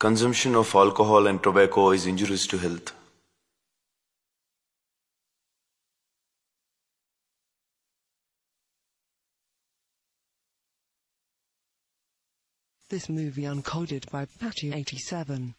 Consumption of alcohol and tobacco is injurious to health. This movie uncoded by Patty87.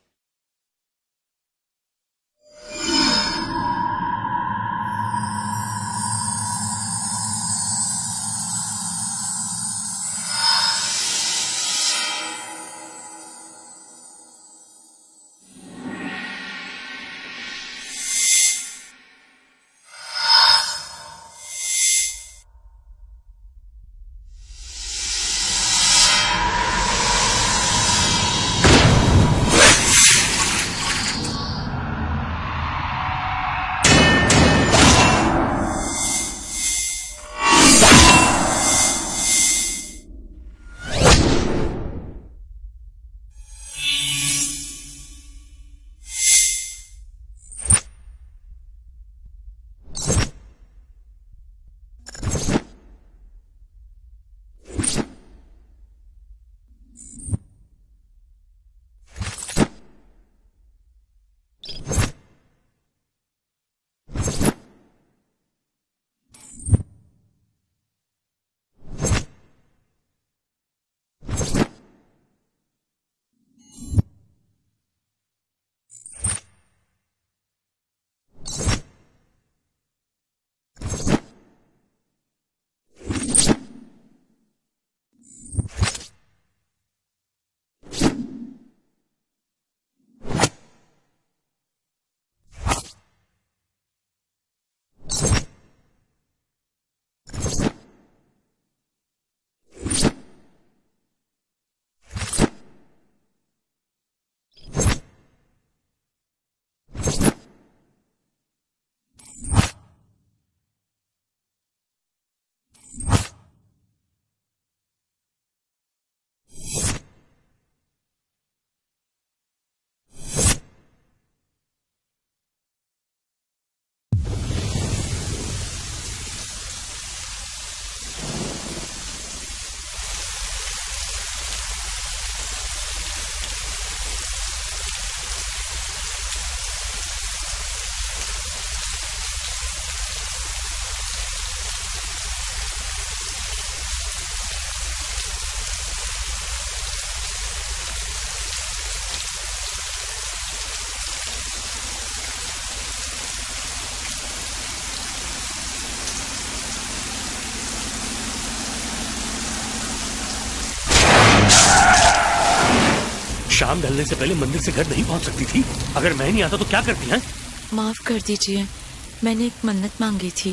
शाम ढलने से पहले मंदिर से घर नहीं पहुंच सकती थी। अगर मैं नहीं आता तो क्या करती हैं? माफ कर दीजिए, मैंने एक मन्नत मांगी थी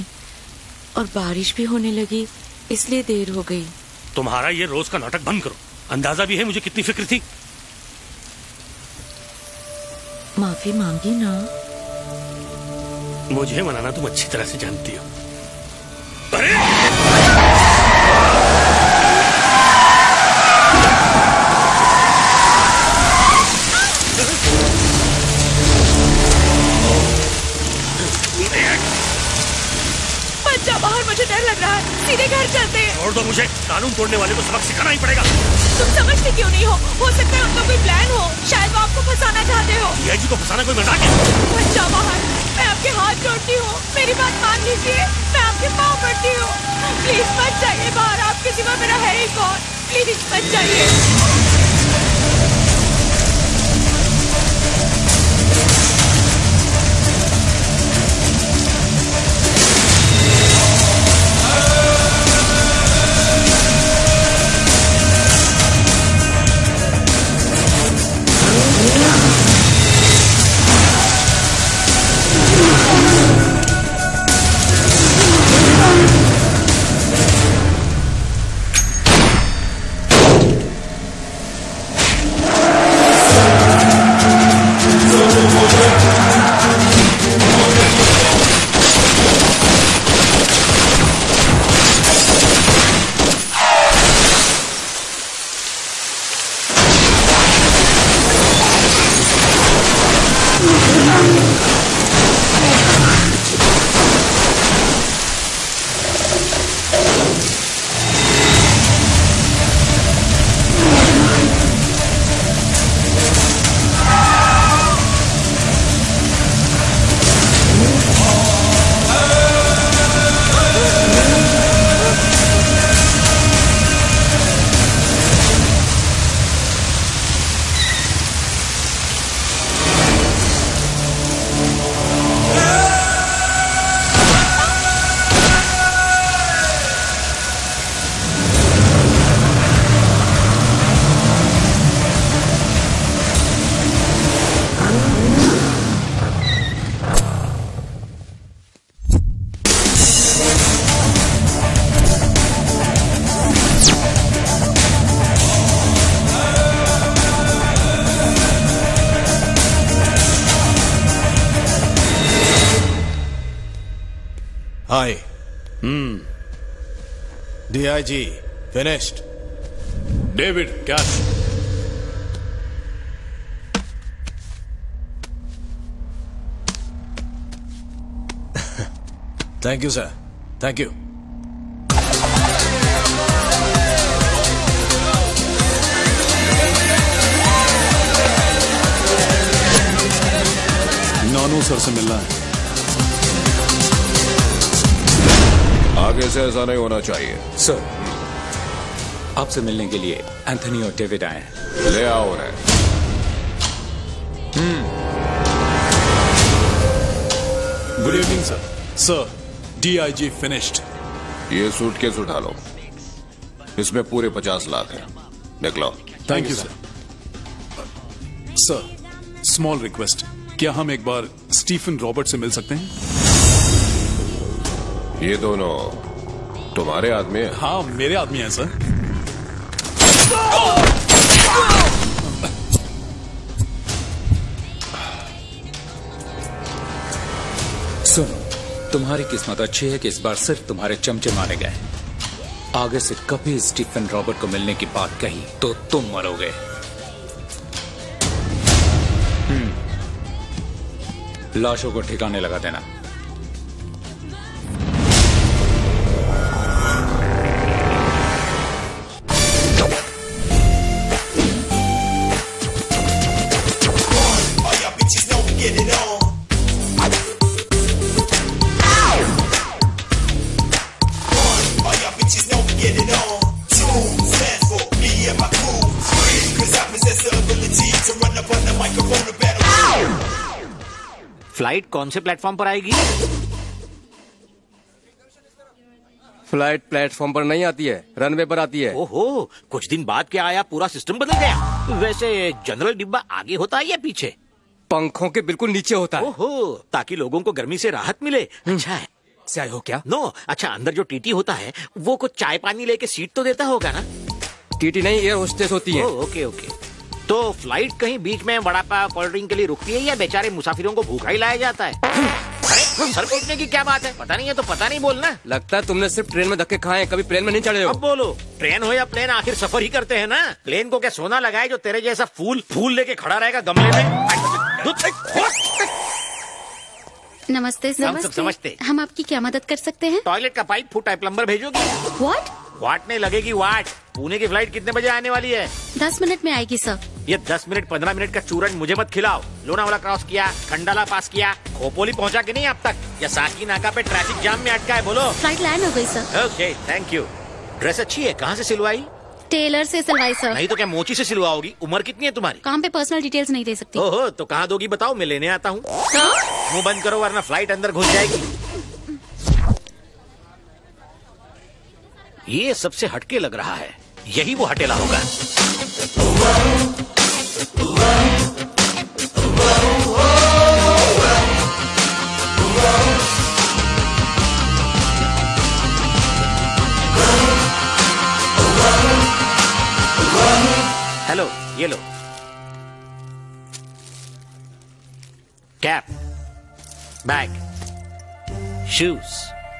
और बारिश भी होने लगी, इसलिए देर हो गई। तुम्हारा ये रोज का नाटक बंद करो। अंदाजा भी है मुझे कितनी फिक्र थी। माफी मांगी ना। मुझे मनाना तुम अच्छी तरह से जानती हो। अरे बाहर, मुझे डर लग रहा है। सीधे घर चलते हैं। छोड़ दो मुझे। कानून तोड़ने वाले को सबक सिखाना ही पड़ेगा। तुम समझते क्यों नहीं हो? सकता है उनका कोई प्लान हो। शायद वो आपको फंसाना चाहते हो। डीआईजी को फंसाना कोई मजाक है? बच्चा बाहर, मैं आपके हाथ जोड़ती हूँ, मेरी बात मान लीजिए। मैं आपके पाँव पड़ती हूँ। प्लीज मत जाइए बाहर, आपके सिवा मेरा है ही कौन। प्लीज मत जाइए। Aye. DIG, finished. David Cash. Thank you, sir. Thank you. नानू सर से मिलना है। आगे से ऐसा नहीं होना चाहिए। सर, आपसे मिलने के लिए एंथनी और डेविड आए हैं। ले आओ उन्हें। Good evening sir. Sir, DIG finished. ये सूटकेस उठा लो, इसमें पूरे 50 लाख है। निकलो। Thank you sir. Sir, small request, क्या हम एक बार स्टीफन रॉबर्ट से मिल सकते हैं? ये दोनों तुम्हारे आदमी हैं? हाँ, मेरे आदमी हैं सर। सुनो, तुम्हारी किस्मत अच्छी है कि इस बार सिर्फ तुम्हारे चमचे मारे गए। आगे से कभी स्टीफन रॉबर्ट को मिलने की बात कही तो तुम मरोगे। लाशों को ठिकाने लगा देना। फ्लाइट कौन से प्लेटफॉर्म पर आएगी? फ्लाइट प्लेटफॉर्म पर नहीं आती है, रनवे पर आती है। ओहो, कुछ दिन बाद क्या आया, पूरा सिस्टम बदल गया। वैसे जनरल डिब्बा आगे होता है या पीछे? पंखों के बिल्कुल नीचे होता है। ओहो, ताकि लोगों को गर्मी से राहत मिले। अच्छा है। से आए हो क्या? नो, अच्छा, अंदर जो टीटी होता है वो कुछ चाय पानी लेके सीट तो देता होगा ना? टीटी नहीं, एयर होस्टेस होती है। Okay okay. तो फ्लाइट कहीं बीच में वड़ा पाव कोल्ड ड्रिंक के लिए रुकती है या बेचारे मुसाफिरों को भूखा ही लाया जाता है? अरे सर पीटने की क्या बात है? पता नहीं है तो पता नहीं बोलना। लगता है तुमने सिर्फ ट्रेन में धक्के खाए हैं, कभी प्लेन में नहीं चढ़े हो। अब बोलो, ट्रेन हो या प्लेन, आखिर सफर ही करते हैं ना। प्लेन को क्या सोना लगाए जो तेरे जैसा फूल लेके खड़ा रहेगा गमले में? नमस्ते सर। हम सब समझते। हम आपकी क्या मदद कर सकते हैं? टॉयलेट का पाइप फूटा है, प्लम्बर भेजोगी? व्हाट? वाट नहीं लगेगी वाट। पुणे की फ्लाइट कितने बजे आने वाली है? 10 मिनट में आएगी सर। ये 10 मिनट 15 मिनट का चूरन मुझे मत खिलाओ। लोनावाला क्रॉस किया, खंडाला पास किया, खोपोली पहुंचा कि नहीं अब तक? या साकी नाका पे ट्रैफिक जाम में अटका है? बोलो। फ्लाइट लैंड हो गई सर। Okay, thank you. ड्रेस अच्छी है, कहाँ से सिलवाई? टेलर से सिलवाई सर। नहीं तो क्या मोची से सिलवाओगी? उम्र कितनी है तुम्हारी? काम पे पर्सनल डिटेल्स नहीं दे सकती। ओहो, तो कहाँ दोगी बताओ, मैं लेने आता हूँ। मुंह बंद करो वरना फ्लाइट अंदर घुस जाएगी। ये सबसे हटके लग रहा है, यही वो हटेला होगा। हेलो, ये लो। Cap, bag, shoes.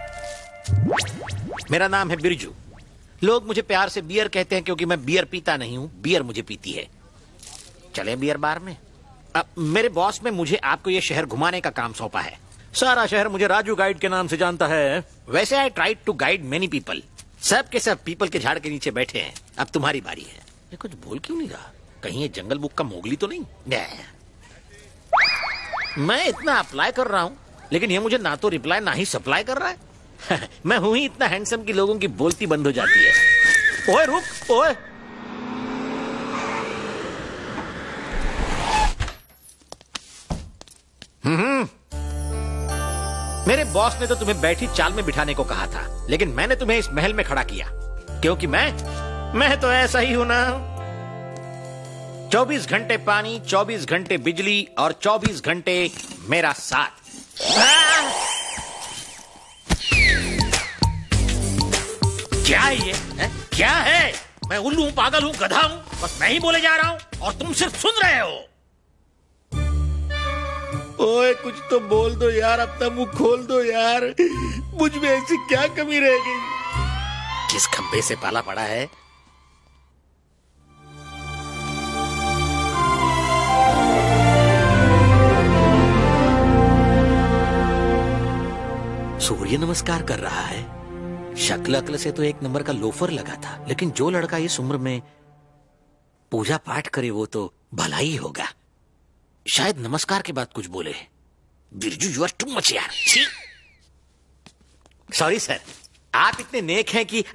मेरा नाम है बिरजू। लोग मुझे प्यार से बियर कहते हैं क्योंकि मैं बियर पीता नहीं हूं, बियर मुझे पीती है। चले बियर बार में। अब मेरे बॉस में मुझे आपको ये शहर घुमाने का काम सौंपा है। सारा शहर मुझे राजू गाइड के नाम से जानता है। वैसे I tried to guide many people. सब के सब पीपल के झाड़ के नीचे बैठे हैं। अब तुम्हारी बारी है। ये कुछ बोल क्यों नहीं रहा? कहीं ये जंगल बुक का मोगली तो नहीं? मैं इतना अप्लाई कर रहा हूं लेकिन ये मुझे ना तो रिप्लाई ना ही सप्लाई कर रहा है। मैं हूं ही इतना हैंडसम कि लोगों की बोलती बंद हो जाती है। ओए रुक, ओए। मेरे बॉस ने तो तुम्हें बैठी चाल में बिठाने को कहा था, लेकिन मैंने तुम्हें इस महल में खड़ा किया क्योंकि मैं तो ऐसा ही हूं ना। 24 घंटे पानी, 24 घंटे बिजली और 24 घंटे मेरा साथ। क्या है ये? क्या है? मैं उल्लू हूं, पागल हूं, गधा हूं? बस मैं ही बोले जा रहा हूं और तुम सिर्फ सुन रहे हो। ओए कुछ तो बोल दो यार, अपना मुंह खोल दो यार। मुझ में ऐसी क्या कमी रह गई? किस खंबे से पाला पड़ा है? सूर्य नमस्कार कर रहा है। शक्ल अक्ल से तो एक नंबर का लोफर लगा था, लेकिन जो लड़का इस उम्र में पूजा पाठ करे वो तो भला ही होगा। शायद नमस्कार के बाद कुछ बोले। Birju you are too much यार। सॉरी सर, आप इतने नेक हैं कि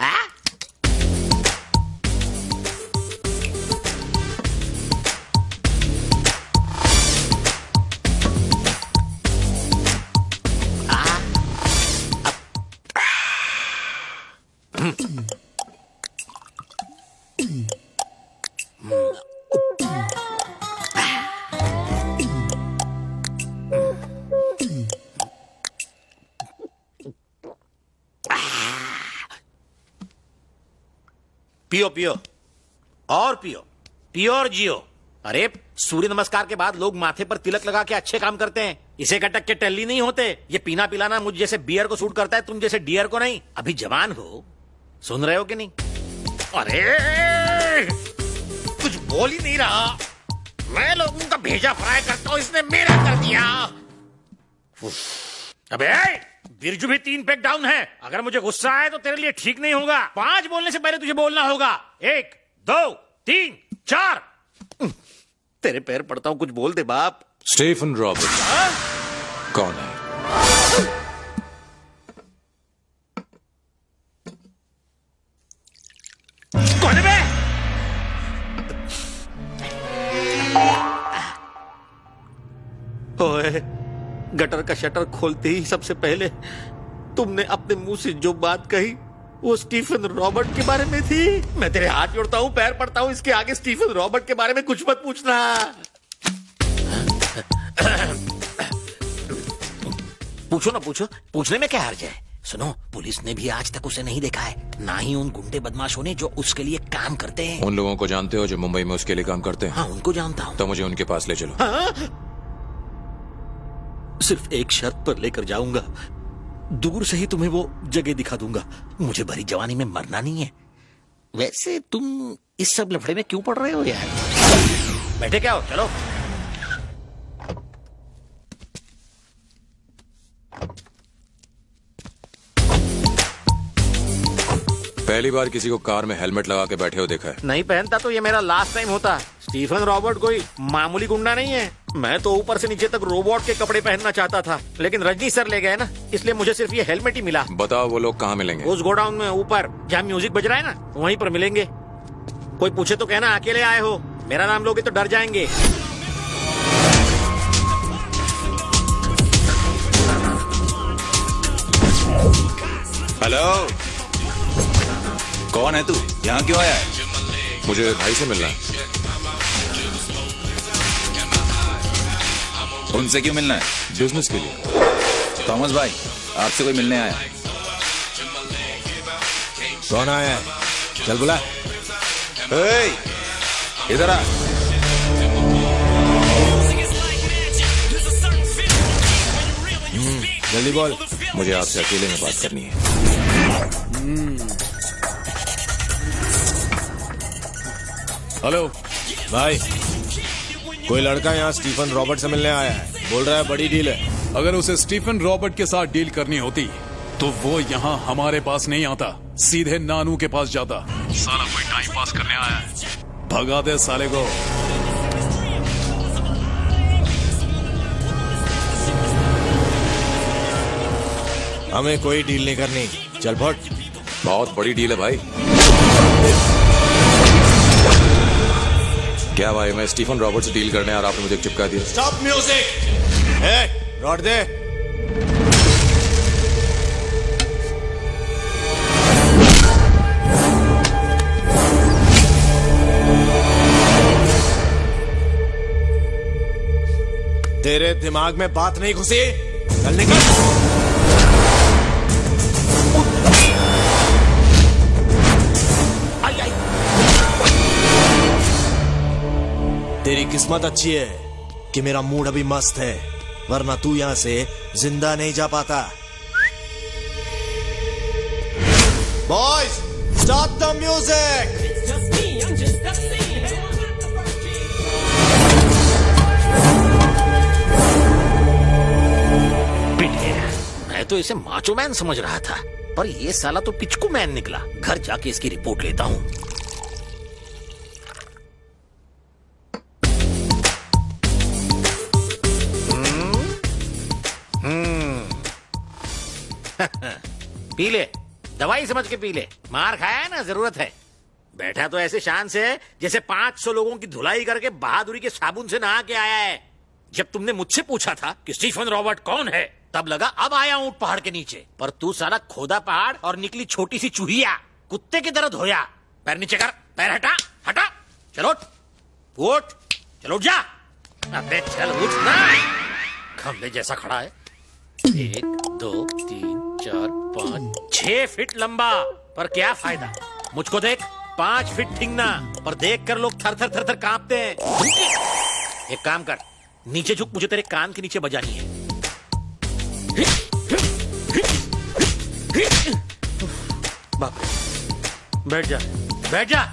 पियो पियो और पियो, पियो और जियो। अरे सूर्य नमस्कार के बाद लोग माथे पर तिलक लगा के अच्छे काम करते हैं, इसे कटक के टल्ली नहीं होते। ये पीना पिलाना मुझ जैसे बियर को सूट करता है, तुम जैसे डियर को नहीं। अभी जवान हो, सुन रहे हो कि नहीं? अरे कुछ बोल ही नहीं रहा। मैं लोगों का भेजा फ्राई करता हूं, इसने मेरा कर दिया। अबे बिरजू भी 3 पैक डाउन है। अगर मुझे गुस्सा आए तो तेरे लिए ठीक नहीं होगा। 5 बोलने से पहले तुझे बोलना होगा। 1 2 3 4। तेरे पैर पड़ता हूं, कुछ बोल दे बाप। स्टीफन रॉबर्ट कौन है? कौन है बे? ओए, गटर का शटर खोलते ही सबसे पहले तुमने अपने मुंह से जो बात कही वो स्टीफन रॉबर्ट के बारे में थी। मैं तेरे हाथ जोड़ता हूं, पैर पड़ता हूं, इसके आगे स्टीफन रॉबर्ट के बारे में कुछ मत पूछना। पूछो ना पूछो, पूछने में क्या हर्ज है। सुनो, पुलिस ने भी आज तक उसे नहीं देखा है, ना ही उन गुंडे बदमाशों ने जो उसके लिए काम करते हैं। उन लोगों को जानते हो जो मुंबई में उसके लिए काम करते हैं? हाँ, उनको जानता हूँ। तो मुझे उनके पास ले चलो। हाँ? सिर्फ एक शर्त पर लेकर जाऊंगा, दूर से ही तुम्हें वो जगह दिखा दूंगा। मुझे भरी जवानी में मरना नहीं है। वैसे तुम इस सब लफड़े में क्यों पड़ रहे हो यार? बैठे क्या हो, चलो। पहली बार किसी को कार में हेलमेट लगा के बैठे हो देखा है? नहीं पहनता तो ये मेरा लास्ट टाइम होता। स्टीफन रॉबर्ट कोई मामूली गुंडा नहीं है। मैं तो ऊपर से नीचे तक रोबोट के कपड़े पहनना चाहता था, लेकिन रजनी सर ले गए ना, इसलिए मुझे सिर्फ ये हेलमेट ही मिला। बताओ वो लोग कहाँ मिलेंगे? उस गोडाउन में ऊपर जहाँ म्यूजिक बज रहा है ना, वहीं पर मिलेंगे। कोई पूछे तो कहना अकेले आए हो, मेरा नाम लोगे तो डर जाएंगे। हेलो, कौन है तू? यहाँ क्यों आया है? मुझे भाई से मिलना है। उनसे क्यों मिलना है? बिजनेस के लिए। थॉमस भाई, आपसे कोई मिलने आया? कौन आया है? चल बुला। इधर आ। जल्दी बोल, मुझे आपसे अकेले में बात करनी है। हेलो भाई, कोई लड़का यहाँ स्टीफन रॉबर्ट से मिलने आया है, बोल रहा है बड़ी डील है। अगर उसे स्टीफन रॉबर्ट के साथ डील करनी होती तो वो यहाँ हमारे पास नहीं आता, सीधे नानू के पास जाता। साला कोई टाइम पास करने आया है, भगा दे साले को। हमें कोई डील नहीं करनी, चल फट। बहुत बड़ी डील है भाई। क्या भाई, मैं स्टीफन रॉबर्ट से डील करने और आपने मुझे चिपका दिया। Stop music. रॉड दे। तेरे दिमाग में बात नहीं घुसी? चल निकल। तेरी किस्मत अच्छी है कि मेरा मूड अभी मस्त है, वरना तू यहाँ से जिंदा नहीं जा पाता। Boys, start the music. मैं तो इसे माचो मैन समझ रहा था, पर ये साला तो पिचकू मैन निकला। घर जाके इसकी रिपोर्ट लेता हूँ। पी ले, दवाई समझ के पी ले। मार खाया है ना, जरूरत है। बैठा तो ऐसे शान से है जैसे 500 लोगों की धुलाई करके बहादुरी के साबुन से नहा के आया है। जब तुमने मुझसे पूछा था कि स्टीफन रॉबर्ट कौन है, तब लगा अब आया हूं पहाड़ के नीचे, पर तू साला खोदा पहाड़ और निकली छोटी सी चूहिया। कुत्ते की तरह धोया। पैर नीचे कर, पैर हटा, हटा। चलो उठ, चलो उठ जा। अबे चल उठ ना, खंबे जैसा खड़ा है। 1 2 3 4 5 6 फीट लंबा, पर क्या फायदा। मुझको देख, 5 फीट ठिंगना, पर देख कर लोग थर थर थर थर कांपते हैं। एक काम कर, नीचे झुक, मुझे तेरे कान के नीचे बजानी है। बाप रे, बैठ जा, बैठ जा।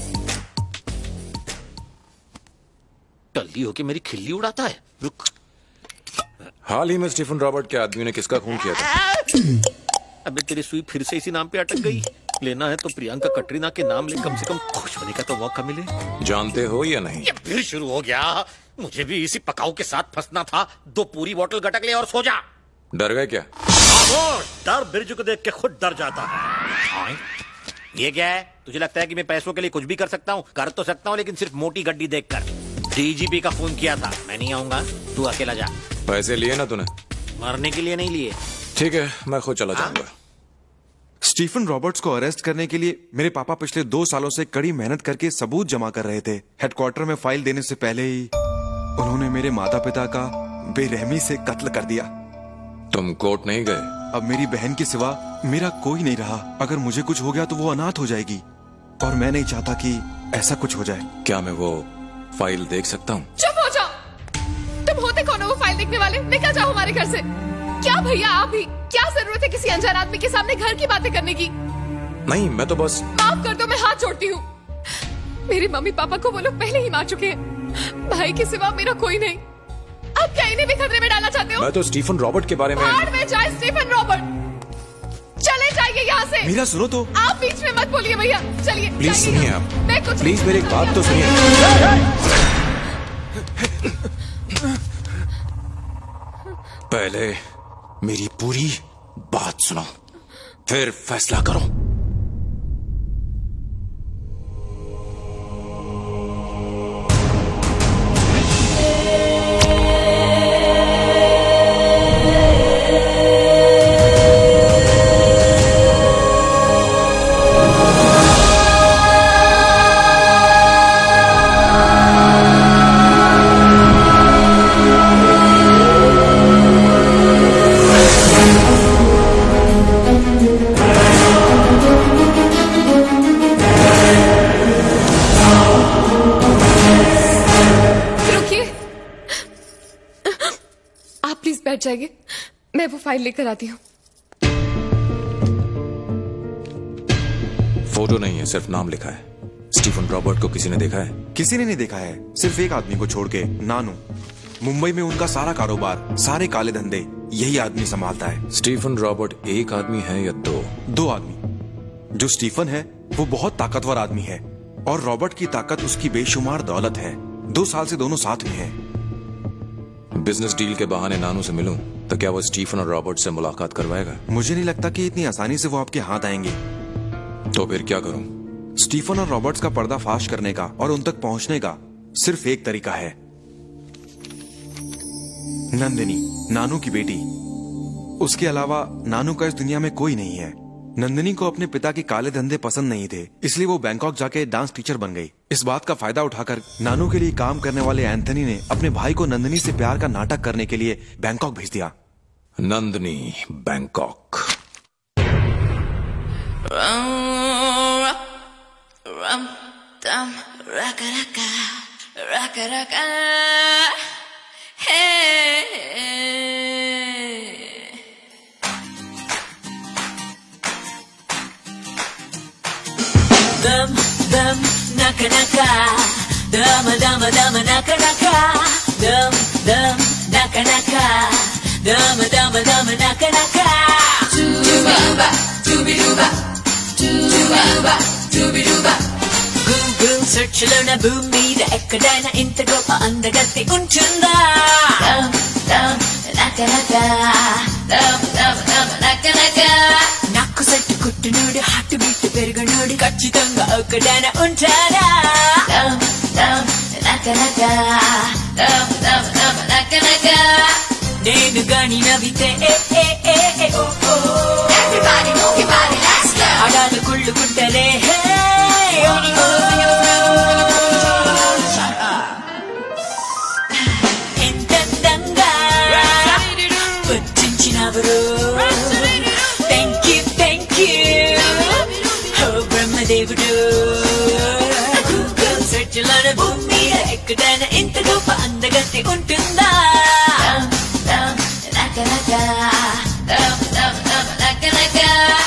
टल्ली होके मेरी खिल्ली उड़ाता है। रुक। हाल ही में स्टीफन रॉबर्ट के आदमी ने किसका खून किया था? अबे तेरी सुई फिर से इसी नाम पे अटक गई। लेना है तो प्रियंका कटरीना के नाम ले, कम से कम खुश होने का तो मौका मिले। जानते हो या नहीं? ये फिर शुरू हो गया। मुझे भी इसी पकाऊ के साथ फंसना था। 2 पूरी बोतल गटक ले और सो जा। डर गए क्या? डर बिरजू को देख के खुद डर जाता है। ये क्या है? तुझे लगता है कि मैं पैसों के लिए कुछ भी कर सकता हूँ? कर तो सकता हूँ, लेकिन सिर्फ मोटी गड्डी देखकर। डीजीपी का फोन किया था, मैं नहीं आऊंगा, तू अकेला जा। पैसे लिए ना तूने? मरने के लिए नहीं लिए। ठीक है, मैं खुद चला जाऊंगा। स्टीफन रॉबर्ट्स को अरेस्ट करने के लिए मेरे पापा पिछले 2 सालों से कड़ी मेहनत करके सबूत जमा कर रहे थे। हेडक्वार्टर में फाइल देने से पहले ही उन्होंने मेरे माता पिता का बेरहमी से कत्ल कर दिया। तुम कोर्ट नहीं गए? अब मेरी बहन के सिवा मेरा कोई नहीं रहा। अगर मुझे कुछ हो गया तो वो अनाथ हो जाएगी, और मैं नहीं चाहता कि ऐसा कुछ हो जाए। क्या मैं वो फाइल देख सकता हूँ? चुप हो जाओ। तुम होते कौन हो वो फाइल देखने वाले? निकल जाओ हमारे घर से। क्या भैया आप ही, क्या जरूरत है किसी अनजान आदमी के सामने घर की बातें करने की? नहीं, मैं तो बस। माफ कर दो, मैं हाथ जोड़ती हूँ। मेरे मम्मी पापा को वो लोग पहले ही मार चुके हैं। भाई के सिवा मेरा कोई नहीं। अब क्या इन्हें भी खतरे में डालना चाहते हो? मैं तो स्टीफन रॉबर्ट के बारे में। भाड़ में जाए स्टीफन रॉबर्ट। चले जाइए यहाँ से। मेरा सुनो तो। आप बीच में मत बोलिए भैया, चलिए। प्लीज सुनिए आप। मैं कुछ प्लीज मेरी बात तो सुनिए। पहले मेरी पूरी बात सुनो, फिर फैसला करो। बैठ जाइए, मैं वो फाइल लेकर आती हूँ। फोटो नहीं है, सिर्फ नाम लिखा है। स्टीफन रॉबर्ट को किसी ने देखा है? किसी ने नहीं देखा है, सिर्फ एक आदमी को छोड़ के, नानू। मुंबई में उनका सारा कारोबार, सारे काले धंधे यही आदमी संभालता है। स्टीफन रॉबर्ट एक आदमी है या 2? 2 आदमी। जो स्टीफन है वो बहुत ताकतवर आदमी है, और रॉबर्ट की ताकत उसकी बेशुमार दौलत है। 2 साल से दोनों साथ में हैं। बिजनेस डील के बहाने नानू से मिलूं तो क्या वो स्टीफन और रॉबर्ट से मुलाकात करवाएगा? मुझे नहीं लगता कि इतनी आसानी से वो आपके हाथ आएंगे। तो फिर क्या करूं? स्टीफन और रॉबर्ट्स का पर्दाफाश करने का और उन तक पहुंचने का सिर्फ एक तरीका है। नंदिनी, नानू की बेटी। उसके अलावा नानू का इस दुनिया में कोई नहीं है। नंदिनी को अपने पिता के काले धंधे पसंद नहीं थे, इसलिए वो बैंकॉक जाके डांस टीचर बन गई। इस बात का फायदा उठाकर नानू के लिए काम करने वाले एंथनी ने अपने भाई को नंदिनी से प्यार का नाटक करने के लिए बैंकॉक भेज दिया। Nandini Bangkok. Hey naka naka, dama dama dama naka naka, dum dum naka naka, dama dama dama naka naka. Tuba tubi duba, tuba tubi duba. Google search lo na boom mida ekkadaina inta gopa andagatti untunda. Dum dum naka naka, dum dum dum naka naka. Nakku settu kuttunodu heart beat perigunodu kachitanga ekkadaina untara. Dum dum naka naka, dum dum dum naka naka. Nenu gani navite oh oh. Everybody move your body, let's go. Adalu kullu kuttale hey oh oh. Entandanga puttinchinaru. Thank you oh Brahmadevudu. Google search lana bhoomiya ekkadaina inta gopa andagatti untunda. Dum naka naka, dum dum dum naka naka.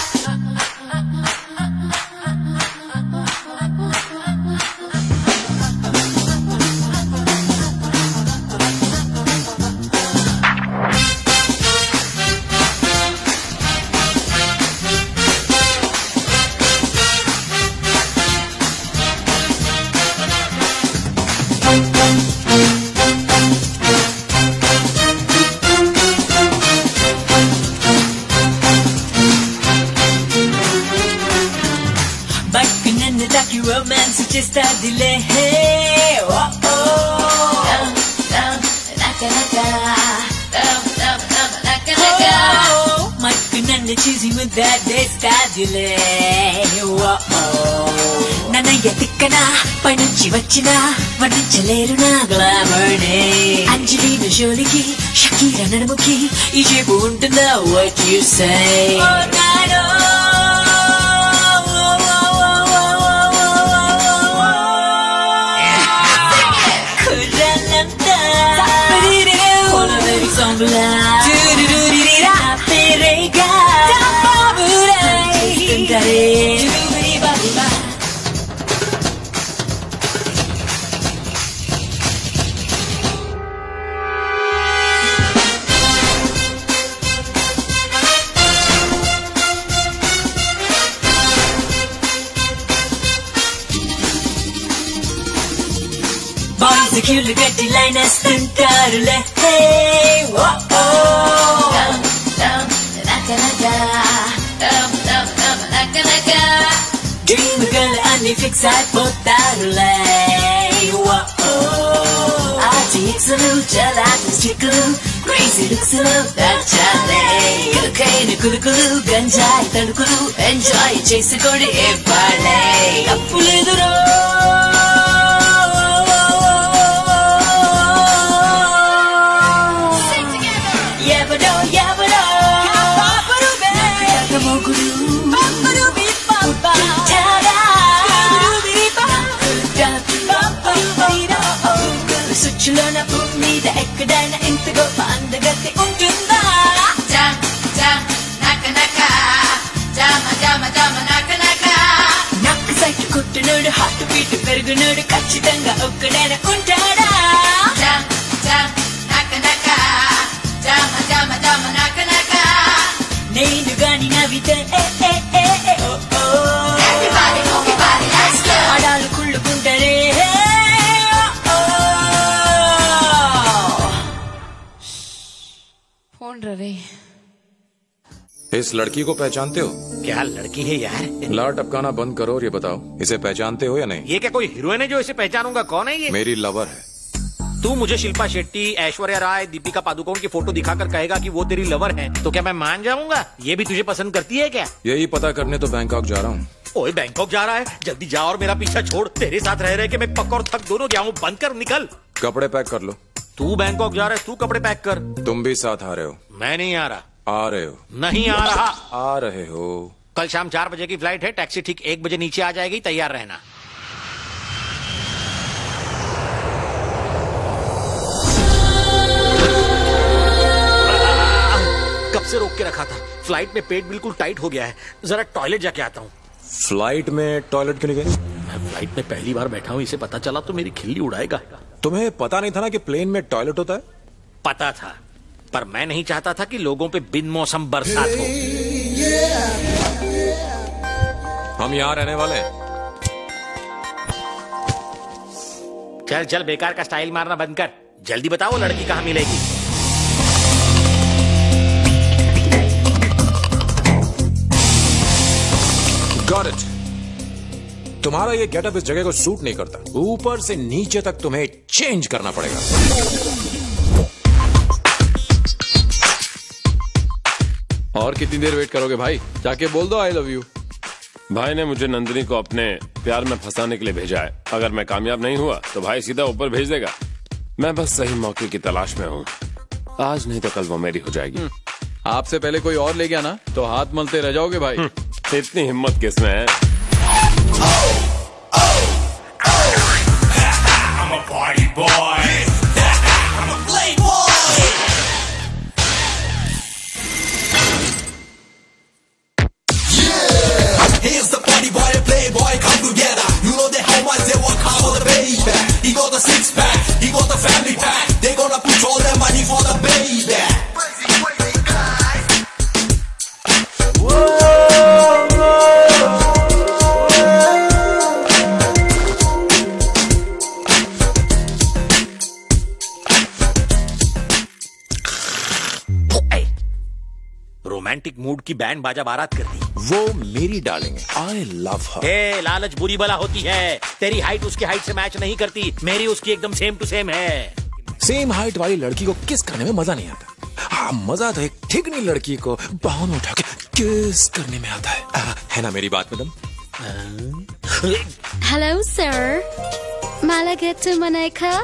Romance just a delay. Oh oh. Dum dum naka naka. Dum dum dum naka naka. Oh, my goodness, choosing with that just a delay. Oh oh. Nanaya tikkana, panunchi vachina, varnichaleru na glamour ne. Angelina Jolie ki, Shakira nadamuki, ijebu untunda what you say. Oh no. Boys cute gatti liners tuntarule hey oh oh. Dum dum naka naka, dum dum dum naka naka. Dream girl ani fix at potarule oh oh. Atixalu jalatu chikalu, crazy looks that chale. Cocaine kulu ganjai talukulu, enjoy chase kodi evale. Appuliduro. Suchulona bhumida ekkadaina inta gopa andagatti untunda. Dum dum naka naka, dama dama dama naka naka. Nakku settu kuttunodu heart beat perigunodu kachitanga ekkadaina untara. Dum dum naka naka, dama dama dama naka naka. Nenu gani navite oh oh. Everybody move your body, let's go. Adalu kullu kuntare इस लड़की को पहचानते हो? क्या लड़की है यार? लार टपकाना बंद करो और ये बताओ, इसे पहचानते हो या नहीं? ये क्या कोई हीरोइन है जो इसे पहचानूंगा? कौन है ये? मेरी लवर है। तू मुझे शिल्पा शेट्टी, ऐश्वर्या राय, दीपिका पादुकोण की फोटो दिखाकर कहेगा कि वो तेरी लवर है, तो क्या मैं मान जाऊंगा? ये भी तुझे पसंद करती है क्या? यही पता करने तो बैंकॉक जा रहा हूँ। ओए बैंकॉक जा रहा है? जल्दी जा और मेरा पीछा छोड़। तेरे साथ रह रहे के मैं पक और थक दोनों गया हूँ। बंद कर, निकल। कपड़े पैक कर लो। तू बैंकॉक जा रहा है, तू कपड़े पैक कर। तुम भी साथ आ रहे हो? मैं नहीं आ रहा। आ रहे हो? नहीं आ रहा। आ रहे हो। कल शाम 4 बजे की फ्लाइट है, टैक्सी ठीक 1 बजे नीचे आ जाएगी, तैयार रहना। कब से रोक के रखा था, फ्लाइट में पेट बिल्कुल टाइट हो गया है, जरा टॉयलेट जाके आता हूँ। फ्लाइट में टॉयलेट क्यों नहीं गए? मैं फ्लाइट में पहली बार बैठा हूँ, इसे पता चला तो मेरी खिल्ली उड़ाएगा। तुम्हें पता नहीं था ना कि प्लेन में टॉयलेट होता है? पता था, पर मैं नहीं चाहता था कि लोगों पे बिन मौसम बरसात हो। हम यहाँ रहने वाले हैं। चल चल, बेकार का स्टाइल मारना बंद कर। जल्दी बताओ लड़की कहाँ मिलेगी। Got it. तुम्हारा ये गेटअप इस जगह को सूट नहीं करता। ऊपर से नीचे तक तुम्हें चेंज करना पड़ेगा। और कितनी देर वेट करोगे भाई? जाके बोल दो आई लव यू। भाई ने मुझे नंदिनी को अपने प्यार में फंसाने के लिए भेजा है। अगर मैं कामयाब नहीं हुआ तो भाई सीधा ऊपर भेज देगा। मैं बस सही मौके की तलाश में हूँ। आज नहीं तो कल वो मेरी हो जाएगी। आपसे पहले कोई और ले गया ना तो हाथ मलते रह जाओगे भाई। इतनी हिम्मत किसमें है? I'm a party boy. I'm a playboy. Yeah, here's the party boy and playboy come together. You know that how much they work hard for the baby. He got the six pack, he got the family pack. They gonna put all their money for the baby. Romantic mood की band बाजा बारात कर दी। वो मेरी darling है। I love हर। ए, लालच बुरी बला होती है। तेरी हाइट उसकी हाइट से मैच नहीं करती। मेरी उसकी एकदम सेम टू सेम है। सेम हाइट वाली लड़की को किस करने में मजा नहीं आता। हाँ, मजा तो एक ठिकनी लड़की को बाहों में उठा के किस करने में आता है ना मेरी बात मैडम? हेलो सर, माला गेट मनाइखा।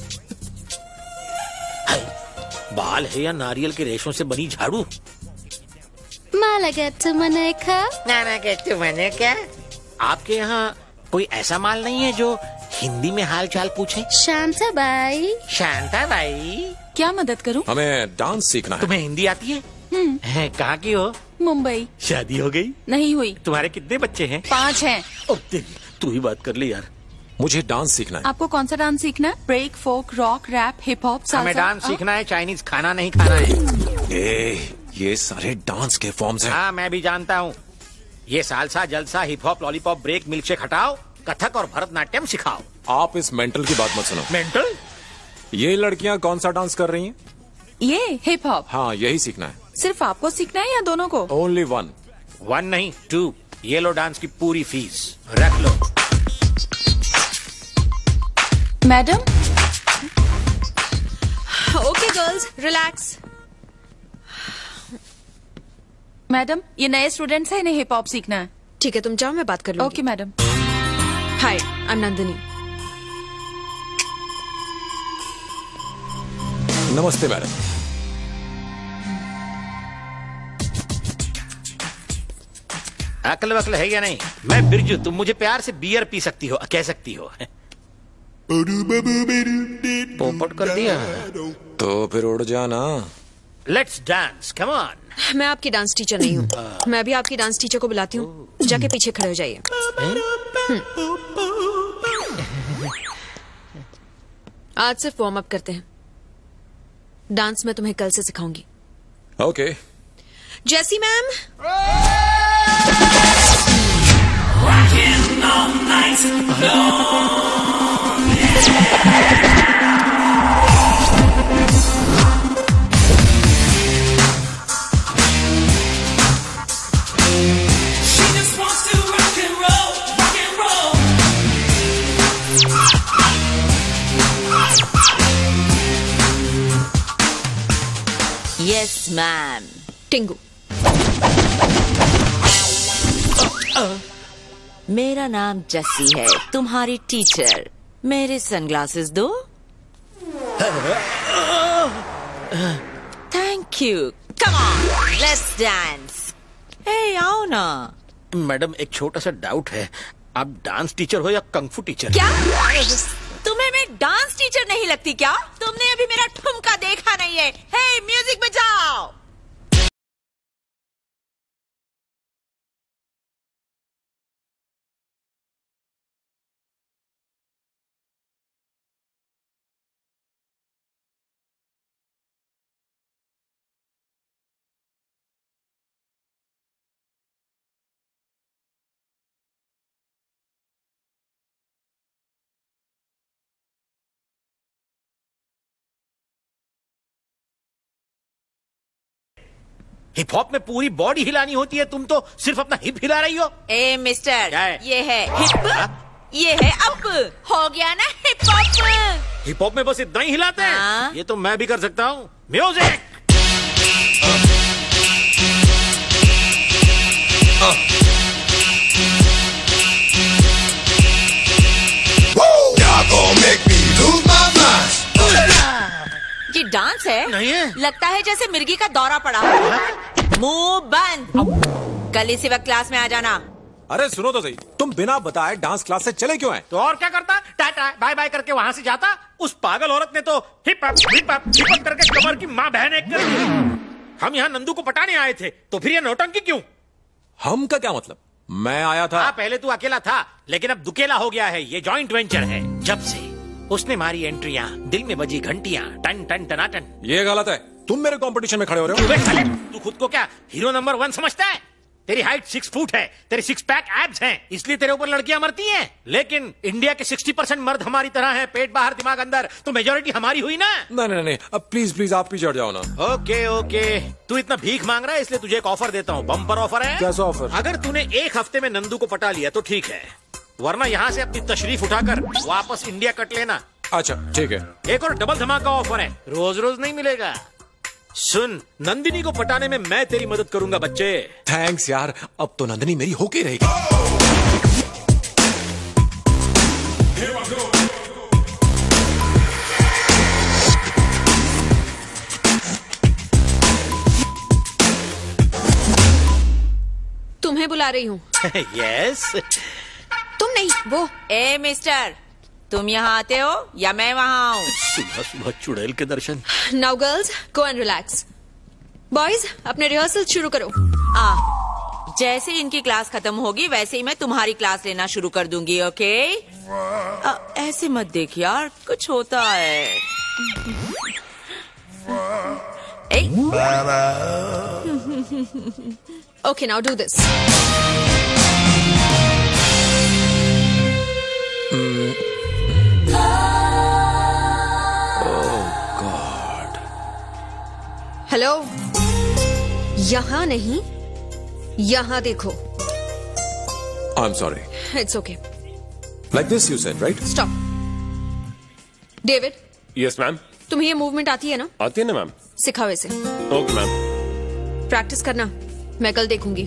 बाल है या नारियल के रेशों से बनी झाड़ू? माला गेट मनाइखा। नाना गेट मने क्या? आपके यहाँ कोई ऐसा माल नहीं है जो हिंदी में हाल चाल पूछे? शांता बाई। शांता बाई, क्या मदद करूं? हमें डांस सीखना है। तुम्हें हिंदी आती है? कहाँ की हो? मुंबई। शादी हो गई? नहीं हुई। तुम्हारे कितने बच्चे हैं? 5 हैं। तू ही बात कर ले यार। मुझे डांस सीखना है। आपको कौन सा डांस सीखना है? Break, folk, rock, rap, hip hop, salsa? हमें डांस सीखना है, चाइनीज खाना नहीं खाना है। ये सारे डांस के फॉर्म्स हैं। हाँ, मैं भी जानता हूँ। ये सालसा, जलसा, hip hop, lollipop, break, milkshake हटाओ, कथक और भरतनाट्यम सिखाओ। आप इस मेंटल की बात मत सुनो। मेंटल? ये लड़कियाँ कौन सा डांस कर रही हैं? ये हिप हॉप। हाँ, यही सीखना है। सिर्फ आपको सीखना है या दोनों को? Only one. 1 नहीं 2। ये लो डांस की पूरी फीस, रख लो। Madam. Okay girls, relax. Madam, ये नए स्टूडेंट्स हैं, इन्हें हिप हॉप सीखना है। ठीक है, तुम जाओ, मैं बात कर लूंगी। Okay madam. Hi, I am Nandini. नमस्ते मैडम। अकल वकल है या नहीं? मैं बिरजू, तुम मुझे प्यार से बियर पी सकती हो, कह सकती हो। पोपट कर दिया तो फिर उड़ जाना। Let's dance, come on. मैं आपकी डांस टीचर नहीं हूँ। मैं भी आपकी डांस टीचर को बुलाती हूँ। जाके पीछे खड़े हो जाइए। आज सिर्फ वार्म अप करते हैं। डांस मैं तुम्हें कल से सिखाऊंगी। ओके। जैसी मैम। Yes ma'am. टिंगू। मेरा नाम जस्सी है, तुम्हारी टीचर। मेरे सनग्लासेस दो। Thank you. Come on, let's dance. ए, आओ ना। मैडम, एक छोटा सा डाउट है, आप डांस टीचर हो या कंगफू टीचर? क्या तुम्हें मैं डांस टीचर नहीं लगती क्या? तुमने अभी मेरा ठुमका देखा नहीं है। हे, म्यूजिक बजाओ। हिप हॉप में पूरी बॉडी हिलानी होती है, तुम तो सिर्फ अपना हिप हिला रही हो। ए मिस्टर, क्या है? ये है हिप, ये है अप, हो गया ना हिप हॉप। हिप हॉप में बस इतना ही हिलाते हैं? हाँ। ये तो मैं भी कर सकता हूँ। म्यूजिक। ये डांस है? नहीं है। लगता है जैसे मिर्गी का दौरा पड़ा हो। मुंह बंद। कल इसी वक्त क्लास में आ जाना। अरे सुनो तो सही, तुम बिना बताए डांस क्लास से चले क्यों आए? तो और क्या करता? टाटा बाय बाय करके वहां से जाता। उस पागल औरत ने तो hip hop hip hop hip hop करके कमर की माँ बहन एक कर दी। हम यहाँ नंदू को पटाने आए थे, तो फिर ये नौटंकी क्यों? हम का क्या मतलब? मैं आया था। हाँ, पहले तू अकेला था, लेकिन अब दुकेला हो गया है। ये जॉइंट वेंचर है। जब से उसने मारी एंट्रियां, दिल में बजी घंटियां, टन टन टनाटन। ये गलत है, तुम मेरे कंपटीशन में खड़े हो रहे हो। तू खुद को क्या हीरो नंबर 1 समझता है? तेरी हाइट 6 फुट है, तेरे 6 पैक एब्स हैं, इसलिए तेरे ऊपर लड़कियां मरती हैं। लेकिन इंडिया के 60% मर्द हमारी तरह हैं, पेट बाहर दिमाग अंदर, तो मेजोरिटी हमारी हुई ना। नहीं, अब प्लीज आप पीछे हट जाओ ना। ओके, तू इतना भीख मांग रहा है, इसलिए तुझे एक ऑफर देता हूँ। बम्पर ऑफर है। कैसा ऑफर? अगर तूने 1 हफ्ते में नंदू को पटा लिया तो ठीक है, वरना यहाँ से अपनी तशरीफ उठाकर वापस इंडिया कट लेना। अच्छा ठीक है। एक और डबल धमाका ऑफर है, रोज रोज नहीं मिलेगा। सुन, नंदिनी को पटाने में मैं तेरी मदद करूंगा बच्चे। थैंक्स यार, अब तो नंदिनी मेरी होके रहेगी। तुम्हें बुला रही हूँ। यस। तुम नहीं, वो। ए मिस्टर, तुम यहाँ आते हो या मैं वहाँ आऊँ? सुबह सुबह चुड़ैल के दर्शन। Now girls, go and relax. Boys, अपने रिहर्सल शुरू करो। जैसे ही इनकी क्लास खत्म होगी वैसे ही मैं तुम्हारी क्लास लेना शुरू कर दूंगी। ओके? ऐसे मत देख यार, कुछ होता है। Okay, now do this. Hello, यहाँ नहीं, यहाँ देखो। I am sorry. It's okay. Like this you said, right? Stop. David. Yes ma'am. तुम्हें ये मूवमेंट आती है ना? आती है ना मैम। सिखाओ इसे। Okay ma'am. प्रैक्टिस करना, मैं कल देखूंगी।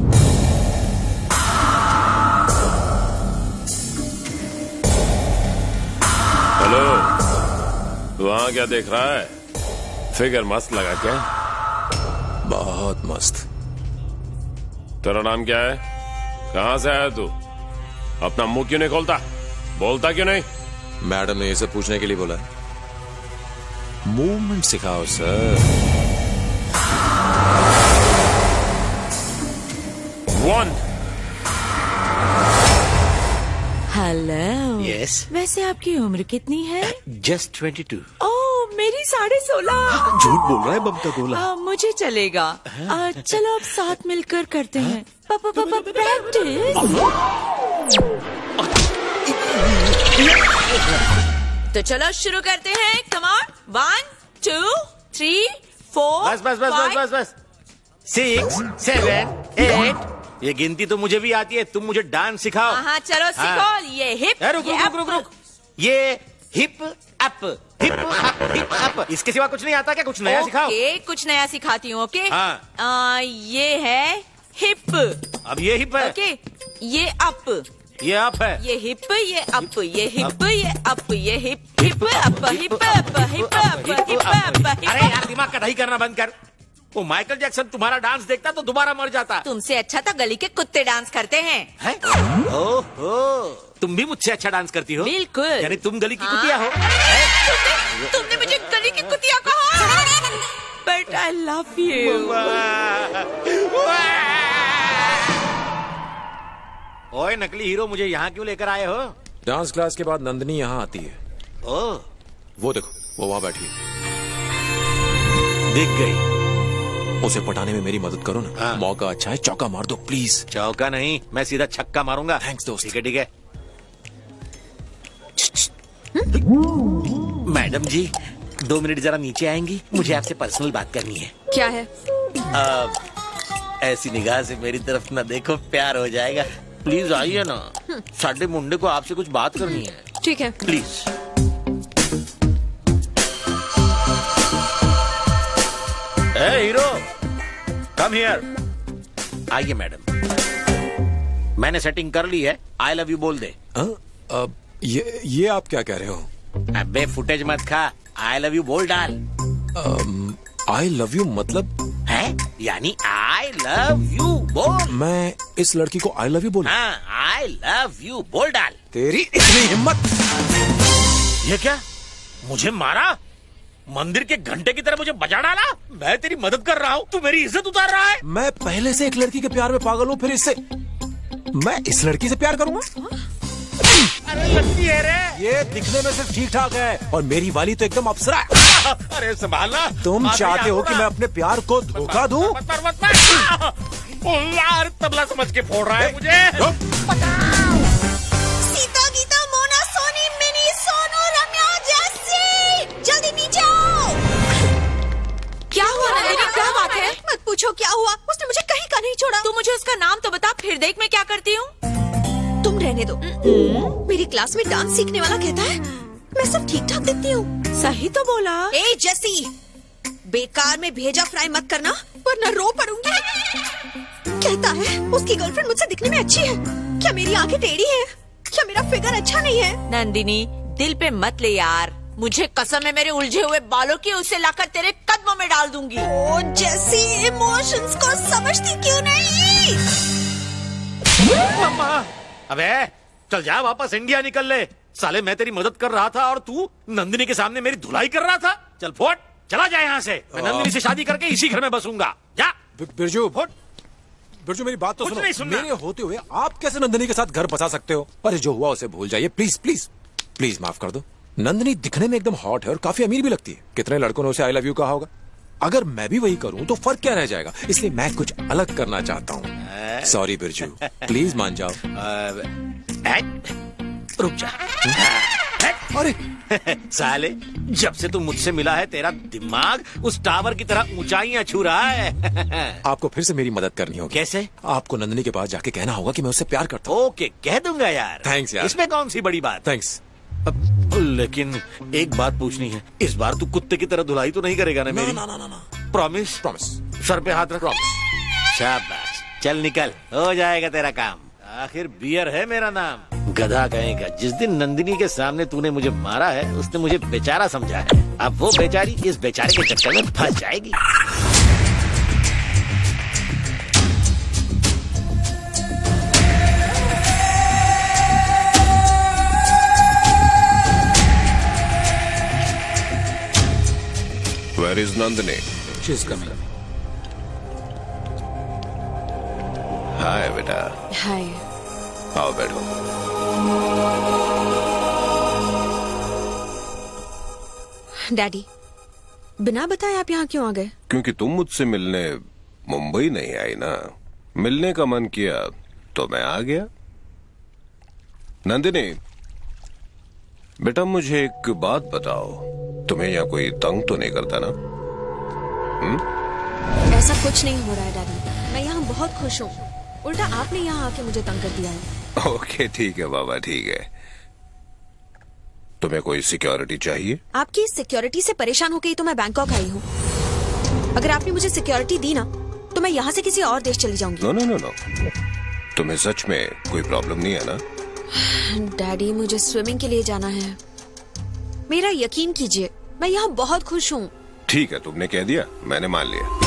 हेलो, वहाँ क्या देख रहा है? फिगर मस्त लगा क्या? बहुत मस्त। तेरा नाम क्या है? कहाँ से आया तू? अपना मुंह क्यों नहीं खोलता? बोलता क्यों नहीं? मैडम ने ये सब पूछने के लिए बोला। मूवमेंट सिखाओ सर। 1। हेलो। यस। वैसे आपकी उम्र कितनी है? जस्ट 22। ओह, मेरी 16.5। झूठ बोल रहा है बम का गोला। मुझे चलेगा। चलो अब साथ मिलकर करते हैं प्रैक्टिस। तो चलो शुरू करते हैं। Come on. 1 2 3 4। बस। 6 7 8। ये गिनती तो मुझे भी आती है, तुम मुझे डांस सिखाओ। हाँ, चलो सीखो। ये हिप, रुक। ये hip up, hip up, hip up. इसके सिवा कुछ नहीं आता क्या? कुछ नया सिखाओ। ओके, कुछ नया सिखाती हूँ। ओके? हाँ। ये है हिप। अब ये हिप है। ओके, ये अप। ये अप है। ये हिप, ये अप, ये हिप, ये अप, ये hip, hip up, hip up, hip up, hip up. अरे यार, दिमाग का दही करना बंद कर। वो माइकल जैक्सन तुम्हारा डांस देखता तो दोबारा मर जाता। तुमसे अच्छा तो गली के कुत्ते डांस करते हैं। ओहो, तुम भी मुझसे अच्छा डांस करती हो? बिल्कुल। यानी तुम गली की कुतिया हो? तुमने मुझे गली की कुतिया कहा? But I love you. ओए नकली हीरो, मुझे यहाँ क्यों लेकर आए हो? डांस क्लास के बाद नंदिनी यहाँ आती है। ओह, वो देखो, वो वहां बैठी है। दिख गई। उसे पटाने में मेरी मदद करो ना। मौका अच्छा है, चौका मार दो प्लीज। चौका नहीं, मैं सीधा छक्का मारूंगा। थैंक्स दोस्त। ठीक है। मैडम जी, 2 मिनट जरा नीचे आएंगी? मुझे आपसे पर्सनल बात करनी है। क्या है? ऐसी निगाह से मेरी तरफ ना देखो, प्यार हो जाएगा। प्लीज आइए ना, साडे मुंडे को आपसे कुछ बात करनी है। ठीक है। प्लीज। Hero, come here. आइए मैडम, मैंने सेटिंग कर ली है, आई लव यू बोल दे। ये आप क्या कह रहे हो? अबे फुटेज मत खा, आई लव यू बोल डाल। आई लव यू मतलब है? यानी आई लव यू बोल। मैं इस लड़की को आई लव यू बोल? हाँ, आई लव यू बोल डाल। तेरी इतनी हिम्मत! ये क्या, मुझे मारा? मंदिर के घंटे की तरह मुझे बजा डाला? मैं तेरी मदद कर रहा हूँ, तू मेरी इज्जत उतार रहा है। मैं पहले से एक लड़की के प्यार में पागल हूँ, फिर इससे मैं इस लड़की से प्यार करूंगा? अरे लड़की है रे। ये दिखने में सिर्फ ठीक ठाक है और मेरी वाली तो एकदम अप्सरा है। अरे संभालना। तुम चाहते हो कि मैं अपने प्यार को धोखा दूं? यार तबला समझ के फोड़ रहा है मुझे। सीता, गीता, मोना, सोनी, मिनी, सोनू, रम्या, जैसी, जल्दी नीचे आओ। क्या हुआ नंदिनी, क्या बात है? मत पूछो क्या हुआ, उसने मुझे कहीं का नहीं छोड़ा। तू मुझे उसका नाम तो बता, फिर देख मैं क्या करती हूँ। तुम रहने दो। मेरी क्लास में डांस सीखने वाला कहता है मैं सब ठीक ठाक दिखती हूँ। सही तो बोला। ए जैसी, बेकार में भेजा फ्राई मत करना वरना रो पड़ूंगी। कहता है उसकी गर्लफ्रेंड मुझसे दिखने में अच्छी है। क्या मेरी आंखें टेढ़ी हैं? क्या मेरा फिगर अच्छा नहीं है? नंदिनी, दिल पे मत ले यार, मुझे कसम है मेरे उलझे हुए बालों की, उसे लाकर तेरे कदमों में डाल दूंगी। ओ जैसी, इमोशंस को समझती क्यों नहीं? मम्मा, अबे चल जा वापस, इंडिया निकल ले। साले मैं तेरी मदद कर रहा था और तू नंदिनी के सामने मेरी धुलाई कर रहा था। चल फोट, चला जा यहाँ से। मैं नंदिनी से शादी करके इसी घर में बसूंगा। जा। बिरजू, बिरजू मेरी बात तो सुनो। मेरे होते हुए आप कैसे नंदिनी के साथ घर बसा सकते हो? अरे जो हुआ उसे भूल जाइए, प्लीज प्लीज प्लीज माफ कर दो। नंदिनी दिखने में एकदम हॉट है और काफी अमीर भी लगती है। कितने लड़कों ने उसे आई लव यू कहा होगा। अगर मैं भी वही करूं तो फर्क क्या रह जाएगा? इसलिए मैं कुछ अलग करना चाहता हूँ। सॉरी बिरजू, प्लीज मान जाओ। रुक जा। अरे साले, जब से तू मुझसे मिला है तेरा दिमाग उस टावर की तरह ऊंचाइयां छू रहा है। आपको फिर से मेरी मदद करनी होगी। कैसे? आपको नंदिनी के पास जाके कहना होगा कि मैं उससे प्यार करता हूँ। ओके, कह दूंगा यार। थैंक्स यार। इसमें कौन सी बड़ी बात? थैंक्स। लेकिन एक बात पूछनी है, इस बार तू कुत्ते की तरह धुलाई तो नहीं करेगा ना मेरी? ना। प्रॉमिस? प्रॉमिस। सर पे हाथ रख। प्रॉमिस। शाबाश, चल निकल, हो जाएगा तेरा काम। आखिर बियर है मेरा नाम। गधा कहेगा, जिस दिन नंदिनी के सामने तूने मुझे मारा है उसने मुझे बेचारा समझा है। अब वो बेचारी इस बेचारे के चक्कर में फंस जाएगी। Where is Nandini? She is coming. हाय बेटा। हाय। आओ बैठो। डैडी, बिना बताए आप यहाँ क्यों आ गए? क्योंकि तुम मुझसे मिलने मुंबई नहीं आई ना। मिलने का मन किया तो मैं आ गया। नंदिनी, बेटा मुझे एक बात बताओ, तुम्हें यहाँ कोई तंग तो नहीं करता ना? ऐसा कुछ नहीं हो रहा है डैडी, मैं यहाँ बहुत खुश हूँ। उल्टा आपने यहाँ आके मुझे तंग कर दिया है। ओके ठीक है बाबा, ठीक है। तुम्हें कोई सिक्योरिटी चाहिए? आपकी सिक्योरिटी से परेशान होकर ही तो मैं बैंकॉक आई हूँ। अगर आपने मुझे सिक्योरिटी दी ना तो मैं यहाँ से किसी और देश चली जाऊंगी। नो। तुम्हें सच में कोई प्रॉब्लम नहीं है ना? डैडी, मुझे स्विमिंग के लिए जाना है। मेरा यकीन कीजिए, मैं यहाँ बहुत खुश हूँ। ठीक है, तुमने कह दिया, मैंने मान लिया।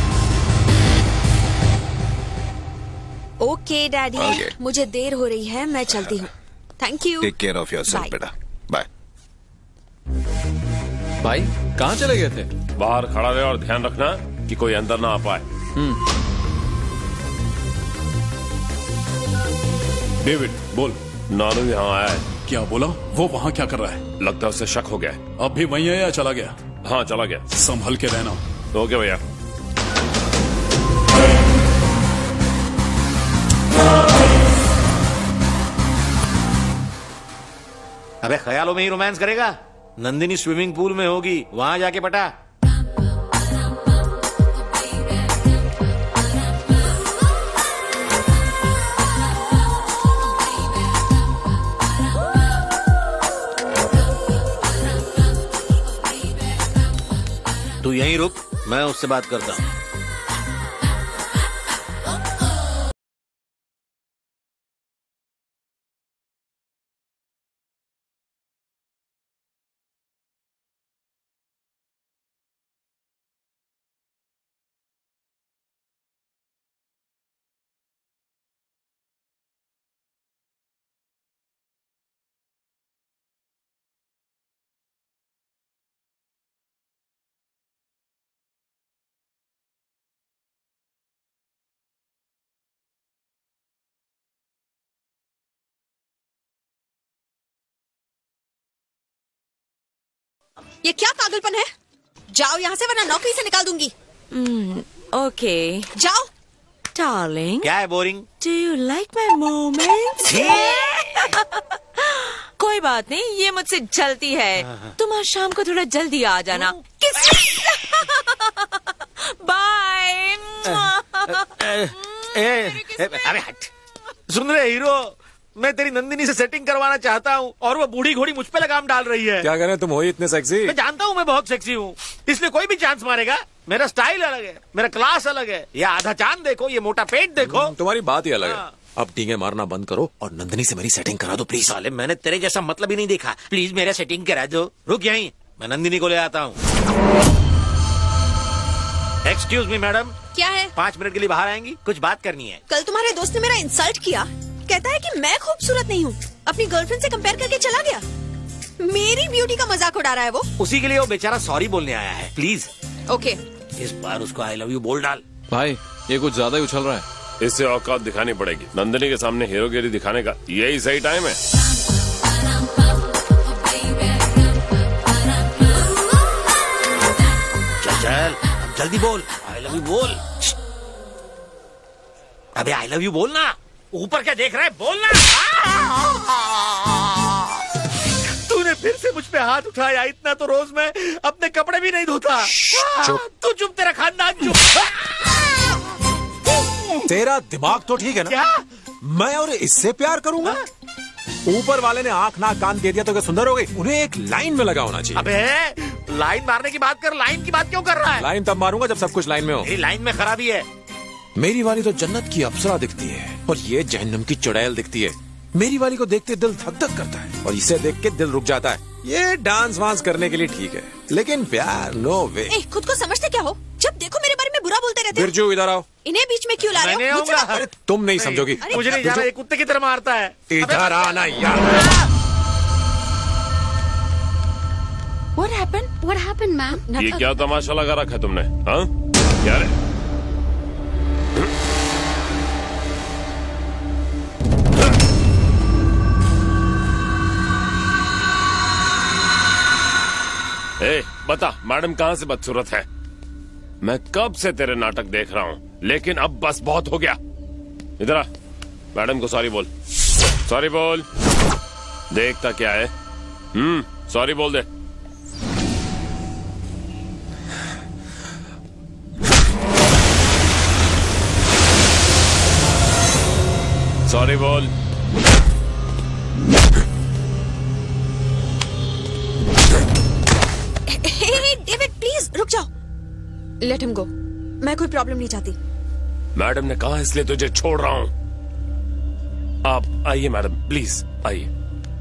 ओके डैडी, मुझे देर हो रही है, मैं चलती हूँ। Thank you. Take care of yourself बेटा। बाय। भाई कहाँ चले गए थे? बाहर खड़ा रहे और ध्यान रखना कि कोई अंदर ना आ पाए। डेविड बोल। नानू यहाँ आया है। क्या बोला? वो वहाँ क्या कर रहा है? लगता है उसे शक हो गया है। अब भी वहीं है या चला गया? हाँ चला गया। संभल के रहना। ओके भैया। अबे ख्यालों में ही रोमांस करेगा? नंदिनी स्विमिंग पूल में होगी, वहां जाके पटा। तू यहीं रुक, मैं उससे बात करता हूँ। ये क्या पागलपन है? जाओ यहाँ से वरना नौकरी से निकाल दूंगी। ओके जाओ। डार्लिंग, क्या है boring? Do you like my moments? कोई बात नहीं, ये मुझसे चलती है। तुम आज शाम को थोड़ा जल्दी आ जाना। बाय। अरे हट। सुन रहे हीरो, मैं तेरी नंदिनी से सेटिंग करवाना चाहता हूँ और वो बूढ़ी घोड़ी मुझ पे लगाम डाल रही है। क्या करें, तुम हो ही इतने सेक्सी। मैं जानता हूँ मैं बहुत सेक्सी हूँ, इसलिए कोई भी चांस मारेगा। मेरा स्टाइल अलग है, मेरा क्लास अलग है। ये आधा चांद देखो, ये मोटा पेट देखो। तुम्हारी बात ही अलग है। अब टींगे मारना बंद करो और नंदिनी से मेरी सेटिंग करा दो प्लीज। साले मैंने तेरे जैसा मतलब ही नहीं देखा। प्लीज मेरा सेटिंग करा दो। रुक यहीं, मैं नंदिनी को ले आता हूँ। Excuse me madam. क्या है? 5 मिनट के लिए बाहर आएंगी, कुछ बात करनी है। कल तुम्हारे दोस्त ने मेरा इंसल्ट किया, कहता है कि मैं खूबसूरत नहीं हूँ, अपनी गर्लफ्रेंड से कंपेयर करके चला गया। मेरी ब्यूटी का मजाक उड़ा रहा है वो। उसी के लिए वो बेचारा सॉरी बोलने आया है। प्लीज ओके, इस बार उसको आई लव यू बोल डाल। भाई ये कुछ ज्यादा ही उछल रहा है। इससे औकात दिखानी पड़ेगी। नंदिनी के सामने हीरोगिरी दिखाने का यही सही टाइम है। चल चल जल्दी बोल, आई लव यू बोल। अबे आई लव यू बोलना। ऊपर क्या देख रहा है, बोलना। तूने फिर से मुझ पे हाथ उठाया। इतना तो रोज मैं अपने कपड़े भी नहीं धोता। तू चुप, तेरा खानदान चुप। तेरा दिमाग तो ठीक है ना? क्या? मैं और इससे प्यार करूंगा? ऊपर वाले ने आंख नाक कान दे दिया तो क्या सुंदर हो गई? उन्हें एक लाइन में लगा होना चाहिए। अबे लाइन मारने की बात कर, लाइन की बात क्यों कर रहा है? लाइन तब मारूंगा जब सब कुछ लाइन में हो। मेरी लाइन में खराबी है। मेरी वाली तो जन्नत की अप्सरा दिखती है और ये जहन्नम की चुड़ैल दिखती है। मेरी वाली को देखते दिल धक धक करता है और इसे देख के दिल रुक जाता है। ये डांस वांस करने के लिए ठीक है, लेकिन प्यार नो वे। खुद को समझते क्या हो? जब देखो मेरे बारे में बुरा बोलते रहते हो। बिरजू इधर आओ। इन्हें बीच में क्यों ला रहे हो? अरे तुम नहीं समझोगी। मुझे नहीं जाना, ये कुत्ते की तरह मारता है। इधर आना यार। What happened? What happened, ma'am? ये क्या तमाशा लगा रखा है तुमने? हाँ क्या रे? ए, बता मैडम कहाँ से बदसूरत है? मैं कब से तेरे नाटक देख रहा हूँ, लेकिन अब बस बहुत हो गया। इधर आ, मैडम को सॉरी बोल। सॉरी बोल। देखता क्या है? सॉरी बोल दे। सॉरी बोल। डेविड प्लीज रुक जाओ। Let him go. मैं कोई प्रॉब्लम नहीं चाहती। मैडम ने कहा इसलिए तुझे छोड़ रहा हूं। आप आइए मैडम, प्लीज आइए।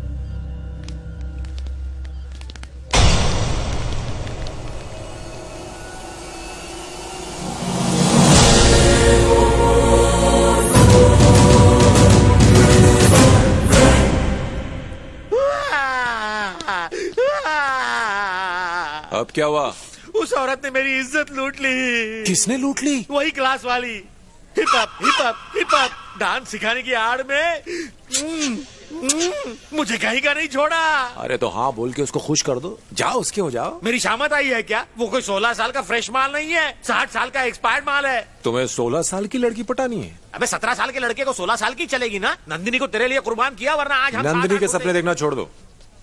अब क्या हुआ? उस औरत ने मेरी इज्जत लूट ली। किसने लूट ली? वही क्लास वाली। Hip hop hip hop hip hop dance सिखाने की आड़ में मुझे कहीं का नहीं छोड़ा। अरे तो हाँ बोल के उसको खुश कर दो। जाओ उसके हो जाओ। मेरी शामत आई है क्या? वो कोई 16 साल का फ्रेश माल नहीं है, 60 साल का एक्सपायर्ड माल है। तुम्हें 16 साल की लड़की पटानी है? अबे 17 साल के लड़के को 16 साल की चलेगी ना? नंदिनी को तेरे लिए कुर्बान किया, वरना आज हम नंदिनी के सपने देखना छोड़ दो।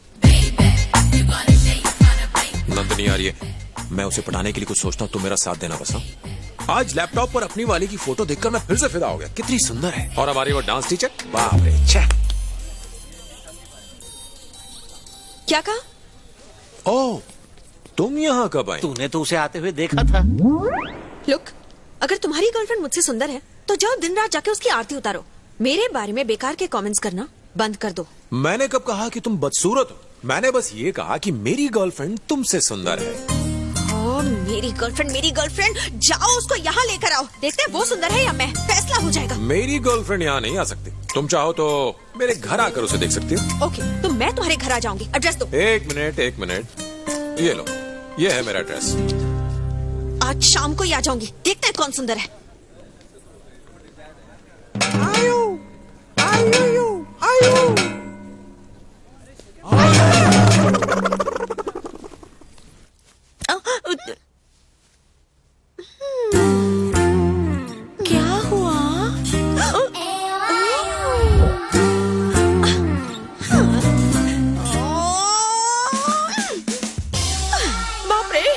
नंदिनी आ रही है, मैं उसे पटाने के लिए कुछ सोचता हूँ, तुम मेरा साथ देना बस। आज लैपटॉप पर अपनी वाली की फोटो देखकर मैं फिर से फिदा हो गया। कितनी सुंदर है। और हमारी वो डांस टीचर, बाप रे। क्या कहा? ओह तुम यहाँ कब आई? तूने तो उसे आते हुए देखा था। लुक, अगर तुम्हारी गर्लफ्रेंड मुझसे सुंदर है तो जाओ दिन रात जाके उसकी आरती उतारो। मेरे बारे में बेकार के कमेंट्स करना बंद कर दो। मैंने कब कहा कि तुम बदसूरत हो? मैंने बस ये कहा कि मेरी गर्लफ्रेंड तुमसे सुंदर है। मेरी गर्लफ्रेंड, जाओ उसको यहाँ लेकर आओ। देखते हैं वो सुंदर है या मैं, फैसला हो जाएगा। मेरी गर्लफ्रेंड यहाँ नहीं आ सकती। तुम चाहो तो मेरे घर आकर उसे देख सकती हो। ओके, तो मैं तुम्हारे घर आ जाऊंगी। एड्रेस दो। एक मिनट, ये लो, ये है मेरा एड्रेस। आज शाम को ही आ जाऊंगी, देखते हैं कौन सुंदर है। क्या हुआ? बाप रे!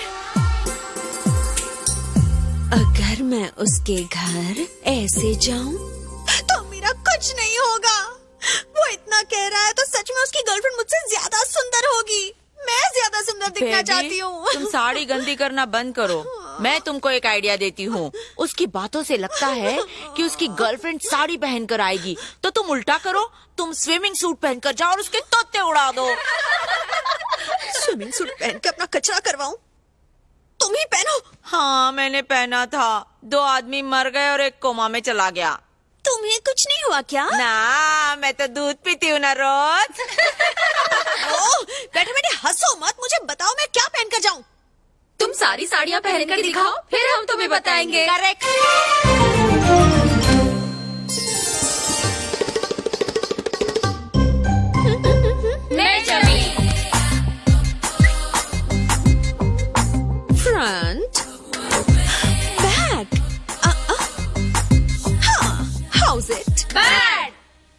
अगर मैं उसके घर ऐसे जाऊं तो मेरा कुछ नहीं होगा। वो इतना कह रहा है तो सच में उसकी गर्लफ्रेंड मुझसे ज्यादा सुंदर होगी। मैं ज्यादा सुंदर दिखना बेबी, चाहती हूँ। तुम साड़ी गंदी करना बंद करो। मैं तुमको एक आइडिया देती हूँ। उसकी बातों से लगता है कि उसकी गर्लफ्रेंड साड़ी पहनकर आएगी, तो तुम उल्टा करो, तुम स्विमिंग सूट पहनकर जाओ और उसके तोते उड़ा दो। स्विमिंग सूट पहन के अपना कचरा करवाऊं? तुम ही पहनो। हाँ, मैंने पहना था। 2 आदमी मर गए और एक कोमा में चला गया। तुम्हें कुछ नहीं हुआ क्या? ना, मैं तो दूध पीती हूँ ना रोज। बैठे बैठे हंसो मत, मुझे बताओ मैं क्या पहन कर जाऊं? तुम सारी साड़ियाँ पहनकर दिखाओ, फिर हम तुम्हें बताएंगे। करेक्ट। मैं जमी। Front, back, how's it? Bad.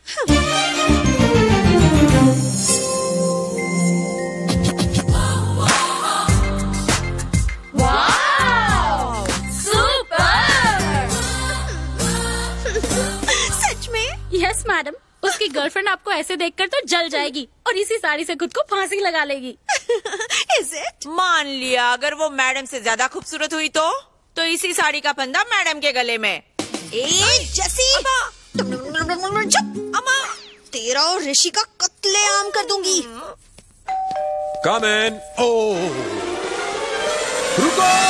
Yes madam, उसकी गर्लफ्रेंड आपको ऐसे देखकर तो जल जाएगी और इसी साड़ी से खुद को फांसी लगा लेगी। Is it? मान लिया अगर वो मैडम से ज्यादा खूबसूरत हुई तो इसी साड़ी का फंदा मैडम के गले में। जैसी चुप अम्मा, तेरा और ऋषि का कत्लेआम कर दूंगी। Come in. Oh, रुको।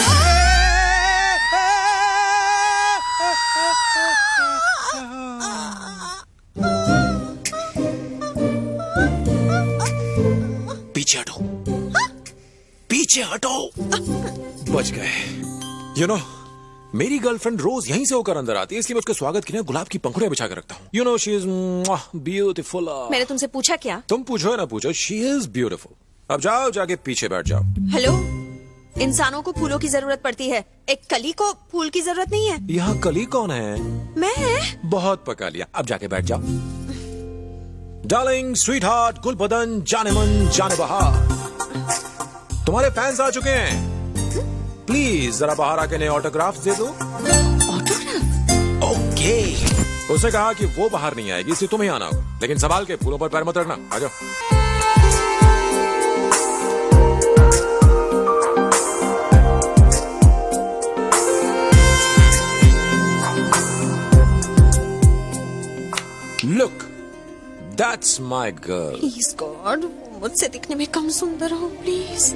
पीछे हटो, पीछे हटो। बच गए। यू नो, मेरी गर्लफ्रेंड रोज यहीं से होकर अंदर आती है, इसलिए मैं उसके स्वागत के लिए गुलाब की पंखुड़ियां बिछा कर रखता हूँ। You know, she is beautiful. मैंने तुमसे पूछा क्या? तुम पूछो या ना पूछो, शी इज ब्यूटीफुल। अब जाओ, जाके पीछे बैठ जाओ। हेलो, इंसानों को फूलों की जरूरत पड़ती है, एक कली को फूल की जरूरत नहीं है। यहाँ कली कौन है? मैं। बहुत पका लिया, अब जाके बैठ जाओ। डार्लिंग, स्वीट हार्ट, गुल बदन, जाने मन जाने बहार, तुम्हारे फैंस आ चुके हैं। प्लीज जरा बाहर आके नए ऑटोग्राफ दे दो। ऑटोग्राफ? ओके। उसने कहा कि वो बाहर नहीं आएगी, इसलिए तुम्हें आना होगा, लेकिन संभाल के, फूलों पर पैर मत रखना। आ जाओ। Look, that's my girl. Please God, मुझसे दिखने में कम सुंदर हो प्लीज।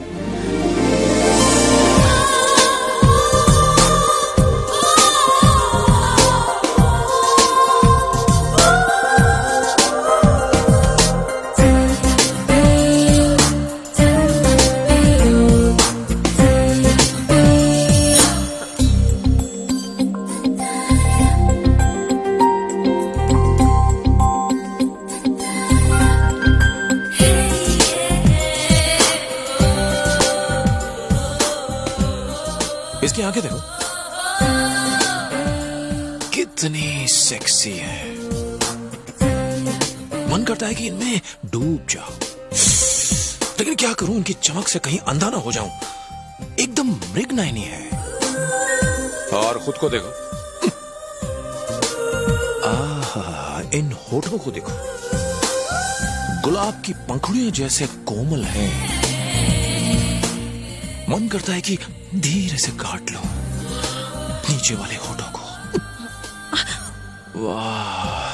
इसकी आंखें देखो, कितनी सेक्सी है। मन करता है कि इनमें डूब जाओ, लेकिन क्या करूं, इनकी चमक से कहीं अंधा ना हो जाऊं। एकदम मृगनयनी है। और खुद को देखो, आहा, इन होठों को देखो, गुलाब की पंखुड़ियां जैसे कोमल हैं। मन करता है कि धीरे से काट लो नीचे वाले होठों को। वाह,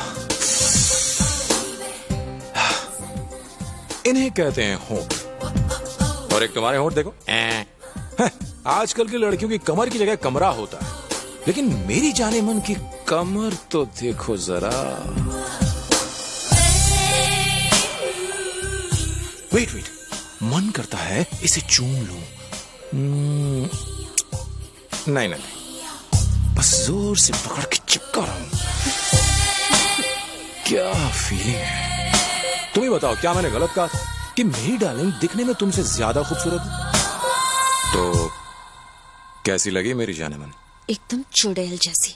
इन्हें कहते हैं होंठ। और एक तुम्हारे होंठ देखो। आजकल की लड़कियों की कमर की जगह कमरा होता है, लेकिन मेरी जाने मन की कमर तो देखो जरा। वेट, मन करता है इसे चूम लूं। नहीं, बस जोर से पकड़ के चिपका रहा हूं। क्या फीलिंग है? तुम ही बताओ, क्या मैंने गलत कहा कि मेरी डार्लिंग दिखने में तुमसे ज्यादा खूबसूरत है? तो कैसी लगी मेरी जाने मन? एकदम चुड़ैल जैसी।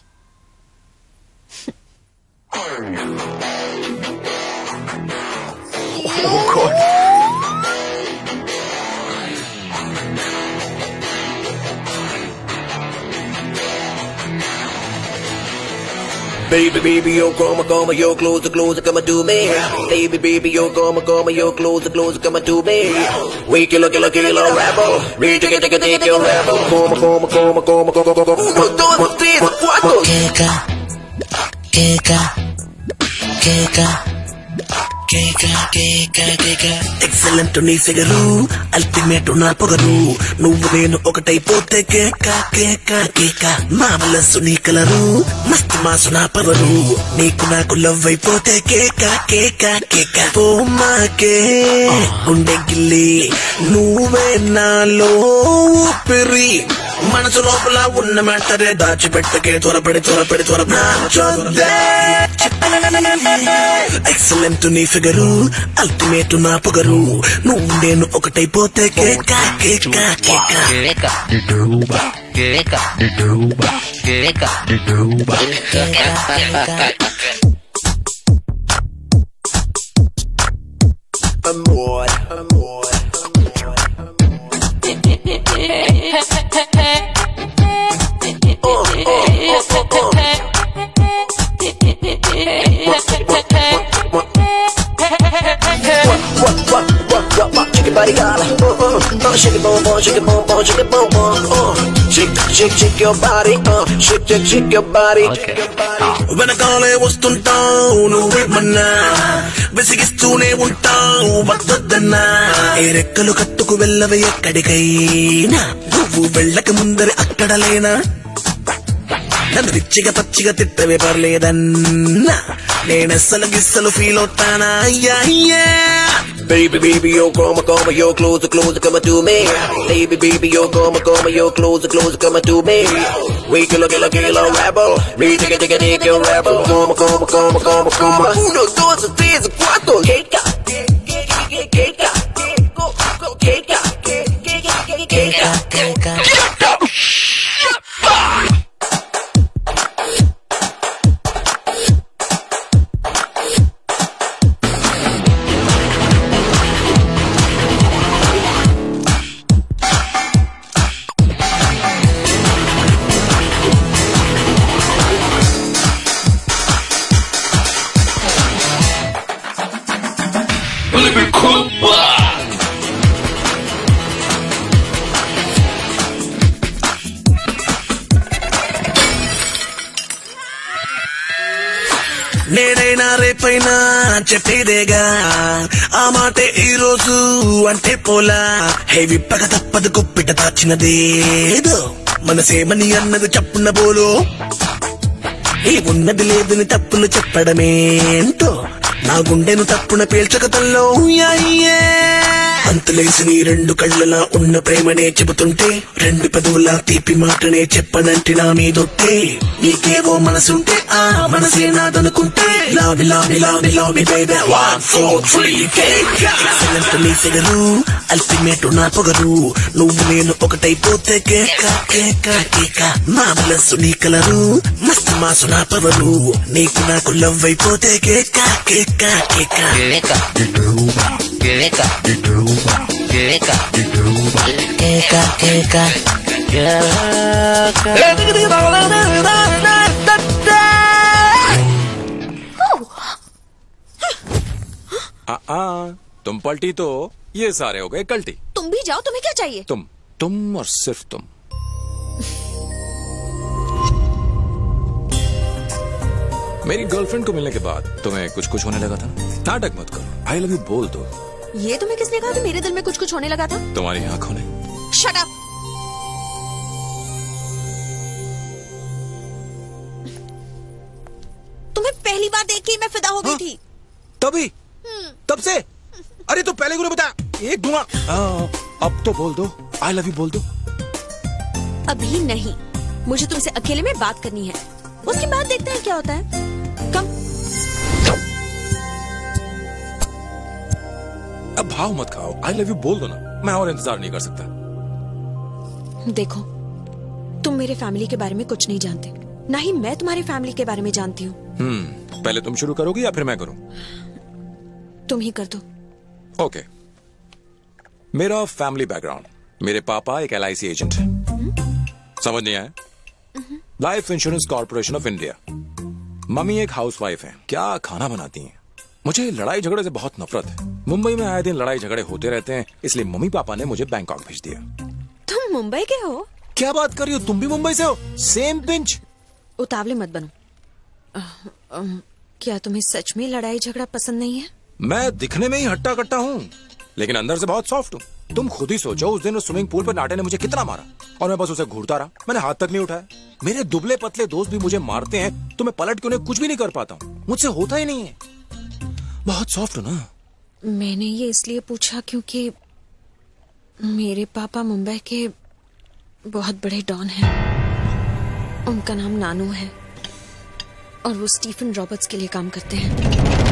Baby, yo, come, yo, closer, come and do me. Baby, yo, come, yo, closer, come and do me. We kill a rebel. We take your rebel. Come. 1, 2, 3, 4. Excellent నీ ఫిగరు, అల్టిమేట్ నా పొగరు, నువ్వు నేను ఒకటైపోతే కేక కేక కేక. నా మనసు నీ కలరు, మస్తు మాసు నా పవరు, నీకు నాకు లవ్ అయిపోతే కేక కేక కేక. పోమాకే గుండె గిల్లి, నువ్వే నాలో ఊపిరి, మనసు లోపల ఉన్న మ్యాటరే దాచిపెట్టకే త్వరపడి ఎక్సలెంట్ నీ ఫిగరు, అల్టిమేట్ నా పొగరు, నువ్వు నేను ఒకటైపోతే కేక కేక కేక. Shake your body, girl. Shake it, boom, boom, shake it, boom, boom, shake it, boom, boom. Shake your body, shake your body. వెనకాలే వస్తుంటావు నువ్వేమన్నా, విసిగిస్తూనే ఉంటావు వద్దన్నా. ఏ రెక్కలు కట్టుకు వెళ్ళవే ఎక్కడికైనా, నువ్వు వెళ్ళక ముందరే అక్కడ లేనా. నన్ను రిచ్చిగా పచ్చిగా తిట్టవే పర్లేదన్నా, నేనెస్సలు గిస్సలు ఫీల్ అవుతానా. Baby, yo, come, yo, closer, come and do me. Baby, yo, come, yo, closer, come and do me. We kill a rebel. We take your rebel. Come. 1, 2, 3, 4. Keka. నేనైనా రేపైనా చెప్పేదేగా, ఆ మాటే ఈ రోజు అంటే పోలా. హే విప్పక తప్పదు కుప్పిట దాచినదేదో, మనసేమని అన్నది చెప్పున్న బోలో. ఏ ఉన్నది లేదని తప్పులు చెప్పడమేంటో, నా గుండెను తప్పున పేల్చక తల్లో. అంతులేసి నీ రెండు కళ్ళలా ఉన్న ప్రేమనే చెబుతుంటే, రెండు పెదవులా తీపి మాటనే చెప్పనంటి నా మీదొట్టే. నీకేవో మనసుంటే ఆ మనసే నాదనుకుంటే, లావి బేబీ 1, 4, 3 ఎక్సలెంట్ నీ ఫిగరు, అల్టిమేట్ నా పొగరు, నువ్వు నేను ఒకటైపోతే కేక కేక కేక. నా మనసు నీ కలరు, మస్తు మాసు నా పవరు, నీకు నాకు లవ్ అయిపోతే కేక కేక కేక. तुम पलटी तो ये सारे हो गए कल्टी। तुम भी जाओ, तुम्हें क्या चाहिए? तुम तुम और सिर्फ तुम। मेरी गर्लफ्रेंड को मिलने के बाद तुम्हें कुछ कुछ होने लगा था। नाटक मत करो, आई लव यू बोल दो। ये तुम्हें किसने कहा कि मेरे दिल में कुछ कुछ होने लगा था? तुम्हारी आंखों ने। Shut up. तुम्हें पहली बार देख के ही मैं फिदा हो गई थी। तभी तब से। अरे तो पहले क्यों बता? एक दूंगा। अब तो बोल दो, आई लव यू बोल दो। अभी नहीं, मुझे तुमसे अकेले में बात करनी है, उसके बाद देखते हैं क्या होता है। कम। अब भाव मत खाओ, आई लव यू बोल दो ना, मैं और इंतजार नहीं कर सकता। देखो, तुम मेरे फैमिली के बारे में कुछ नहीं जानते, ना ही मैं तुम्हारी फैमिली के बारे में जानती हूँ। पहले तुम शुरू करोगी या फिर मैं करूं? तुम ही कर दो। ओके। मेरा फैमिली बैकग्राउंड, मेरे पापा एक LIC एजेंट है। समझ नहीं आया? Life insurance corporation of India. मम्मी एक हाउसवाइफ है, क्या खाना बनाती हैं। मुझे लड़ाई झगड़े से बहुत नफरत है। मुंबई में आए दिन लड़ाई झगड़े होते रहते हैं, इसलिए मम्मी पापा ने मुझे बैंकॉक भेज दिया। तुम मुंबई के हो? क्या बात कर रही हो, तुम भी मुंबई से हो? Same pinch. उतावले मत बनो। क्या तुम्हें सच में लड़ाई झगड़ा पसंद नहीं है? मैं दिखने में ही हट्टा कट्टा हूँ, लेकिन अंदर से बहुत सॉफ्ट हूँ। तुम खुद ही सोचो, उस दिन उस स्विमिंग पूल पर नाटे ने मुझे कितना मारा और मैं बस उसे घूरता रहा, मैंने हाथ तक नहीं उठाया। मेरे दुबले पतले दोस्त भी मुझे मारते हैं तो मैं पलट के उन्हें कुछ भी नहीं कर पाता हूँ, मुझसे होता ही नहीं है। बहुत सॉफ्ट हो ना। मैंने ये इसलिए पूछा क्योंकि मेरे पापा मुंबई के बहुत बड़े डॉन हैं। उनका नाम नानू है और वो स्टीफन रॉबर्ट्स के लिए काम करते हैं।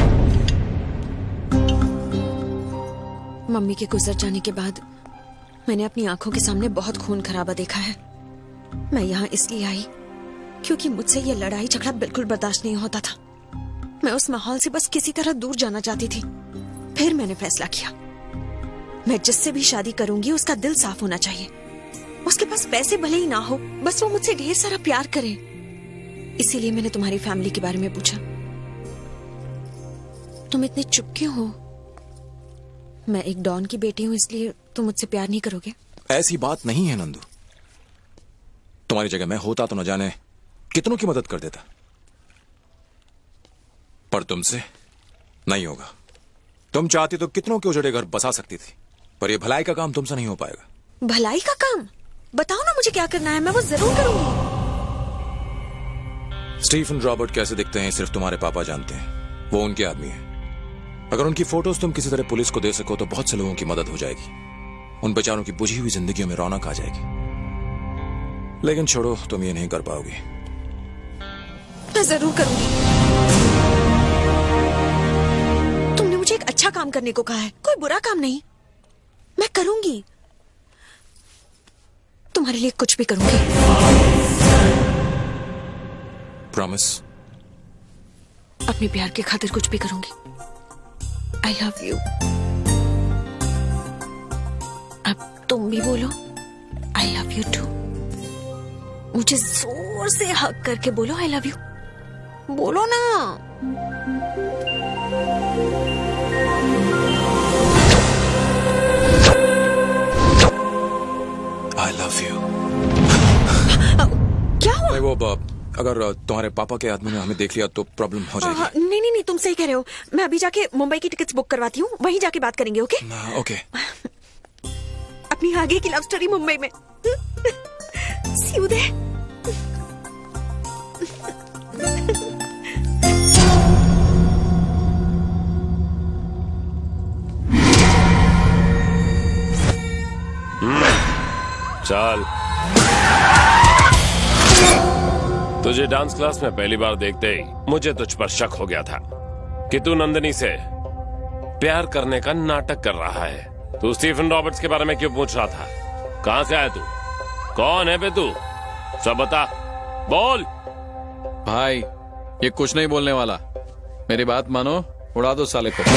मम्मी के गुजर जाने के बाद मैंने अपनी आंखों के सामने बहुत खून खराबा देखा है। मैं यहाँ इसलिए आई क्योंकि मुझसे ये लड़ाई झगड़ा बिल्कुल बर्दाश्त नहीं होता था। मैं उस माहौल से बस किसी तरह दूर जाना चाहती थी। फिर मैंने फैसला किया, मैं जिससे भी शादी करूंगी उसका दिल साफ होना चाहिए। उसके पास पैसे भले ही ना हो, बस वो मुझसे ढेर सारा प्यार करे। इसीलिए मैंने तुम्हारी फैमिली के बारे में पूछा। तुम इतने चुप क्यों हो? मैं एक डॉन की बेटी हूँ, इसलिए तुम मुझसे प्यार नहीं करोगे? ऐसी बात नहीं है नंदू। तुम्हारी जगह मैं होता तो न जाने कितनों की मदद कर देता, पर तुमसे नहीं होगा। तुम चाहती तो कितनों के उजड़े घर बसा सकती थी, पर यह भलाई का काम तुमसे नहीं हो पाएगा। भलाई का काम? बताओ ना मुझे क्या करना है, मैं वो जरूर करूंगी। स्टीफन रॉबर्ट कैसे दिखते हैं सिर्फ तुम्हारे पापा जानते हैं। वो उनके आदमी हैं। अगर उनकी फोटोज तुम किसी तरह पुलिस को दे सको तो बहुत से लोगों की मदद हो जाएगी। उन बेचारों की बुझी हुई जिंदगियों में रौनक आ जाएगी। लेकिन छोड़ो, तुम ये नहीं कर पाओगी। मैं जरूर करूंगी। तुमने मुझे एक अच्छा काम करने को कहा है, कोई बुरा काम नहीं। मैं करूंगी, तुम्हारे लिए कुछ भी करूंगी। प्रॉमिस? अपने प्यार के खातिर कुछ भी करूंगी। I love you। अब तुम भी बोलो I love you too। मुझे जोर से हक करके बोलो I love you। बोलो ना। I love you। क्या हुआ? नहीं, वो अगर तुम्हारे पापा के आदमी ने हमें देख लिया तो प्रॉब्लम हो जाएगी। नहीं नहीं नहीं, तुम सही कह रहे हो। मैं अभी जाके मुंबई की टिकट्स बुक करवाती हूँ, वहीं जाके बात करेंगे। Okay okay. अपनी आगे की लव स्टोरी मुंबई में। See you there। चल, तुझे डांस क्लास में पहली बार देखते ही मुझे तुझ पर शक हो गया था कि तू नंदिनी से प्यार करने का नाटक कर रहा है। तू स्टीफन रॉबर्ट्स के बारे में क्यों पूछ रहा था? कहां से आया तू? कौन है बे तू? सब बता, बोल। भाई, ये कुछ नहीं बोलने वाला। मेरी बात मानो, उड़ा दो साले को।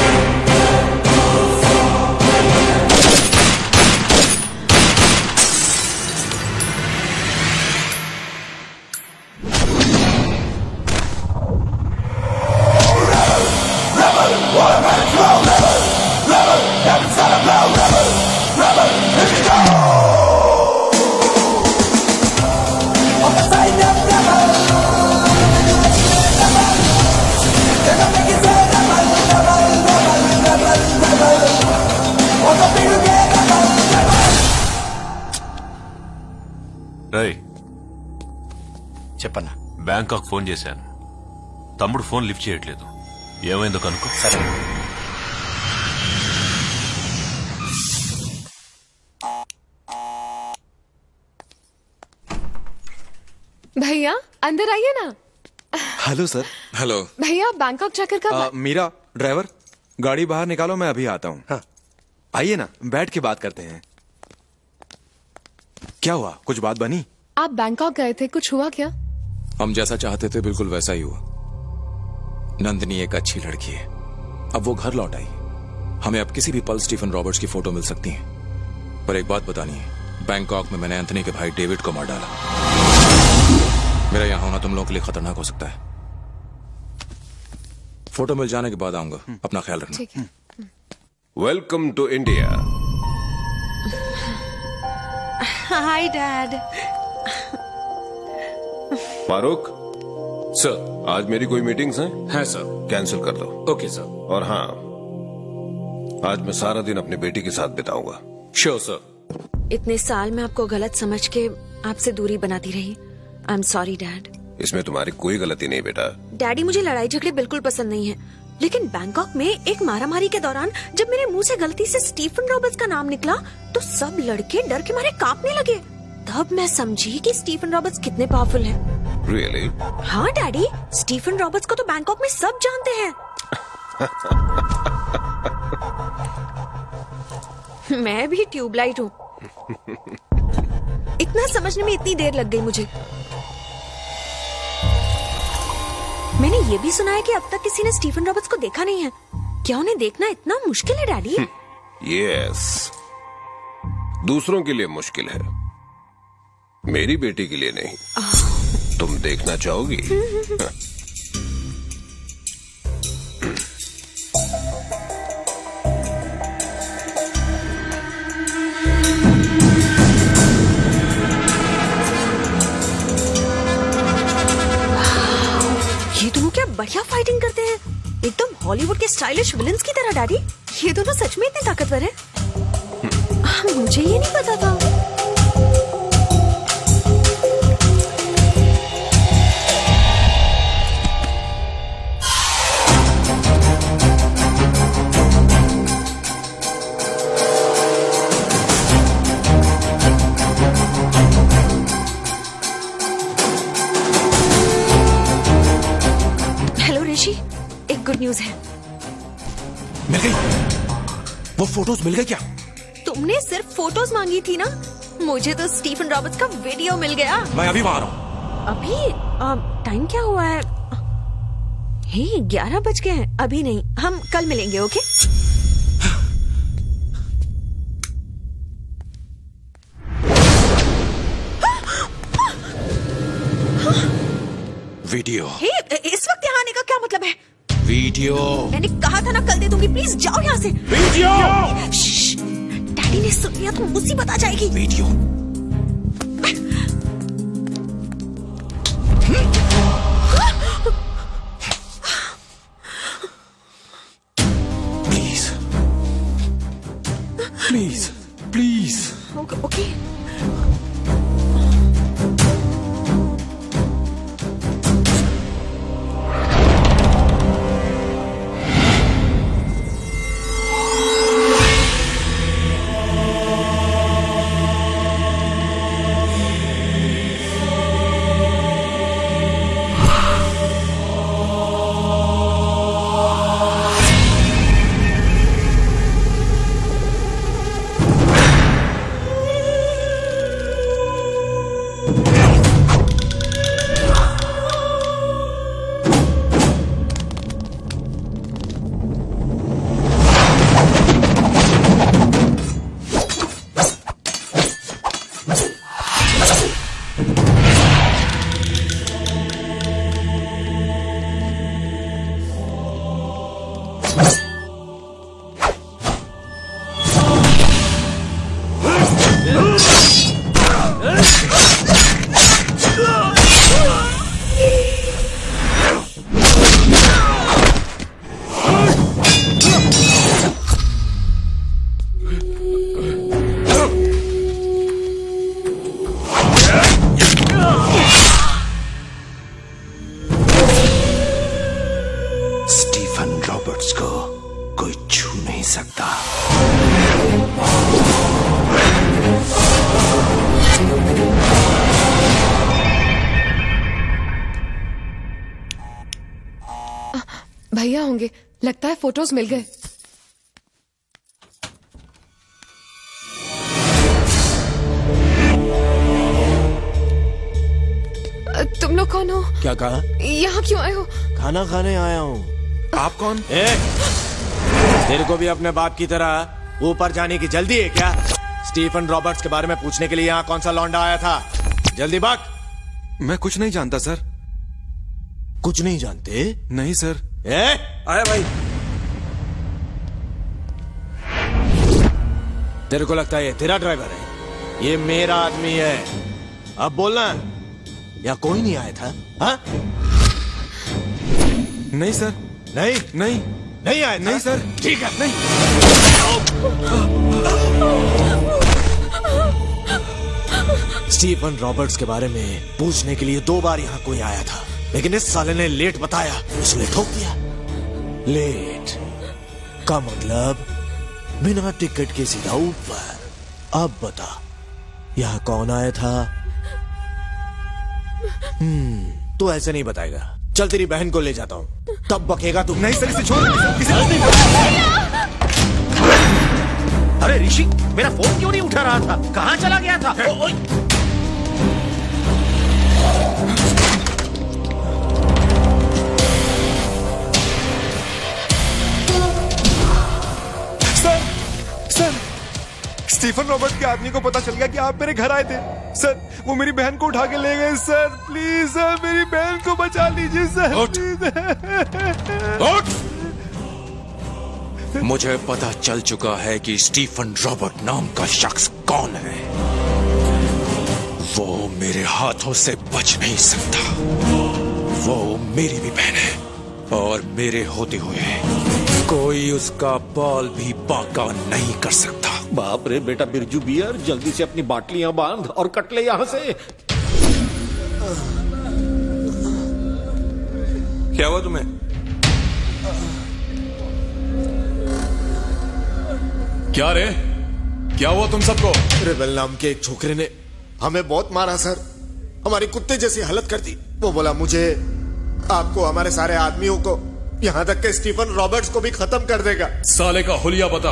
రై చెప్పన్నా. బ్యాంకాక్ ఫోన్ చేశాను, తమ్ముడు ఫోన్ లిఫ్ట్ చేయట్లేదు. ఏమైందో కనుక్కో. సరే. भैया अंदर आइए ना। Hello sir. हेलो भैया बैंकॉक जाकर कब मीरा ड्राइवर गाड़ी बाहर निकालो, मैं अभी आता हूँ। हाँ। आइए ना, बैठ के बात करते हैं। क्या हुआ, कुछ बात बनी? आप बैंकॉक गए थे, कुछ हुआ क्या? हम जैसा चाहते थे बिल्कुल वैसा ही हुआ। नंदनी एक अच्छी लड़की है, अब वो घर लौट आई। हमें अब किसी भी पल स्टीफन रॉबर्ट्स की फोटो मिल सकती है। पर एक बात बतानी है, बैंकॉक में मैंने एंथनी के भाई डेविड को मार डाला। मेरा यहां होना तुम लोगों के लिए खतरनाक हो सकता है। फोटो मिल जाने के बाद आऊंगा, अपना ख्याल रखना। ठीक है। Welcome to India. Hi dad. Farooq sir, आज मेरी कोई मीटिंग्स हैं? है सर। कैंसिल कर दो। Okay sir. और हाँ, आज मैं सारा दिन अपनी बेटी के साथ बिताऊंगा। Sure sir. इतने साल में आपको गलत समझ के आपसे दूरी बनाती रही। I am sorry dad. इसमें तुम्हारी कोई गलती नहीं बेटा। डैडी मुझे लड़ाई झगड़े बिल्कुल पसंद नहीं है, लेकिन बैंकॉक में एक मारामारी के दौरान जब मेरे मुंह से गलती से स्टीफन रॉबर्ट्स का नाम निकला तो सब लड़के डर के मारे कांपने लगे। तब मैं समझी कि स्टीफन रॉबर्ट्स कितने पावरफुल हैं। Really? हाँ डैडी, स्टीफन रॉबर्ट्स को तो बैंकॉक में सब जानते हैं। मैं भी ट्यूबलाइट हूँ। इतना समझने में इतनी देर लग गई मुझे। मैंने ये भी सुना है कि अब तक किसी ने स्टीफन रॉबर्ट्स को देखा नहीं है। क्या उन्हें देखना इतना मुश्किल है डैडी? यस, दूसरों के लिए मुश्किल है, मेरी बेटी के लिए नहीं। तुम देखना चाहोगी? ये दोनों क्या बढ़िया फाइटिंग करते हैं, एकदम हॉलीवुड के स्टाइलिश विलेंस की तरह। डैडी, ये दोनों सच में इतने ताकतवर हैं? मुझे ये नहीं पता था। एक गुड न्यूज है। मिल गई? वो फोटोज मिल गए क्या? तुमने सिर्फ फोटोज मांगी थी ना, मुझे तो स्टीफन रॉबर्ट्स का वीडियो मिल गया। मैं अभी वहां आ रहा हूं। अभी टाइम क्या हुआ है? 11 बज गए हैं। अभी नहीं, हम कल मिलेंगे। ओके? वीडियो। इस वक्त यहाँ आने का क्या मतलब है? वीडियो। मैंने कहा था ना कल दे दूंगी। प्लीज जाओ यहाँ से। वीडियो। डैडी ने सुन लिया तो मुसीबत आ जाएगी। Video. Please please please. Okay. होंगे। लगता है फोटोज मिल गए। तुम लोग कौन हो? क्या कहा? यहाँ क्यों आए हो? खाना खाने आया हूँ। आप कौन? तेरे को भी अपने बाप की तरह ऊपर जाने की जल्दी है क्या? स्टीफन रॉबर्ट्स के बारे में पूछने के लिए यहाँ कौन सा लौंडा आया था? जल्दी बक। मैं कुछ नहीं जानता सर। कुछ नहीं जानते? नहीं सर। आया भाई। तेरे को लगता है ये तेरा ड्राइवर है? ये मेरा आदमी है। अब बोलना, या कोई नहीं आया था? हाँ? नहीं सर। नहीं नहीं नहीं आया था? नहीं सर। ठीक है। नहीं। स्टीफन रॉबर्ट्स के बारे में पूछने के लिए 2 बार यहाँ कोई आया था, लेकिन इस साले ने लेट बताया, उसने ठोक दिया। लेट का मतलब बिना टिकट के सीधा ऊपर। अब बता, यहाँ कौन आया था? तो ऐसे नहीं बताएगा। चल तेरी बहन को ले जाता हूँ, तब बकेगा तू। नहीं सर, इसे छोड़। अरे ऋषि, मेरा फोन क्यों नहीं उठा रहा था? कहाँ चला गया था? सर, स्टीफन रॉबर्ट के आदमी को पता चल गया कि आप मेरे घर आए थे। सर, वो मेरी बहन को उठा के ले गए। सर प्लीज सर, मेरी बहन को बचा लीजिए सर। उठ। मुझे पता चल चुका है कि स्टीफन रॉबर्ट नाम का शख्स कौन है। वो मेरे हाथों से बच नहीं सकता। वो मेरी भी बहन है और मेरे होते हुए कोई उसका बाल भी बांका नहीं कर सकता। बाप रे बेटा बिरजू बियर, जल्दी से अपनी बाटलियां बांध और कट ले यहां से। क्या हुआ तुम्हें? क्या रे? क्या हुआ तुम सबको? रेबल नाम के एक छोकरे ने हमें बहुत मारा सर। हमारी कुत्ते जैसी हालत कर दी। वो बोला मुझे, आपको, हमारे सारे आदमियों को, यहाँ तक के स्टीफन रॉबर्ट्स को भी खत्म कर देगा। साले का हुलिया बता।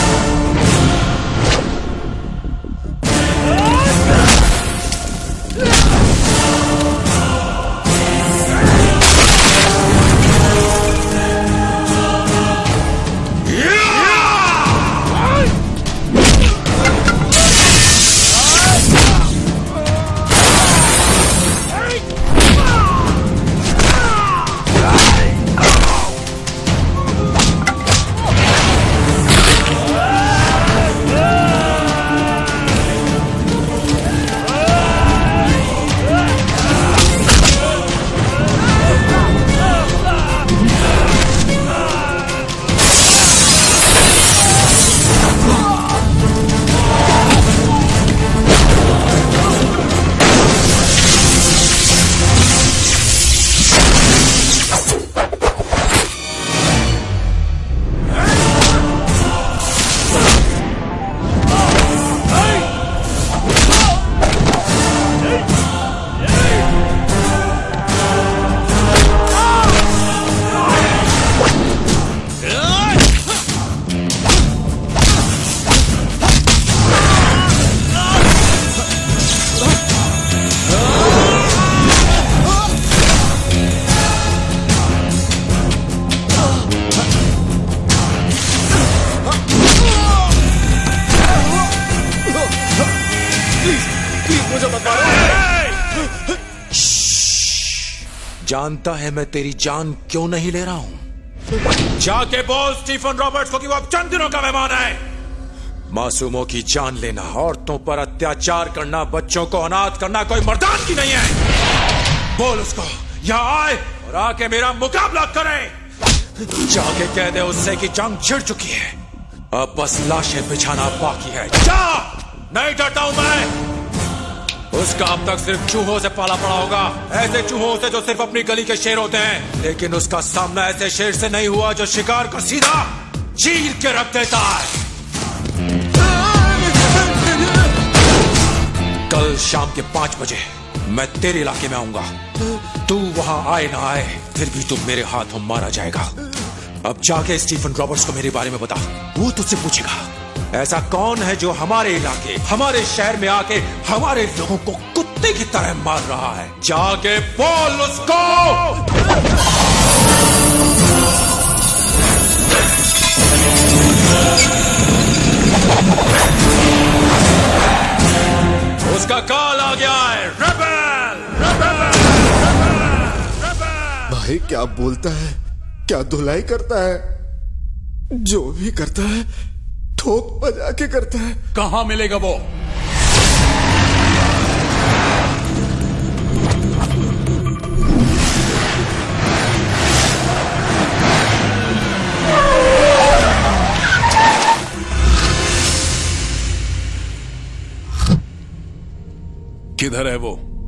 जानता है मैं तेरी जान क्यों नहीं ले रहा हूं? जाके बोल स्टीफन रॉबर्ट्स को कि वो अब चंद दिनों का मेहमान है। मासूमों की जान लेना, औरतों पर अत्याचार करना, बच्चों को अनाथ करना कोई मर्दान की नहीं है। बोल उसको यहाँ आए और आके मेरा मुकाबला करे। जाके कह दे उससे कि जंग छिड़ चुकी है, अब बस लाशें बिछाना बाकी है। जा, नहीं डरता हूं मैं। उसका अब तक सिर्फ चूहों से पाला पड़ा होगा, ऐसे चूहों से जो सिर्फ अपनी गली के शेर होते हैं। लेकिन उसका सामना ऐसे शेर से नहीं हुआ जो शिकार को सीधा चीर के रख देता है। कल शाम के 5 बजे मैं तेरे इलाके में आऊंगा। तू वहां आए ना आए, फिर भी तू मेरे हाथों मारा जाएगा। अब जाके स्टीफन रॉबर्ट्स को मेरे बारे में बता, वो तुझसे पूछेगा ऐसा कौन है जो हमारे इलाके, हमारे शहर में आके हमारे लोगों को कुत्ते की तरह मार रहा है। जाके बोल उसको। उसका कॉल आ गया है। Rebel, rebel, rebel. भाई क्या बोलता है, क्या धुलाई करता है, जो भी करता है ठोक बजा के करता है। कहां मिलेगा वो? किधर है वो?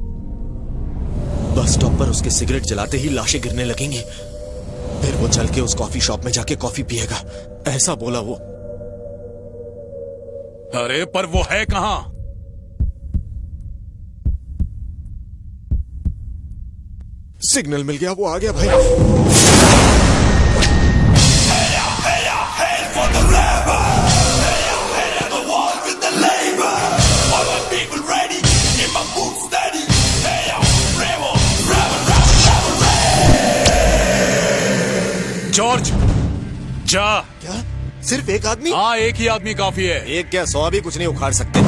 बस स्टॉप पर उसके सिगरेट जलाते ही लाशें गिरने लगेंगी, फिर वो चल के उस कॉफी शॉप में जाके कॉफी पिएगा, ऐसा बोला वो। अरे पर वो है कहां? सिग्नल मिल गया, वो आ गया भाई। जॉर्ज, जा। क्या सिर्फ एक आदमी? हाँ, एक ही आदमी काफी है। एक क्या 100 भी कुछ नहीं उखाड़ सकते।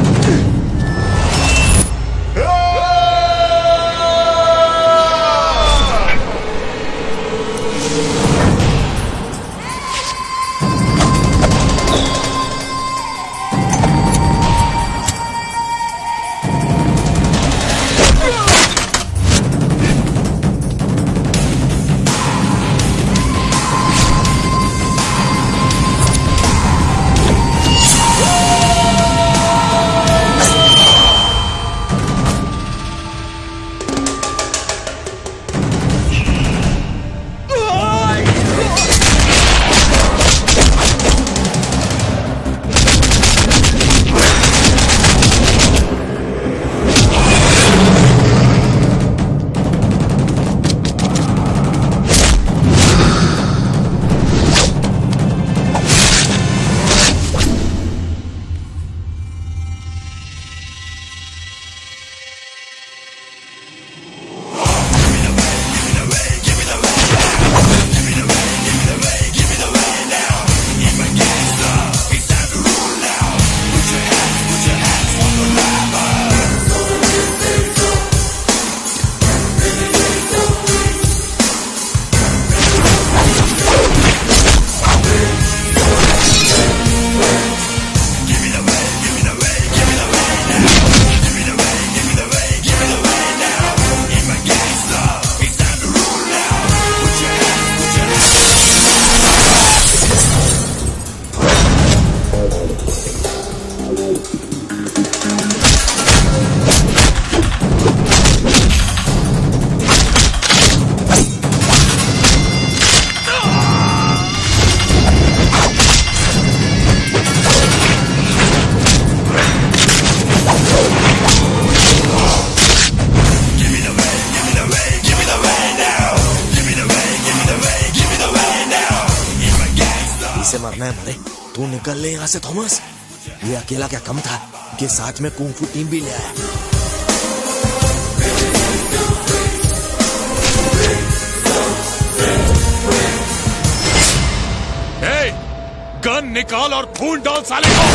से मरना है मरे, तू निकल ले यहाँ से थॉमस। ये अकेला क्या कम था कि साथ में कुंग फू टीम भी ले आया। गन निकाल और खून डाल साले को।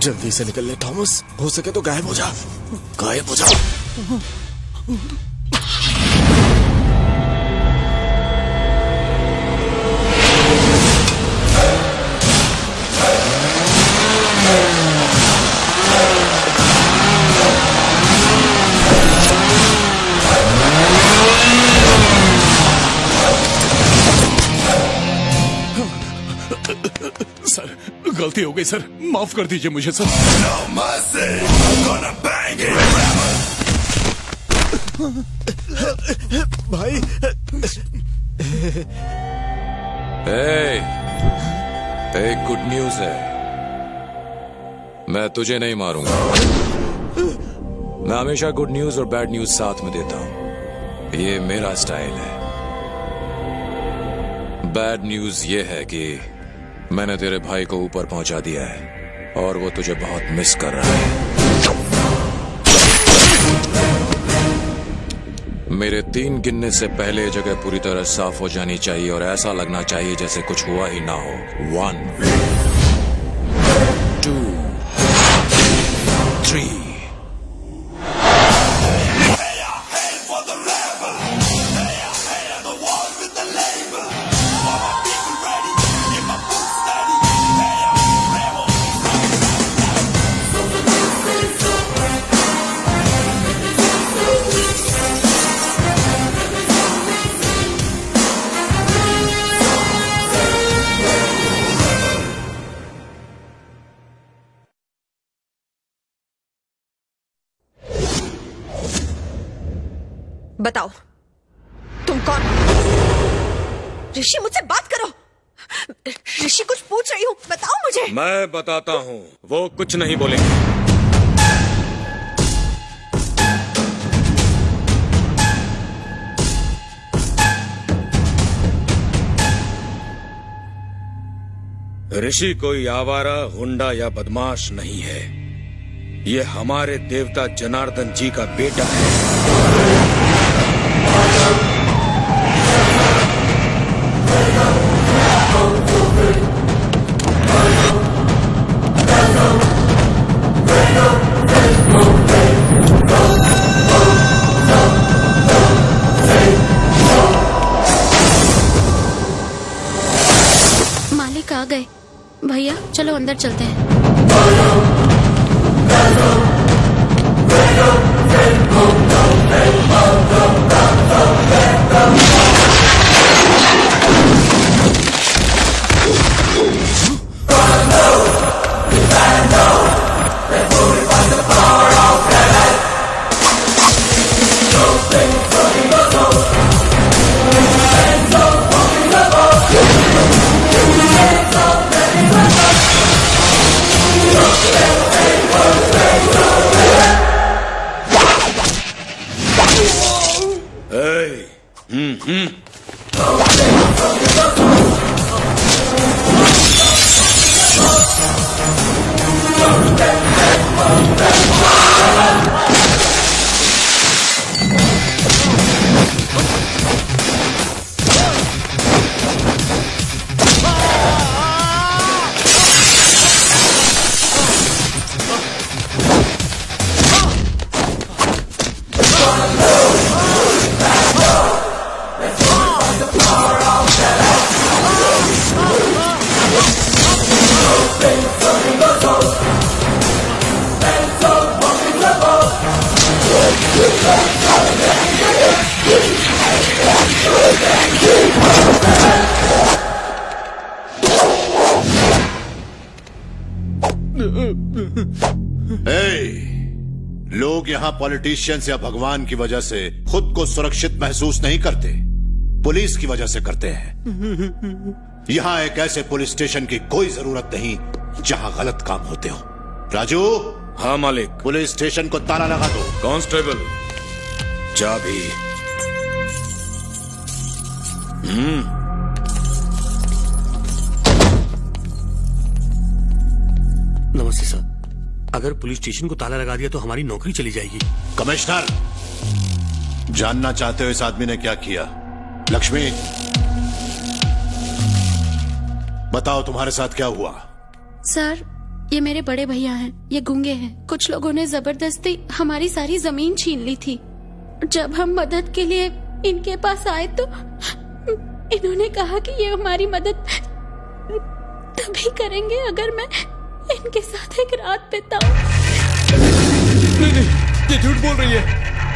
जल्दी से निकल ले थॉमस, हो सके तो गायब हो जा, गायब हो जा। सर गलती हो गई सर, माफ कर दीजिए मुझे सर। भाई एक गुड न्यूज है, मैं तुझे नहीं मारूंगा। मैं हमेशा गुड न्यूज और बैड न्यूज साथ में देता हूं, ये मेरा स्टाइल है। बैड न्यूज ये है कि मैंने तेरे भाई को ऊपर पहुंचा दिया है और वो तुझे बहुत मिस कर रहा है। मेरे 3 गिनने से पहले जगह पूरी तरह साफ हो जानी चाहिए और ऐसा लगना चाहिए जैसे कुछ हुआ ही ना हो। 1 2 3। बताओ तुम कौन? ऋषि मुझसे बात करो। ऋषि कुछ पूछ रही हूँ, बताओ मुझे। मैं बताता हूँ, वो कुछ नहीं बोलेंगे। ऋषि कोई आवारा, गुंडा या बदमाश नहीं है। ये हमारे देवता जनार्दन जी का बेटा है। मालिक आ गए। भैया चलो अंदर चलते हैं। लोग यहाँ पॉलिटिशियंस या भगवान की वजह से खुद को सुरक्षित महसूस नहीं करते, पुलिस की वजह से करते हैं। यहाँ एक ऐसे पुलिस स्टेशन की कोई जरूरत नहीं जहाँ गलत काम होते हो। राजू। हाँ मालिक। पुलिस स्टेशन को ताला लगा दो। कांस्टेबल चाबी। नमस्ते सर। अगर पुलिस स्टेशन को ताला लगा दिया तो हमारी नौकरी चली जाएगी। कमिश्नर, जानना चाहते हो इस आदमी ने क्या किया? लक्ष्मी, बताओ तुम्हारे साथ क्या हुआ? सर, ये मेरे बड़े भैया हैं, ये गूंगे हैं। कुछ लोगों ने जबरदस्ती हमारी सारी जमीन छीन ली थी। जब हम मदद के लिए इनके पास आए तो इन्होंने कहा कि ये हमारी मदद तभी करेंगे अगर मैं इनके साथ एक रात बिताऊं। नहीं, ये झूठ बोल रही है।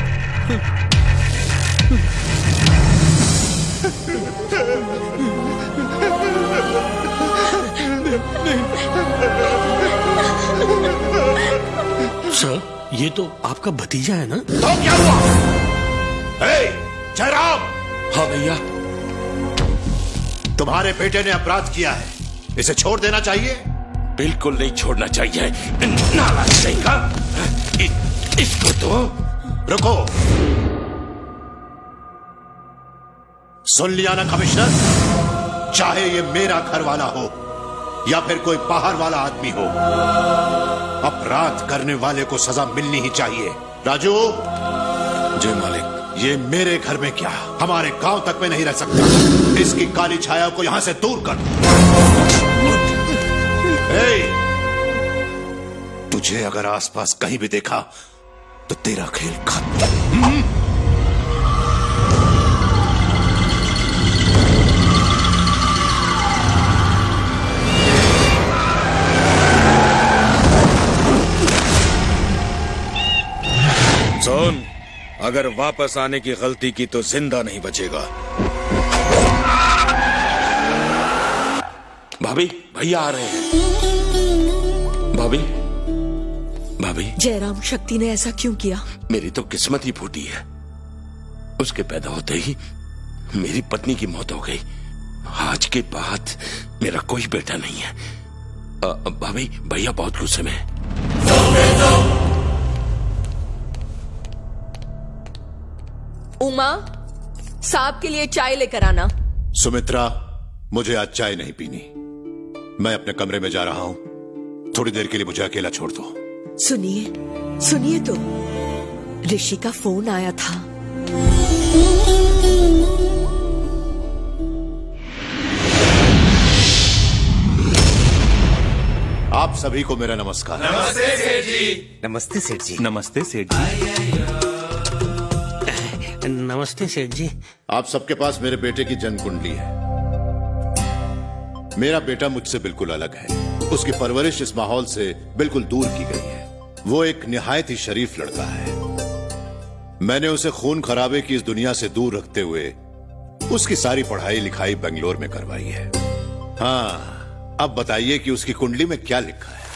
सर, ये तो आपका भतीजा है ना? तो क्या हुआ? जयराम! हाँ भैया। तुम्हारे बेटे ने अपराध किया है, इसे छोड़ देना चाहिए। बिल्कुल नहीं छोड़ना चाहिए। नालायक का इसको तो। रुको, सुन लिया ना कमिश्नर, चाहे ये मेरा घर वाला हो या फिर कोई बाहर वाला आदमी हो, अपराध करने वाले को सजा मिलनी ही चाहिए। राजू। जय मालिक। ये मेरे घर में क्या, हमारे गांव तक में नहीं रह सकता। इसकी काली छाया को यहां से दूर कर। तुझे अगर आसपास कहीं भी देखा तो तेरा खेल खत्म। सुन, अगर वापस आने की गलती की तो जिंदा नहीं बचेगा। भाभी, भैया आ रहे हैं। भाभी, भाभी। जयराम, शक्ति ने ऐसा क्यों किया? मेरी तो किस्मत ही फूटी है। उसके पैदा होते ही मेरी पत्नी की मौत हो गई। आज के बाद मेरा कोई बेटा नहीं है। भाभी, भैया बहुत गुस्से में है। उमा, साहब के लिए चाय लेकर आना। सुमित्रा, मुझे आज चाय नहीं पीनी। मैं अपने कमरे में जा रहा हूं, थोड़ी देर के लिए मुझे अकेला छोड़ दो। सुनिए, सुनिए तो, ऋषि का फोन आया था। आप सभी को मेरा नमस्कार। नमस्ते सेठ जी। नमस्ते सेठ जी। नमस्ते सेठ जी। नमस्ते सेठ जी। आप सबके पास मेरे बेटे की जन्म कुंडली है। मेरा बेटा मुझसे बिल्कुल अलग है। उसकी परवरिश इस माहौल से बिल्कुल दूर की गई है। वो एक निहायत ही शरीफ लड़का है। मैंने उसे खून खराबे की इस दुनिया से दूर रखते हुए उसकी सारी पढ़ाई लिखाई बेंगलोर में करवाई है। हाँ, अब बताइए कि उसकी कुंडली में क्या लिखा है?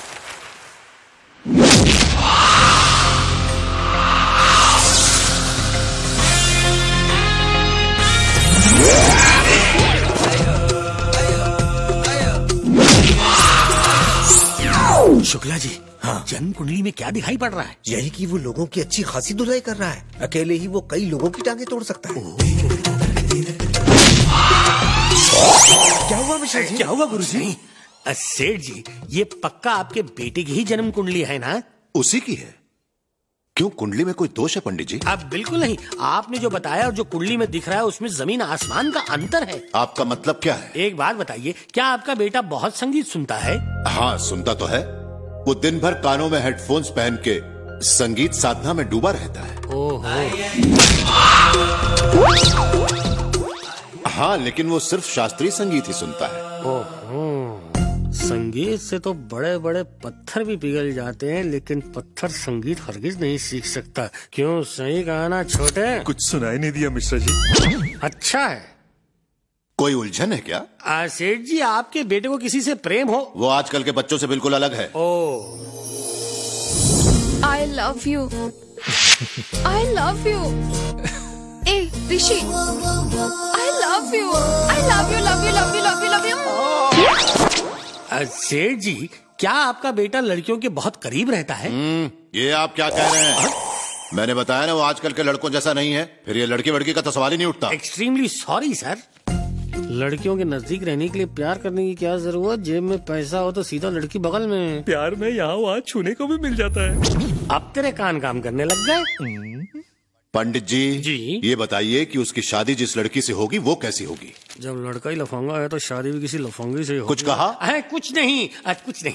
शुक्ला जी, हाँ, जन्म कुंडली में क्या दिखाई पड़ रहा है? यही कि वो लोगों की अच्छी खासी धुलाई कर रहा है। अकेले ही वो कई लोगों की टांगे तोड़ सकता है। क्या हुआ मिश्रा जी? क्या हुआ गुरुजी? सेठ जी, ये पक्का आपके बेटे की ही जन्म कुंडली है ना? उसी की है। क्यों, कुंडली में कोई दोष है पंडित जी? अब बिल्कुल नहीं। आपने जो बताया और जो कुंडली में दिख रहा है उसमें जमीन आसमान का अंतर है। आपका मतलब क्या है? एक बात बताइए, क्या आपका बेटा बहुत संगीत सुनता है? हाँ, सुनता तो है। वो दिन भर कानों में हेडफोन्स पहन के संगीत साधना में डूबा रहता है। ओहो। हाँ, लेकिन वो सिर्फ शास्त्रीय संगीत ही सुनता है। ओहो, संगीत से तो बड़े बड़े पत्थर भी पिघल जाते हैं, लेकिन पत्थर संगीत हरगिज नहीं सीख सकता। क्यों, सही कहा ना छोटे? कुछ सुनाई नहीं दिया मिश्रा जी। अच्छा है। कोई उलझन है क्या? सेठ जी, आपके बेटे को किसी से प्रेम हो? वो आजकल के बच्चों से बिल्कुल अलग है। I love you. I love you. A Rishi, I love you. I love you, love you, love you, love you, love you. सेठ जी, क्या आपका बेटा लड़कियों के बहुत करीब रहता है? ये आप क्या कह रहे हैं? मैंने बताया ना, वो आजकल के लड़कों जैसा नहीं है। फिर ये लड़की वड़की का तो सवाल ही नहीं उठता। Extremely sorry sir. लड़कियों के नजदीक रहने के लिए प्यार करने की क्या जरूरत? जेब में पैसा हो तो सीधा लड़की बगल में। प्यार में यहाँ वहाँ छूने को भी मिल जाता है। अब तेरे कान काम करने लग गए। पंडित जी, ये बताइए कि उसकी शादी जिस लड़की से होगी वो कैसी होगी? जब लड़का ही लफंगा है तो शादी भी किसी लफंगी से होगी। कुछ कहा? कुछ नहीं, कुछ नहीं।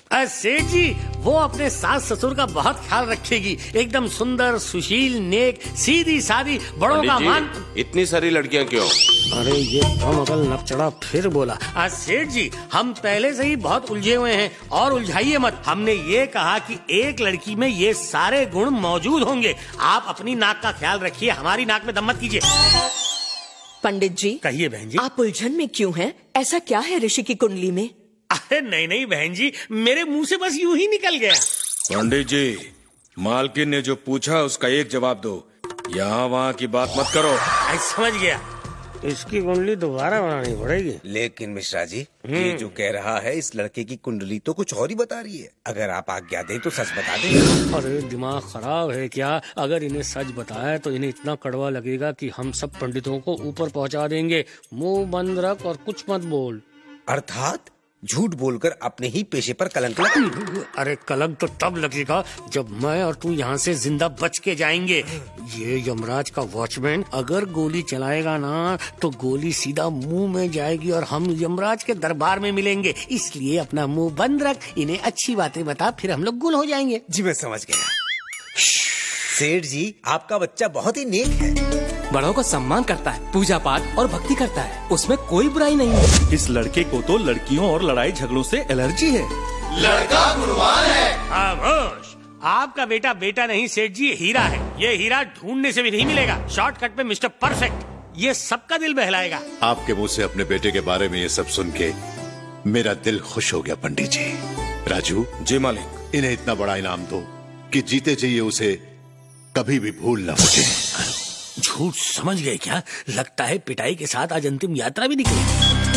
सेठ जी वो अपने सास ससुर का बहुत ख्याल रखेगी, एकदम सुंदर, सुशील, नेक, सीधी सादी, बड़ों का मान। इतनी सारी लड़कियां क्यों? अरे ये कमअकल नपचड़ा फिर बोला। सेठ जी हम पहले से ही बहुत उलझे हुए हैं और उलझाइए मत। हमने ये कहा कि एक लड़की में ये सारे गुण मौजूद होंगे। आप अपनी नाक का ख्याल रखिए, हमारी नाक में दम मत कीजिए। पंडित जी कहिए बहन जी। आप उलझन में क्यों हैं? ऐसा क्या है ऋषि की कुंडली में? अरे नहीं नहीं बहन जी, मेरे मुंह से बस यूं ही निकल गया। पंडित जी, मालकिन ने जो पूछा उसका एक जवाब दो, यहाँ वहाँ की बात मत करो। समझ गया, इसकी कुंडली दोबारा बनानी पड़ेगी। लेकिन मिश्रा जी, ये जो कह रहा है इस लड़के की कुंडली तो कुछ और ही बता रही है। अगर आप आज्ञा दें तो सच बता दें। अरे दिमाग खराब है क्या? अगर इन्हें सच बताया तो इन्हें इतना कड़वा लगेगा कि हम सब पंडितों को ऊपर पहुंचा देंगे। मुंह बंद रख और कुछ मत बोल। अर्थात झूठ बोलकर अपने ही पेशे पर कलंक लगा। अरे कलंक तो तब लगेगा जब मैं और तू यहाँ से जिंदा बच के जाएंगे। ये यमराज का वॉचमैन अगर गोली चलाएगा ना तो गोली सीधा मुंह में जाएगी और हम यमराज के दरबार में मिलेंगे। इसलिए अपना मुंह बंद रख, इन्हें अच्छी बातें बता, फिर हम लोग गुल हो जाएंगे। जी मैं समझ गया। सेठ जी, आपका बच्चा बहुत ही नेक है, बड़ों को सम्मान करता है, पूजा पाठ और भक्ति करता है, उसमें कोई बुराई नहीं है। इस लड़के को तो लड़कियों और लड़ाई झगड़ों से एलर्जी है। लड़का गुणवान है। खामोश, आपका बेटा बेटा नहीं सेठ जी, हीरा है। ये हीरा ढूंढने से भी नहीं मिलेगा, शॉर्टकट में मिस्टर परफेक्ट, ये सबका दिल बहलाएगा। आपके मुंह से अपने बेटे के बारे में ये सब सुन के मेरा दिल खुश हो गया पंडित जी। राजू जी मालिक, इन्हें इतना बड़ा इनाम दो कि जीते जी उसे कभी भी भूल न सके। झूठ समझ गए क्या? लगता है पिटाई के साथ आज अंतिम यात्रा भी निकलेगी।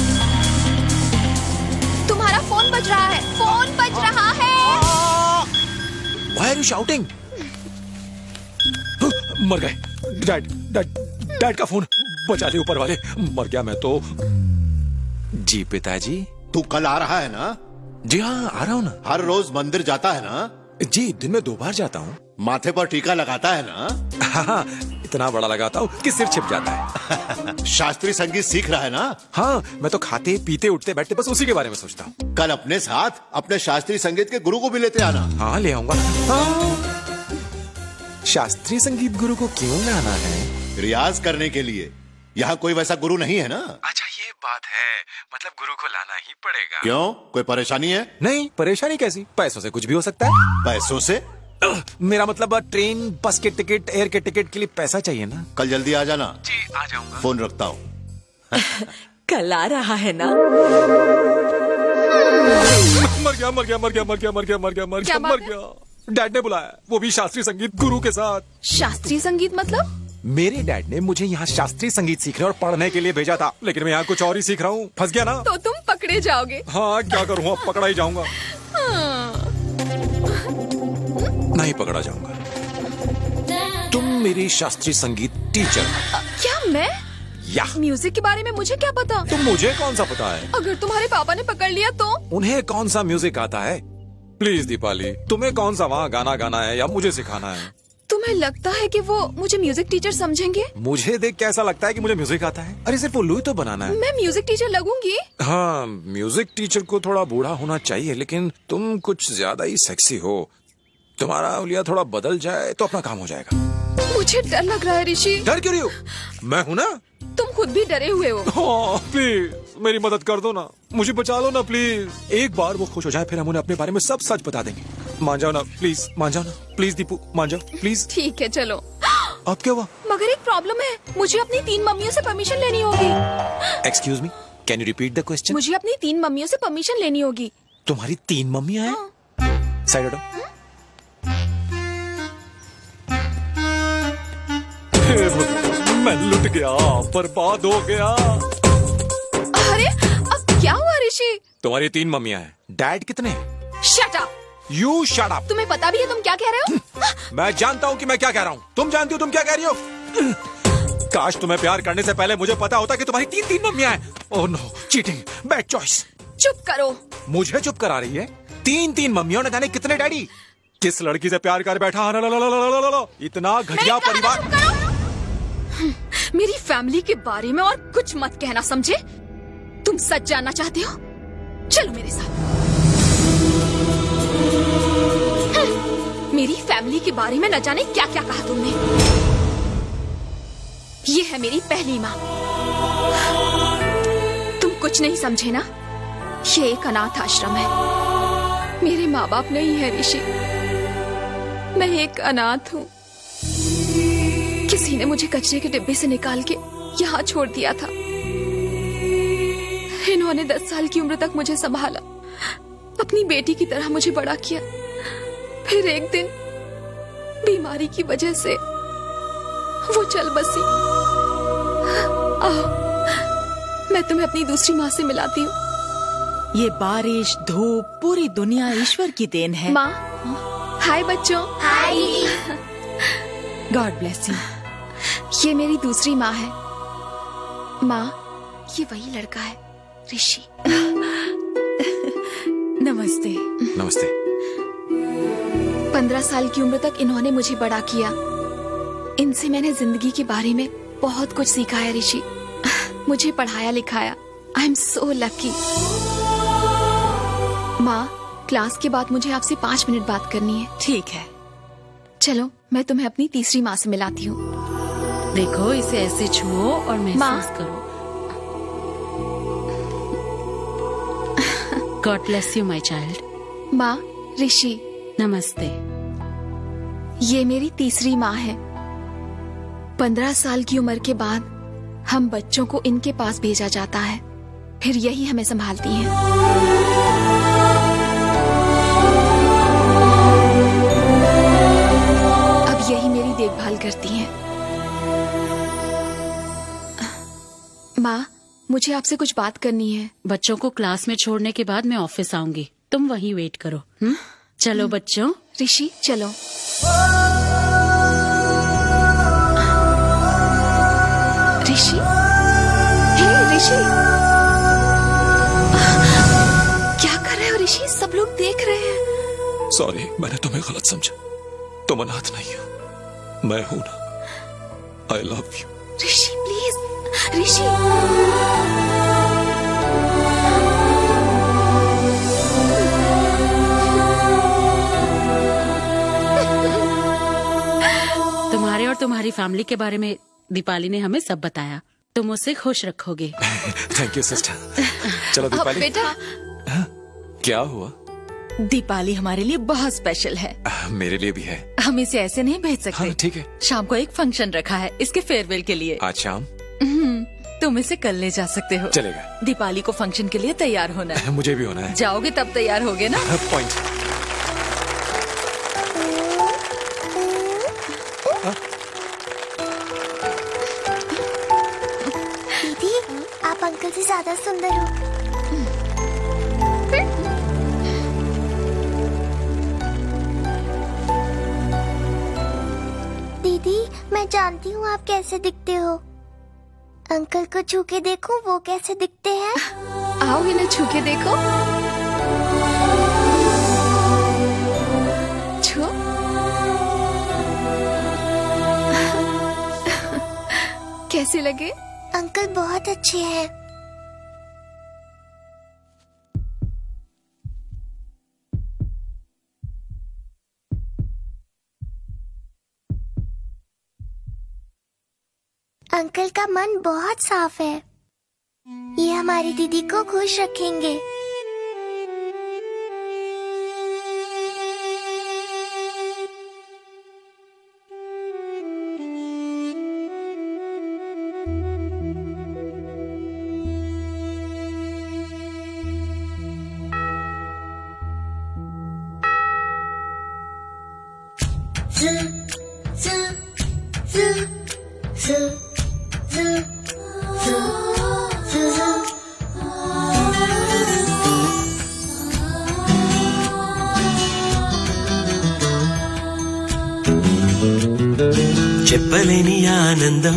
तुम्हारा फोन बज रहा है, फोन बज रहा है। Why are you shouting? मर गए। डैड का फोन बचा ले ऊपर वाले। मर गया मैं तो। जी पिताजी। तू कल आ रहा है ना? जी हाँ आ रहा हूँ ना। हर रोज मंदिर जाता है ना? जी दिन में 2 बार जाता हूँ। माथे पर टीका लगाता है ना? हाँ, इतना बड़ा लगाता हूँ कि सिर छिप जाता है। शास्त्रीय संगीत सीख रहा है ना? हाँ, मैं तो खाते पीते उठते बैठते बस उसी के बारे में सोचता हूँ। कल अपने साथ अपने शास्त्रीय संगीत के गुरु को भी लेते आना। हाँ ले आऊंगा। शास्त्रीय संगीत गुरु को क्यों लाना है? रियाज करने के लिए। यहाँ कोई वैसा गुरु नहीं है ना? अच्छा ये बात है, मतलब गुरु को लाना ही पड़ेगा। क्यों, कोई परेशानी है? नहीं, परेशानी कैसी? पैसों से कुछ भी हो सकता है। पैसों से? मेरा मतलब ट्रेन बस के टिकट एयर के टिकट के लिए पैसा चाहिए ना। कल जल्दी आ जाना। जी आ जाऊंगा। फोन रखता हूँ। कल आ रहा है ना? मर गया। डैड ने बुलाया, वो भी शास्त्रीय संगीत गुरु के साथ। शास्त्रीय संगीत मतलब? मेरे डैड ने मुझे यहाँ शास्त्रीय संगीत सीखने और पढ़ने के लिए भेजा था, लेकिन मैं यहाँ कुछ और ही सीख रहा हूँ। फंस गया ना? तो तुम पकड़े जाओगे। हाँ क्या करूँ, अब पकड़ा ही जाऊंगा। नहीं पकड़ा जाऊंगा। तुम मेरी शास्त्रीय संगीत टीचर। क्या मैं? या म्यूजिक के बारे में मुझे क्या पता? तुम मुझे कौन सा पता है? अगर तुम्हारे पापा ने पकड़ लिया तो? उन्हें कौन सा म्यूजिक आता है? प्लीज दीपाली, तुम्हें कौन सा वहाँ गाना गाना है या मुझे सिखाना है? तुम्हें लगता है कि वो मुझे म्यूजिक टीचर समझेंगे? मुझे देख के ऐसा लगता है कि मुझे म्यूजिक आता है। अरे सिर्फ उल्लू ही तो बनाना है। मैं म्यूजिक टीचर लगूंगी? हाँ, म्यूजिक टीचर को थोड़ा बूढ़ा होना चाहिए, लेकिन तुम कुछ ज्यादा ही सेक्सी हो। तुम्हारा उलिया थोड़ा बदल जाए तो अपना काम हो जाएगा। मुझे डर लग रहा है ऋषि। डर क्यों रही हो? मैं हूँ ना। तुम खुद भी डरे हुए हो। प्लीज मेरी मदद कर दो ना, मुझे बचा लो ना प्लीज। एक बार वो खुश हो जाए फिर हम उन्हें अपने बारे में सब सच बता देंगे। मान जाओ ना प्लीज, मान जाओ ना प्लीज दीपू, मान जाओ प्लीज। ठीक है चलो। अब क्या हुआ? मगर एक प्रॉब्लम है, मुझे अपनी 3 मम्मियों से परमिशन लेनी होगी। Excuse me, can you repeat the question? मुझे अपनी 3 मम्मियों से परमिशन लेनी होगी। तुम्हारी 3 मम्मियाँ हैं? साइड हटो। मैं लुट गया, बर्बाद हो गया। अरे अब क्या हुआ ऋषि? तुम्हारी 3 मम्मियाँ हैं। डैड कितने? Shut up. You shut up. तुम्हें पता भी है तुम क्या कह रहे हो? मैं जानता हूँ कि मैं क्या कह रहा हूँ। तुम जानती हो तुम क्या कह रही हो? काश तुम्हें प्यार करने से पहले मुझे पता होता कि तुम्हारी 3 मम्मियाँ हैं। Oh no, cheating, bad choice. चुप करो। मुझे चुप करा रही है? 3 मम्मियों ने जाने कितने डैडी। किस लड़की से प्यार कर बैठा? इतना घटिया परिवार। मेरी फैमिली के बारे में और कुछ मत कहना, समझे? तुम सच जानना चाहते हो? चलो मेरे साथ। मेरी फैमिली के बारे में न जाने क्या क्या कहा तुमने। ये है मेरी पहली माँ। तुम कुछ नहीं समझे ना, ये एक अनाथ आश्रम है। मेरे माँ बाप नहीं है ऋषि, मैं एक अनाथ हूँ। किसी ने मुझे कचरे के डिब्बे से निकाल के यहाँ छोड़ दिया था। इन्होंने 10 साल की उम्र तक मुझे संभाला, अपनी बेटी की तरह मुझे बड़ा किया। फिर एक दिन बीमारी की वजह से वो चल बसी। आओ, मैं तुम्हें अपनी दूसरी माँ से मिलाती हूँ। ये बारिश, धूप, पूरी दुनिया ईश्वर की देन है। माँ, हाय बच्चों। हाय। God bless you. ये मेरी दूसरी माँ है। माँ, ये वही लड़का है, ऋषि। नमस्ते। नमस्ते। 15 साल की उम्र तक इन्होंने मुझे बड़ा किया। इनसे मैंने जिंदगी के बारे में बहुत कुछ सीखा है ऋषि। मुझे पढ़ाया लिखाया। I am so lucky. माँ, क्लास के बाद मुझे आपसे 5 मिनट बात करनी है। ठीक है। चलो, मैं तुम्हें अपनी तीसरी माँ से मिलाती हूँ। देखो, इसे ऐसे छुओ और महसूस करो। God bless you my child. माँ, ऋषि। नमस्ते। ये मेरी तीसरी माँ है। 15 साल की उम्र के बाद हम बच्चों को इनके पास भेजा जाता है, फिर यही हमें संभालती हैं। अब यही मेरी देखभाल करती हैं। माँ, मुझे आपसे कुछ बात करनी है। बच्चों को क्लास में छोड़ने के बाद मैं ऑफिस आऊंगी, तुम वहीं वेट करो। चलो बच्चों। ऋषि, चलो। ऋषि, हे ऋषि, क्या कर रहे हो ऋषि? सब लोग देख रहे हैं। सॉरी, मैंने तुम्हें गलत समझा। तुम अनाथ नहीं हो, मैं हूं ना। I love you. Rishi please, Rishi. तुम्हारे और तुम्हारी फैमिली के बारे में दीपाली ने हमें सब बताया। तुम उसे खुश रखोगे। Thank you sister. चलो दीपाली। बेटा, क्या हुआ? दीपाली हमारे लिए बहुत स्पेशल है। मेरे लिए भी है। हम इसे ऐसे नहीं भेज सकते। हाँ, ठीक है। शाम को एक फंक्शन रखा है इसके फेयरवेल के लिए। आज शाम? तुम इसे कल ले जा सकते हो। चलेगा। दीपाली को फंक्शन के लिए तैयार होना है। मुझे भी होना है। जाओगे तब तैयार होगे ना? पॉइंट। दीदी, आप अंकल से ज्यादा सुंदर हो। दीदी, मैं जानती हूँ आप कैसे दिखते हो। अंकल को छू के देखो, वो कैसे दिखते हैं। आओ इन्हें छू के देखो। छू। कैसे लगे? अंकल बहुत अच्छे हैं। अंकल का मन बहुत साफ है। ये हमारी दीदी को खुश रखेंगे। చెప్పలేని ఆనందం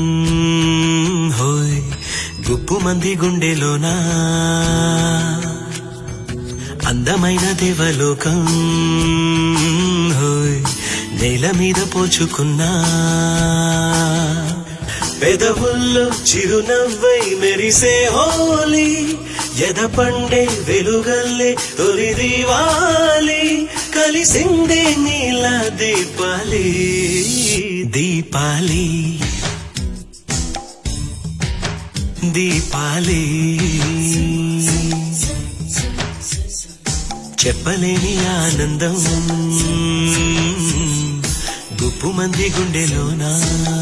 హోయ్ గుప్పు మంది గుండెలోనా అందమైన దేవలోకం హోయ్ నేల మీద పోచుకున్నా పెదవుల్లో చిరునవ్వై మెరిసే హోలీ ఎద పండే వెలుగల్లే తొలి దీవాలి కలిసిందే నీల దీపాలి దీపాలి దీపాలి చెప్పలేని ఆనందం గుప్పు మంది గుండెలోనా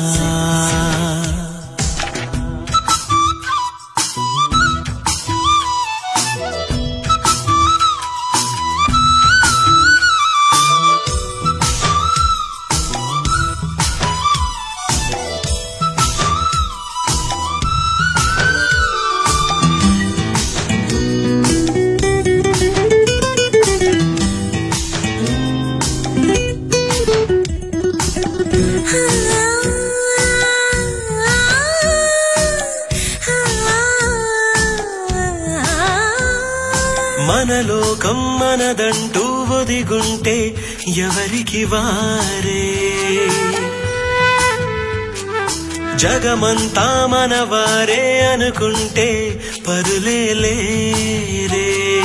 మనలోకం మనదంటూ ఒదిగుంటే ఎవరికి వారే జగమంతా మనవారే అనుకుంటే పరులే లేరే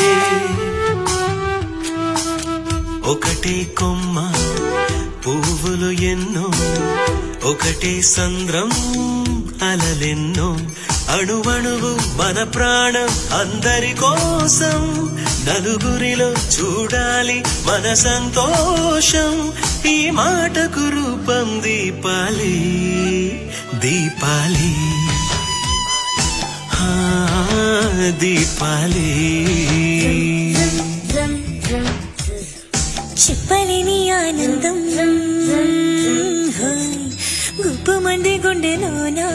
ఒకటే కొమ్మ పువ్వులు ఎన్నో ఒకటే సంద్రం అలలెన్నో అణువణువు మన ప్రాణం అందరి కోసం నలుగురిలో చూడాలి మన సంతోషం ఈ మాటకు రూపం దీపాలి దీపాలి దీపాలి చెప్పలేని ఆనందం గుప్పు మంది గుండెలోనా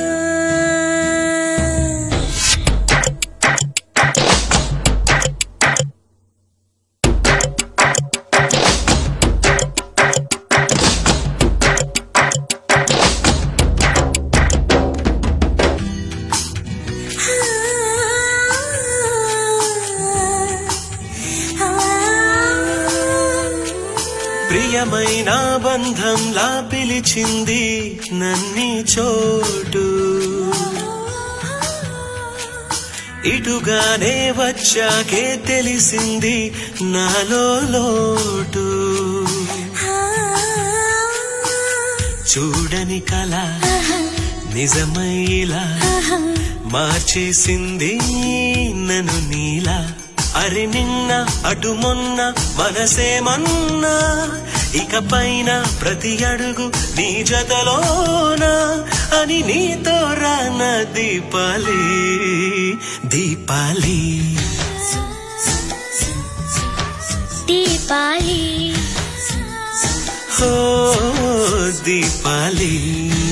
ప్రియమైన బంధంలా పిలిచింది నన్ని చోటు ఇటుగానే వచ్చాకే తెలిసింది నాలో లోటు చూడని కళ నిజమైలా మార్చేసింది నన్ను నీలా అరి నిన్న అటు మొన్న మనసేమన్నా ఇక పైన ప్రతి అడుగు నీ జతలోనా అని నీతో రాన దీపాలి దీపాలి దీపాలి హో దీపాలి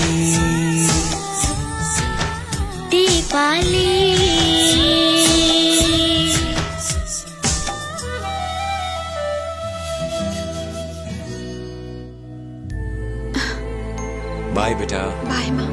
దీపాలి बाय बेटा बाय माँ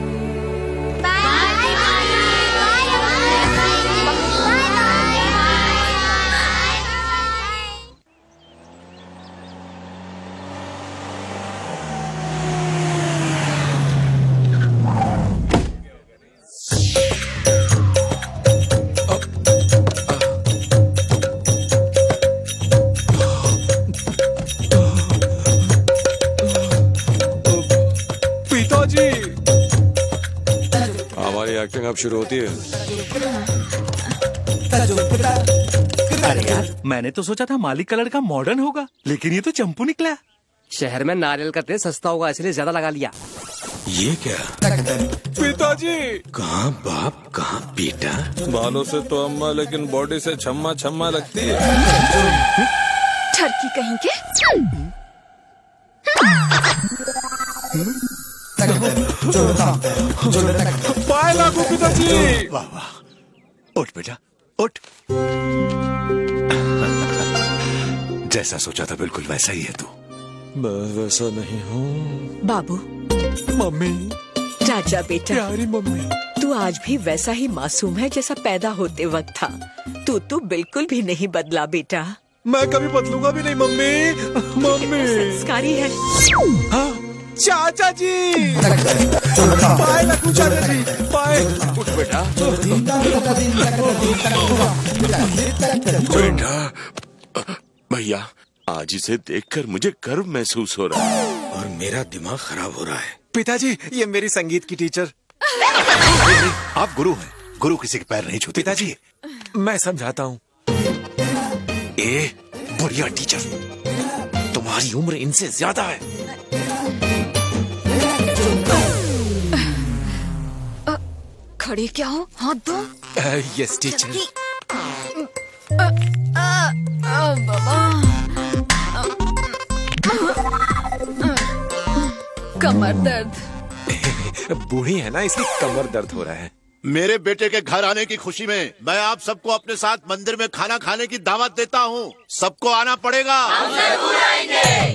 एक्टिंग अब शुरू होती है। अरे यार मैंने तो सोचा था मालिक का लड़का मॉडर्न होगा लेकिन ये तो चंपू निकला। शहर में नारियल का तेल सस्ता होगा इसलिए ज्यादा लगा लिया। ये क्या? पिताजी कहाँ बाप कहाँ बेटा? बालों से तो अम्मा लेकिन बॉडी से छम्मा छम्मा लगती है। ठरकी कहीं के पाए लागू पिताजी। वाह वाह, उठ बेटा उठ। जैसा सोचा था बिल्कुल वैसा ही है तू। मैं वैसा नहीं हूँ। बाबू, मम्मी, राजा बेटा, प्यारी मम्मी, तू आज भी वैसा ही मासूम है जैसा पैदा होते वक्त था। तू बिल्कुल भी नहीं बदला बेटा। मैं कभी बदलूंगा भी नहीं मम्मी। मम्मी संस्कारी है। हाँ, चाचा जी, बाय लक्कू चाचा जी, बाय। उठ बेटा। बेटा, भैया आज इसे देखकर मुझे गर्व महसूस हो रहा है और मेरा दिमाग खराब हो रहा है। पिताजी, ये मेरी संगीत की टीचर। आप गुरु हैं, गुरु किसी के पैर नहीं छूते। पिताजी, मैं समझाता हूँ। ए बढ़िया टीचर, तुम्हारी उम्र इनसे ज्यादा है। खड़े क्या हो, हाथ दो। Yes teacher. बाबा, कमर दर्द। बूढ़ी है ना, इसलिए कमर दर्द हो रहा है। मेरे बेटे के घर आने की खुशी में मैं आप सबको अपने साथ मंदिर में खाना खाने की दावत देता हूँ। सबको आना पड़ेगा। हम जरूर आएंगे।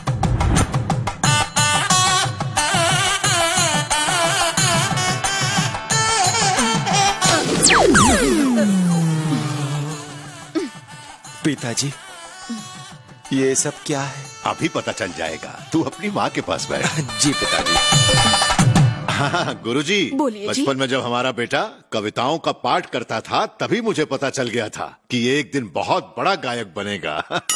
पिताजी, ये सब क्या है? अभी पता चल जाएगा। तू अपनी माँ के पास बैठ। जी पिताजी। हाँ गुरुजी, बचपन में जब हमारा बेटा कविताओं का पाठ करता था तभी मुझे पता चल गया था कि ये एक दिन बहुत बड़ा गायक बनेगा।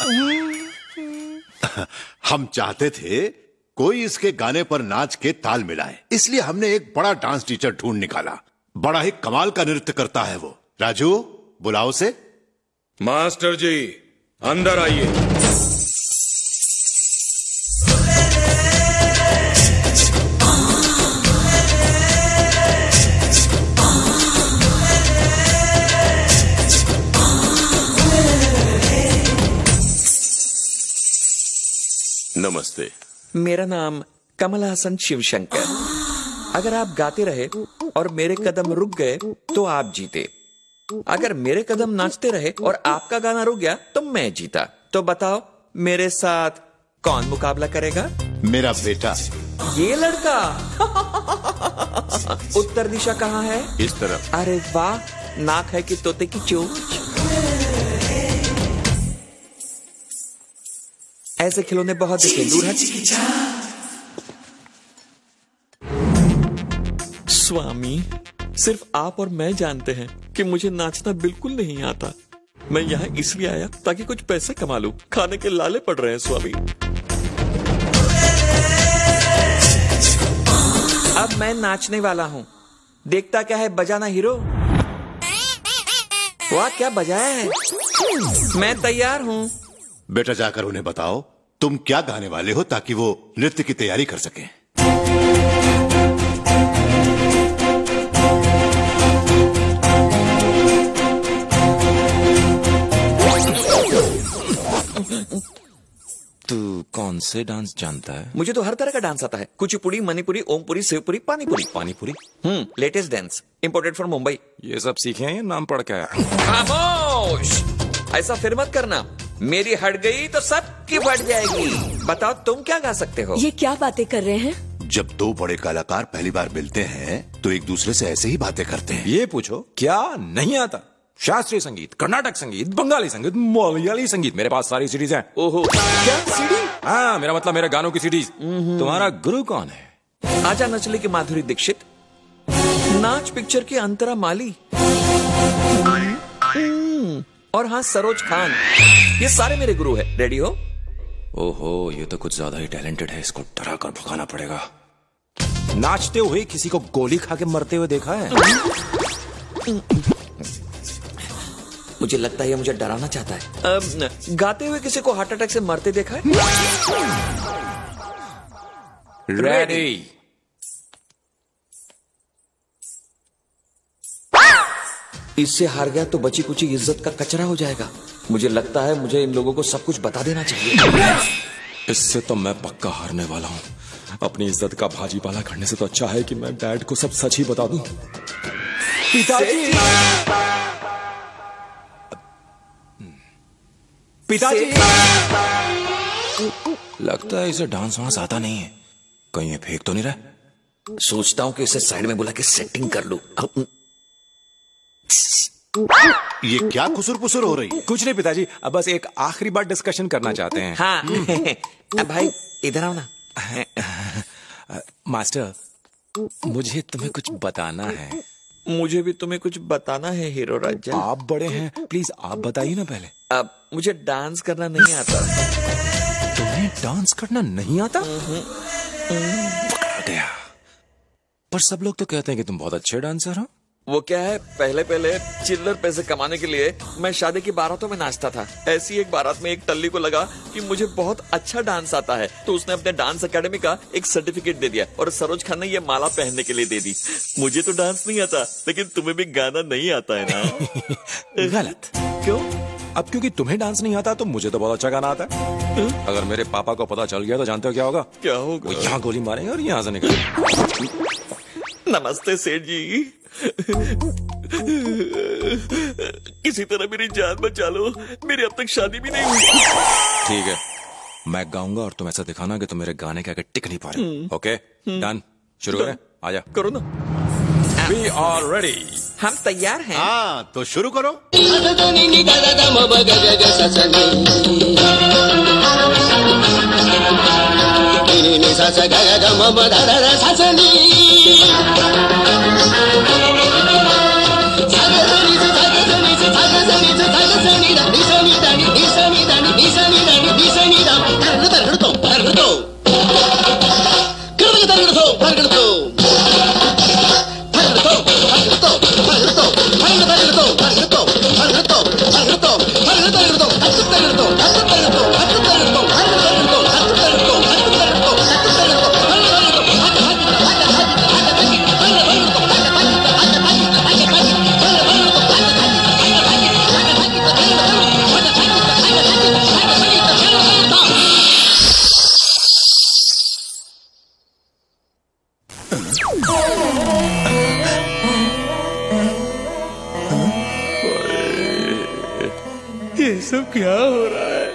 हम चाहते थे कोई इसके गाने पर नाच के ताल मिलाए, इसलिए हमने एक बड़ा डांस टीचर ढूंढ निकाला। बड़ा ही कमाल का नृत्य करता है वो। राजू, बुलाओ से। मास्टर जी, अंदर आइए। नमस्ते। मेरा नाम कमल हसन शिवशंकर। अगर आप गाते रहे और मेरे कदम रुक गए तो आप जीते। अगर मेरे कदम नाचते रहे और आपका गाना रुक गया तो मैं जीता। तो बताओ मेरे साथ कौन मुकाबला करेगा? मेरा बेटा। ये लड़का। उत्तर दिशा कहाँ है? इस तरफ। अरे वाह, नाक है कि तोते की चोंच। ऐसे खिलौने बहुत देखे, दूर हट। स्वामी, सिर्फ आप और मैं जानते हैं कि मुझे नाचना बिल्कुल नहीं आता। मैं यहाँ इसलिए आया ताकि कुछ पैसे कमा लूं। खाने के लाले पड़ रहे हैं स्वामी। अब मैं नाचने वाला हूँ। देखता क्या है, बजाना हीरो। वाह, क्या बजाया है। मैं तैयार हूँ। बेटा जाकर उन्हें बताओ तुम क्या गाने वाले हो ताकि वो नृत्य की तैयारी कर सके। तू कौन से डांस जानता है? मुझे तो हर तरह का डांस आता है। Kuchipudi, Manipuri, Ompuri, Shivpuri, panipuri. Panipuri? Latest dance, imported from Mumbai. ये सब सीखे हैं या नाम पढ़ के आया? खामोश, ऐसा फिर मत करना। मेरी हट गई तो सबकी बढ़ जाएगी। बताओ तुम क्या गा सकते हो? ये क्या बातें कर रहे हैं? जब दो बड़े कलाकार पहली बार मिलते हैं तो एक दूसरे से ऐसे ही बातें करते हैं। ये पूछो क्या नहीं आता? शास्त्रीय संगीत, कर्नाटक संगीत, बंगाली संगीत, मलयाली संगीत, मेरे पास सारी सीडीज हैं। ओहो, क्या सीडी? हाँ, मेरा मतलब मेरे गानों की सीडीज। तुम्हारा गुरु कौन है? आजा नचले की माधुरी दीक्षित, नाच पिक्चर की अंतरा माली, और हाँ सरोज खान। ये सारे मेरे गुरु हैं। रेडी हो? ओहो, ये तो कुछ ज्यादा ही टैलेंटेड है। इसको डरा कर भगाना पड़ेगा। नाचते हुए किसी को गोली खा के मरते हुए देखा है? मुझे लगता है ये मुझे डराना चाहता है। गाते हुए किसी को हार्ट अटैक से मरते देखा है? रेडी। इससे हार गया तो बची कुची इज्जत का कचरा हो जाएगा। मुझे लगता है मुझे इन लोगों को सब कुछ बता देना चाहिए। इससे तो मैं पक्का हारने वाला हूँ। अपनी इज्जत का भाजीपाला करने से तो अच्छा है कि मैं डैड को सब सच ही बता दूं। पिताजी, पिताजी, लगता है इसे डांस वांस आता नहीं है। कहीं ये फेंक तो नहीं रहा? सोचता हूँ कि इसे साइड में बुला के सेटिंग कर लूं। ये क्या खुसुर पुसुर हो रही है? कुछ नहीं पिताजी, अब बस एक आखिरी बार डिस्कशन करना चाहते हैं। हाँ। भाई इधर आओ ना। मास्टर, मुझे तुम्हें कुछ बताना है। मुझे भी तुम्हें कुछ बताना है हीरो राजा। आप बड़े हैं, प्लीज आप बताइए ना पहले। अब मुझे डांस करना नहीं आता। तुम्हें डांस करना नहीं आता? पकड़ गया। पर सब लोग तो कहते हैं कि तुम बहुत अच्छे डांसर हो। वो क्या है, पहले पहले चिल्लर पैसे कमाने के लिए मैं शादी की बारातों में नाचता था। ऐसी एक बारात में एक टल्ली को लगा कि मुझे बहुत अच्छा डांस आता है, तो उसने अपने डांस एकेडमी का एक सर्टिफिकेट दे दिया और सरोज खान ने ये माला पहनने के लिए दे दी। मुझे तो डांस नहीं आता, लेकिन तुम्हें भी गाना नहीं आता है ना? गलत। क्यों? अब क्योंकि तुम्हें डांस नहीं आता तो मुझे तो बहुत अच्छा गाना आता है। अगर मेरे पापा को पता चल गया तो जानते हो क्या होगा? क्या होगा? वो यहाँ गोली मारेंगे और यहाँ से निकलेंगे। नमस्ते सेठ जी। किसी तरह मेरी जान बचा लो, मेरी अब तक शादी भी नहीं हुई। ठीक है, मैं गाऊंगा और तुम ऐसा दिखाना कि तुम मेरे गाने के आगे टिक नहीं पा रहे। ओके डन, शुरू करें? आजा करो ना। We are ready। हम तैयार हैं। हाँ तो शुरू करो। ये सब क्या हो रहा है?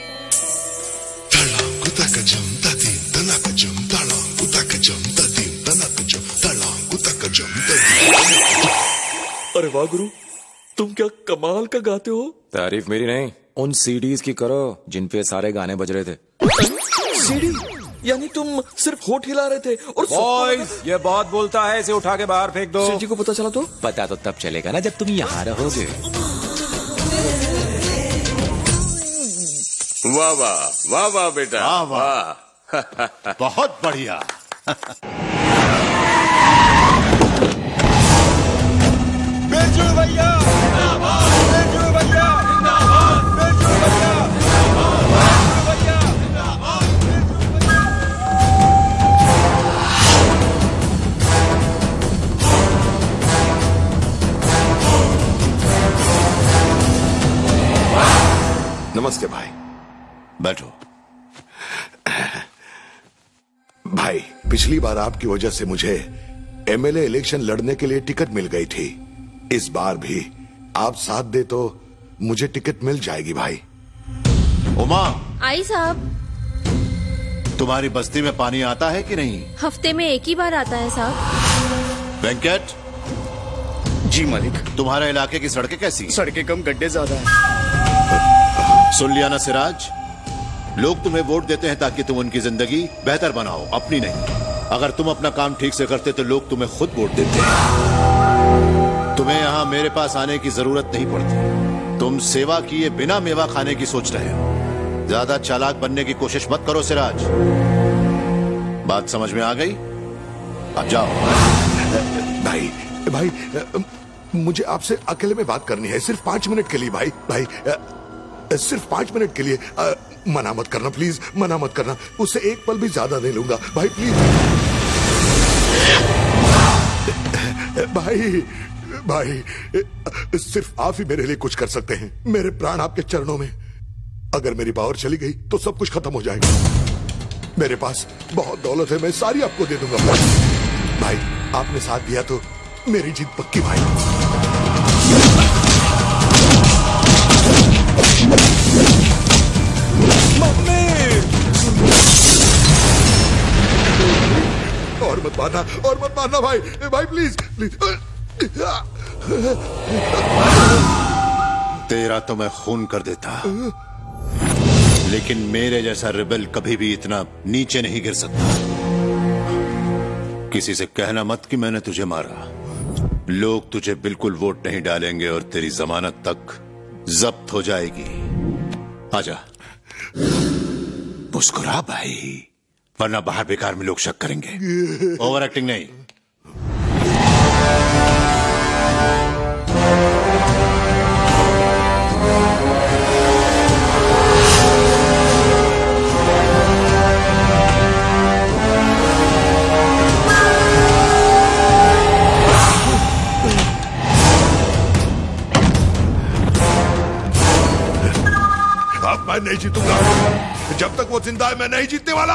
अरे वाह गुरु, तुम क्या कमाल का गाते हो। तारीफ मेरी नहीं, उन सीडीज की करो जिन पे सारे गाने बज रहे थे। सीडी? यानी तुम सिर्फ होठ हिला रहे थे और बॉयज, ये बहुत बोलता है, इसे उठा के बाहर फेंक दो। सेठ जी को पता चला तो? पता तो तब चलेगा ना जब तुम यहाँ रहोगे। वाह वाह वाह वाह बेटा, वाह वाह, बहुत बढ़िया। बेजू भैया जिंदाबाद, बेजू भैया जिंदाबाद, बेजू भैया जिंदाबाद, बेजू भैया जिंदाबाद, नमस्ते भाई। बैठो। भाई, पिछली बार आपकी वजह से मुझे एमएलए इलेक्शन लड़ने के लिए टिकट मिल गई थी। इस बार भी आप साथ दे तो मुझे टिकट मिल जाएगी भाई। उमा, आई साहब। तुम्हारी बस्ती में पानी आता है कि नहीं? हफ्ते में एक ही बार आता है साहब। वेंकट। जी मालिक। तुम्हारे इलाके की सड़कें कैसी? सड़कें कम, गड्ढे ज्यादा हैं। सुन लिया ना सिराज, लोग तुम्हें वोट देते हैं ताकि तुम उनकी जिंदगी बेहतर बनाओ, अपनी नहीं। अगर तुम अपना काम ठीक से करते तो लोग तुम्हें खुद वोट देते हैं। तुम्हें यहाँ मेरे पास आने की जरूरत नहीं पड़ती। तुम सेवा किए बिना मेवा खाने की सोच रहे हो। ज्यादा चालाक बनने की कोशिश मत करो सिराज। बात समझ में आ गई? अब जाओ। भाई भाई, मुझे आपसे अकेले में बात करनी है, सिर्फ 5 मिनट के लिए। भाई सिर्फ 5 मिनट के लिए। मना मत करना प्लीज, मना मत करना। उससे एक पल भी ज्यादा नहीं लूंगा भाई, प्लीज। भाई सिर्फ आप ही मेरे लिए कुछ कर सकते हैं। मेरे प्राण आपके चरणों में। अगर मेरी पावर चली गई तो सब कुछ खत्म हो जाएगा। मेरे पास बहुत दौलत है, मैं सारी आपको दे दूंगा। भाई आपने साथ दिया तो मेरी जीत पक्की भाई। और मत मारना भाई, भाई प्लीज प्लीज। तेरा तो मैं खून कर देता, लेकिन मेरे जैसा रिबेल कभी भी इतना नीचे नहीं गिर सकता। किसी से कहना मत कि मैंने तुझे मारा। लोग तुझे बिल्कुल वोट नहीं डालेंगे और तेरी जमानत तक जब्त हो जाएगी। आजा। मुस्कुरा भाई, वरना बाहर बेकार में लोग शक करेंगे। ओवर एक्टिंग नहीं। अब मैं नहीं जीतूंगा। जब तक वो जिंदा है मैं नहीं जीतने वाला।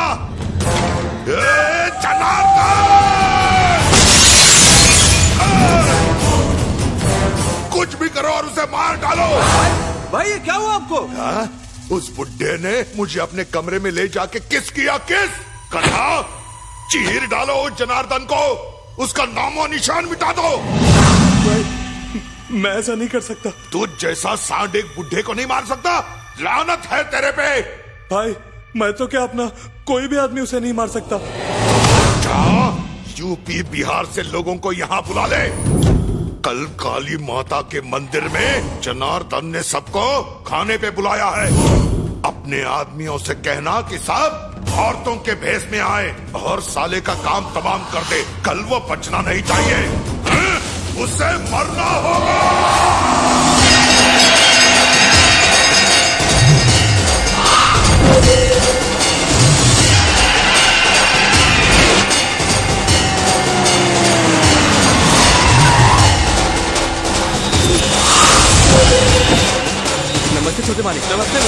कुछ भी करो और उसे मार डालो। भाई ये क्या हुआ आपको? उस बुड्ढे ने मुझे अपने कमरे में ले जाके किस किया। किस कहा? चीर डालो उस जनार्दन को, उसका नामो निशान मिटा दो। मैं ऐसा नहीं कर सकता। तू जैसा सांड एक बुड्ढे को नहीं मार सकता। लानत है तेरे पे। भाई मैं तो क्या अपना कोई भी आदमी उसे नहीं मार सकता। यूपी बिहार से लोगों को यहाँ बुला ले। कल काली माता के मंदिर में जनार्दन ने सबको खाने पे बुलाया है। अपने आदमियों से कहना कि सब औरतों के भेष में आए और साले का काम तमाम कर दे। कल वो बचना नहीं चाहिए, उससे मरना होगा। नमस्ते छोटे मालिक। नमस्ते।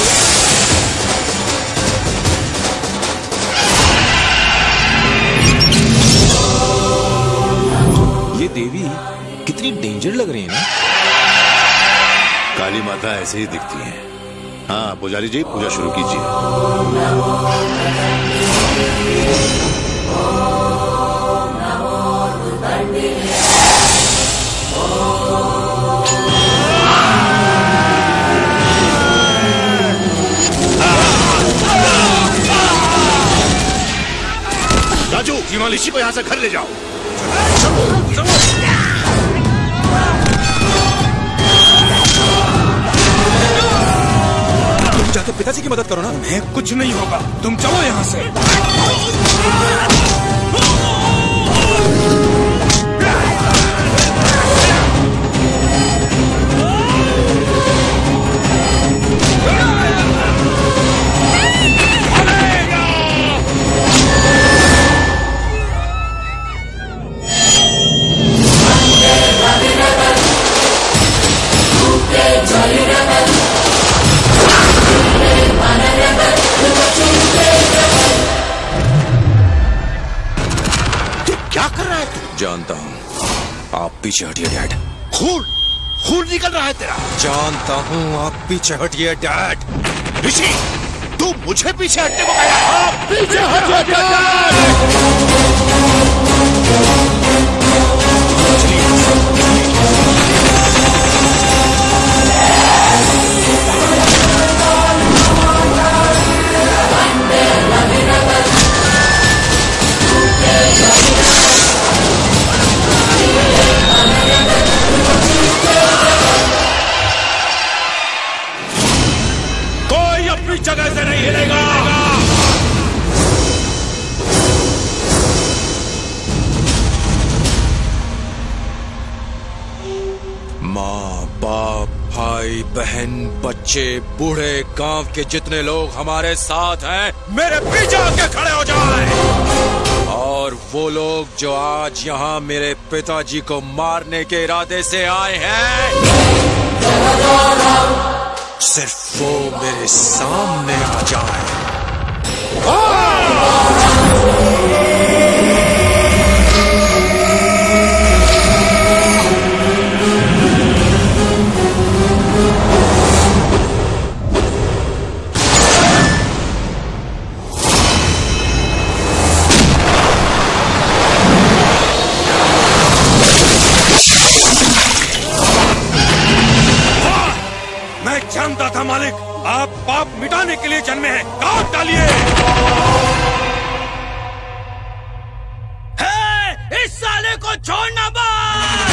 ये देवी कितनी डेंजर लग रही है ना। काली माता ऐसे ही दिखती है। हाँ पुजारी जी, पूजा शुरू कीजिए। राजू, इसी को यहाँ से घर ले जाओ। तुम जाके पिताजी की मदद करो ना। तुम्हें कुछ नहीं होगा, तुम चलो यहाँ से। जानता हूँ आप पीछे हटिए डैड। खून निकल रहा है तेरा। जानता हूँ आप पीछे हटिए डैड। ऋषि, तू मुझे पीछे हटने को कहा। आप पीछे हटिए डैड। जगह से नहीं हिलेगा। माँ बाप भाई बहन बच्चे बूढ़े गांव के जितने लोग हमारे साथ हैं मेरे पीछे आके खड़े हो जाएं। और वो लोग जो आज यहाँ मेरे पिताजी को मारने के इरादे से आए हैं, सिर्फ वो मेरे सामने आ जाए। मैं जानता था मालिक, आप पाप मिटाने के लिए जन्मे हैं। काट डालिए। छोड़ना बस।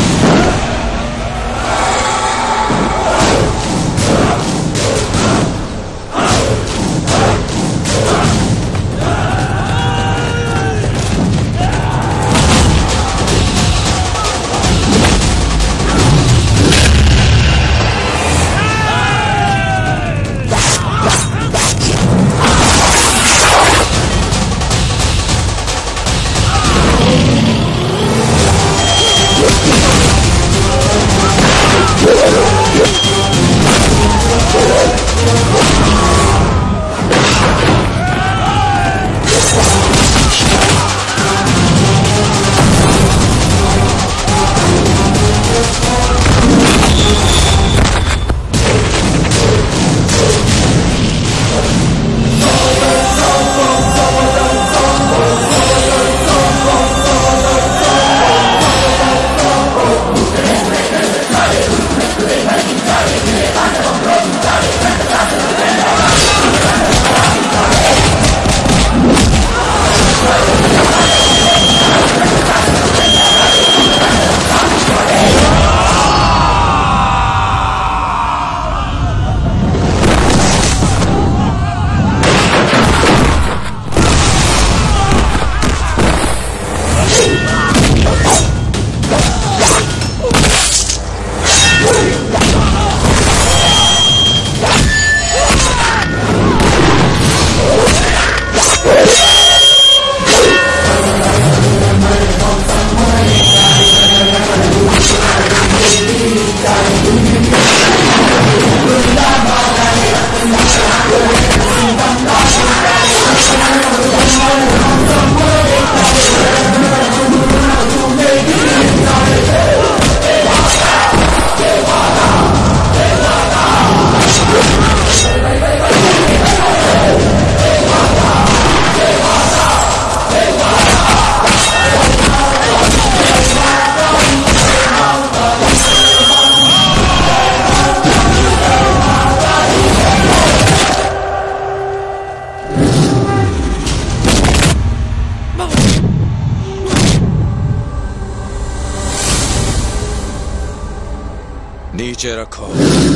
नीचे रखो,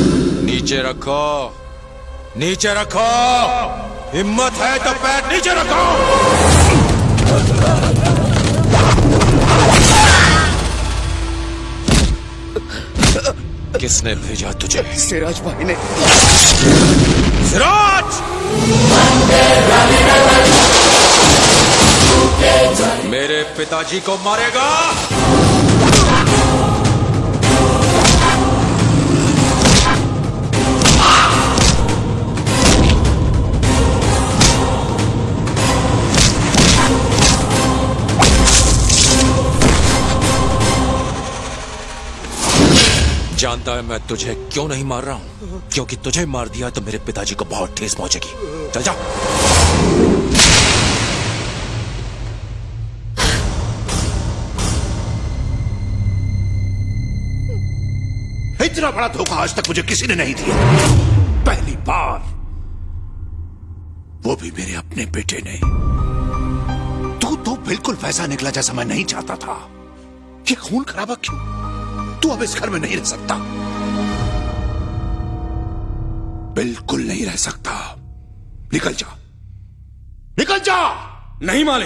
नीचे रखो, नीचे रखो। हिम्मत है तो पैर नीचे रखो। किसने भेजा तुझे? सिराज भाई ने। सिराज! मेरे पिताजी को मारेगा? जानता है मैं तुझे क्यों नहीं मार रहा हूं? क्योंकि तुझे मार दिया तो मेरे पिताजी को बहुत ठेस पहुंचेगी। चल जा। इतना बड़ा धोखा आज तक मुझे किसी ने नहीं दिया। पहली बार, वो भी मेरे अपने बेटे ने। तू तो बिल्कुल वैसा निकला जैसा मैं नहीं चाहता था। ये खून खराबा क्यों? तू अब इस घर में नहीं रह सकता, बिल्कुल नहीं रह सकता। निकल जा, निकल जा। नहीं मालिक।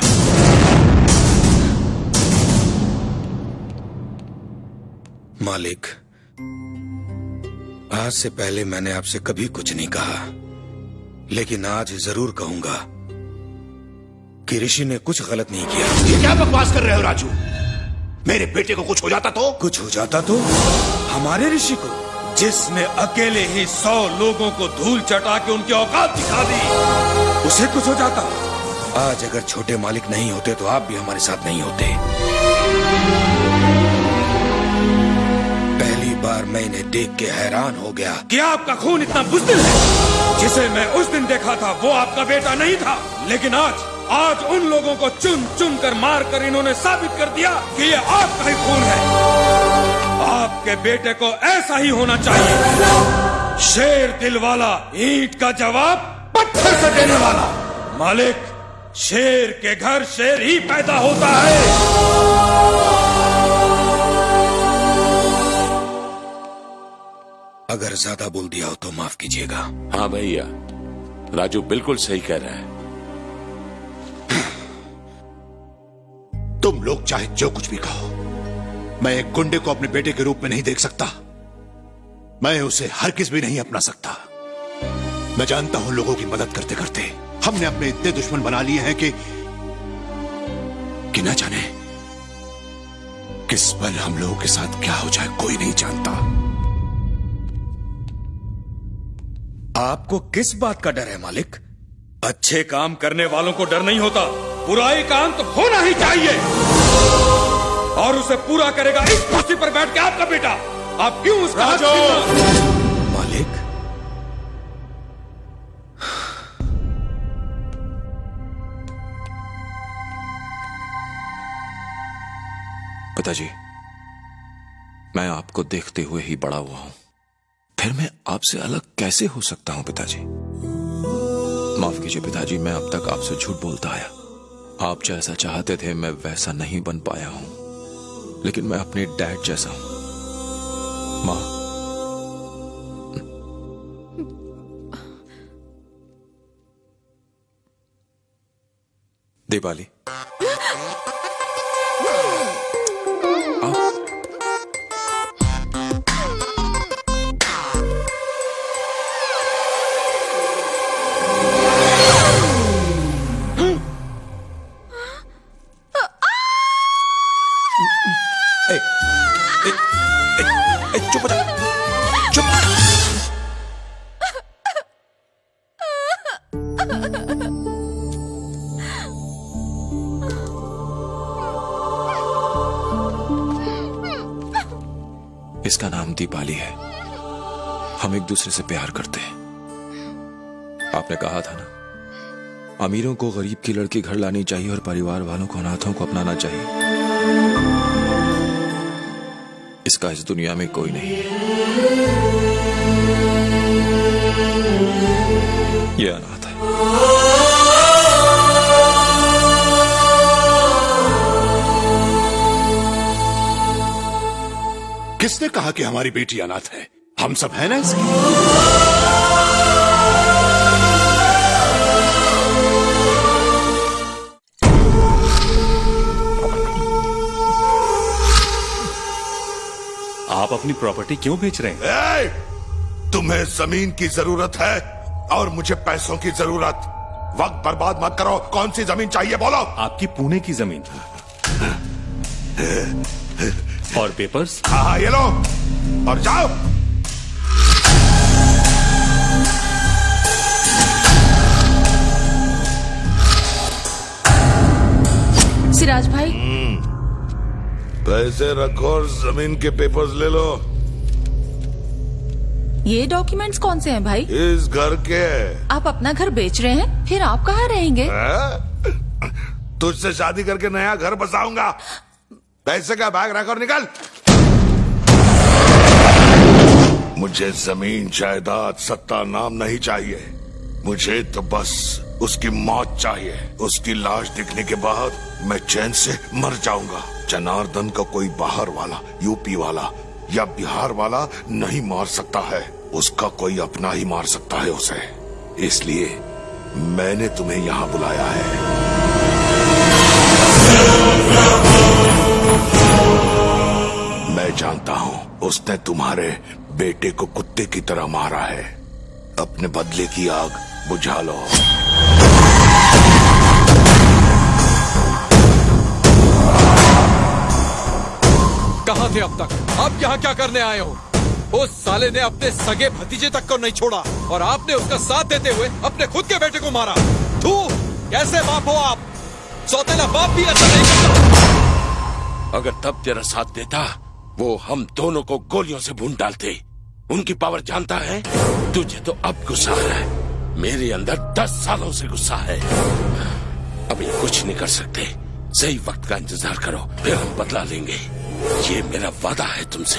मालिक, आज से पहले मैंने आपसे कभी कुछ नहीं कहा, लेकिन आज जरूर कहूंगा कि ऋषि ने कुछ गलत नहीं किया। ये क्या बकवास कर रहे हो राजू? मेरे बेटे को कुछ हो जाता तो? कुछ हो जाता तो? हमारे ऋषि को, जिसने अकेले ही 100 लोगों को धूल चटा के उनकी औकात दिखा दी, उसे कुछ हो जाता? आज अगर छोटे मालिक नहीं होते तो आप भी हमारे साथ नहीं होते। पहली बार मैं इन्हें देख के हैरान हो गया कि आपका खून इतना बुज़दिल है। जिसे मैं उस दिन देखा था वो आपका बेटा नहीं था, लेकिन आज उन लोगों को चुन चुन कर मार कर इन्होंने साबित कर दिया कि ये आपका ही खून है। आपके बेटे को ऐसा ही होना चाहिए, शेर दिल वाला, ईंट का जवाब पत्थर से देने वाला। मालिक, शेर के घर शेर ही पैदा होता है। अगर ज्यादा बोल दिया हो तो माफ कीजिएगा। हाँ भैया, राजू बिल्कुल सही कह रहा है। तुम लोग चाहे जो कुछ भी कहो, मैं एक गुंडे को अपने बेटे के रूप में नहीं देख सकता। मैं उसे हरगिज भी नहीं अपना सकता। मैं जानता हूं लोगों की मदद करते करते हमने अपने इतने दुश्मन बना लिए हैं कि न जाने किस पल हम लोगों के साथ क्या हो जाए कोई नहीं जानता। आपको किस बात का डर है मालिक? अच्छे काम करने वालों को डर नहीं होता, बुराई का अंत होना ही चाहिए। और उसे पूरा करेगा इस कुर्सी पर बैठ के आपका बेटा। आप क्यों उसका मालिक? पिताजी, मैं आपको देखते हुए ही बड़ा हुआ हूं, फिर मैं आपसे अलग कैसे हो सकता हूं पिताजी? माफ कीजिए पिताजी, मैं अब तक आपसे झूठ बोलता आया। आप जैसा चाहते थे मैं वैसा नहीं बन पाया हूं, लेकिन मैं अपने डैड जैसा हूं। मां, दीपाली, चुप हो जा, चुप। इसका नाम दीपाली है। हम एक दूसरे से प्यार करते हैं। आपने कहा था ना, अमीरों को गरीब की लड़की घर लानी चाहिए और परिवार वालों को अनाथों को अपनाना चाहिए। इसका इस दुनिया में कोई नहीं है। ये अनाथ है। किसने कहा कि हमारी बेटी अनाथ है? हम सब हैं ना इसकी। आप अपनी प्रॉपर्टी क्यों बेच रहे हैं? तुम्हें जमीन की जरूरत है और मुझे पैसों की जरूरत। वक्त बर्बाद मत करो। कौन सी जमीन चाहिए बोलो? आपकी पुणे की जमीन और पेपर्स। हाँ, ये लो और जाओ। सिराज भाई, पैसे रखो और जमीन के पेपर्स ले लो। ये डॉक्यूमेंट्स कौन से हैं भाई? इस घर के। आप अपना घर बेच रहे हैं, फिर आप कहाँ रहेंगे? तुझसे शादी करके नया घर बसाऊंगा। पैसे का बैग रख और निकल। मुझे जमीन जायदाद सत्ता नाम नहीं चाहिए। मुझे तो बस उसकी मौत चाहिए। उसकी लाश दिखने के बाद मैं चैन से मर जाऊंगा। जनार्दन का कोई बाहर वाला, यूपी वाला या बिहार वाला नहीं मार सकता है। उसका कोई अपना ही मार सकता है उसे। इसलिए मैंने तुम्हें यहाँ बुलाया है। मैं जानता हूँ उसने तुम्हारे बेटे को कुत्ते की तरह मारा है। अपने बदले की आग बुझा लो। कहाँ थे अब तक? अब यहाँ क्या करने आए हो? उस साले ने अपने सगे भतीजे तक को नहीं छोड़ा और आपने उसका साथ देते हुए अपने खुद के बेटे को मारा। तू कैसे बाप हो आप? सौतेला बाप भी ऐसा नहीं करता। अगर तब तेरा साथ देता, वो हम दोनों को गोलियों से भून डालते। उनकी पावर जानता है? तुझे तो अब गुस्सा आ रहा है। मेरे अंदर 10 सालों से गुस्सा है। अभी कुछ नहीं कर सकते। सही वक्त का इंतजार करो, फिर हम बदला लेंगे। ये मेरा वादा है तुमसे।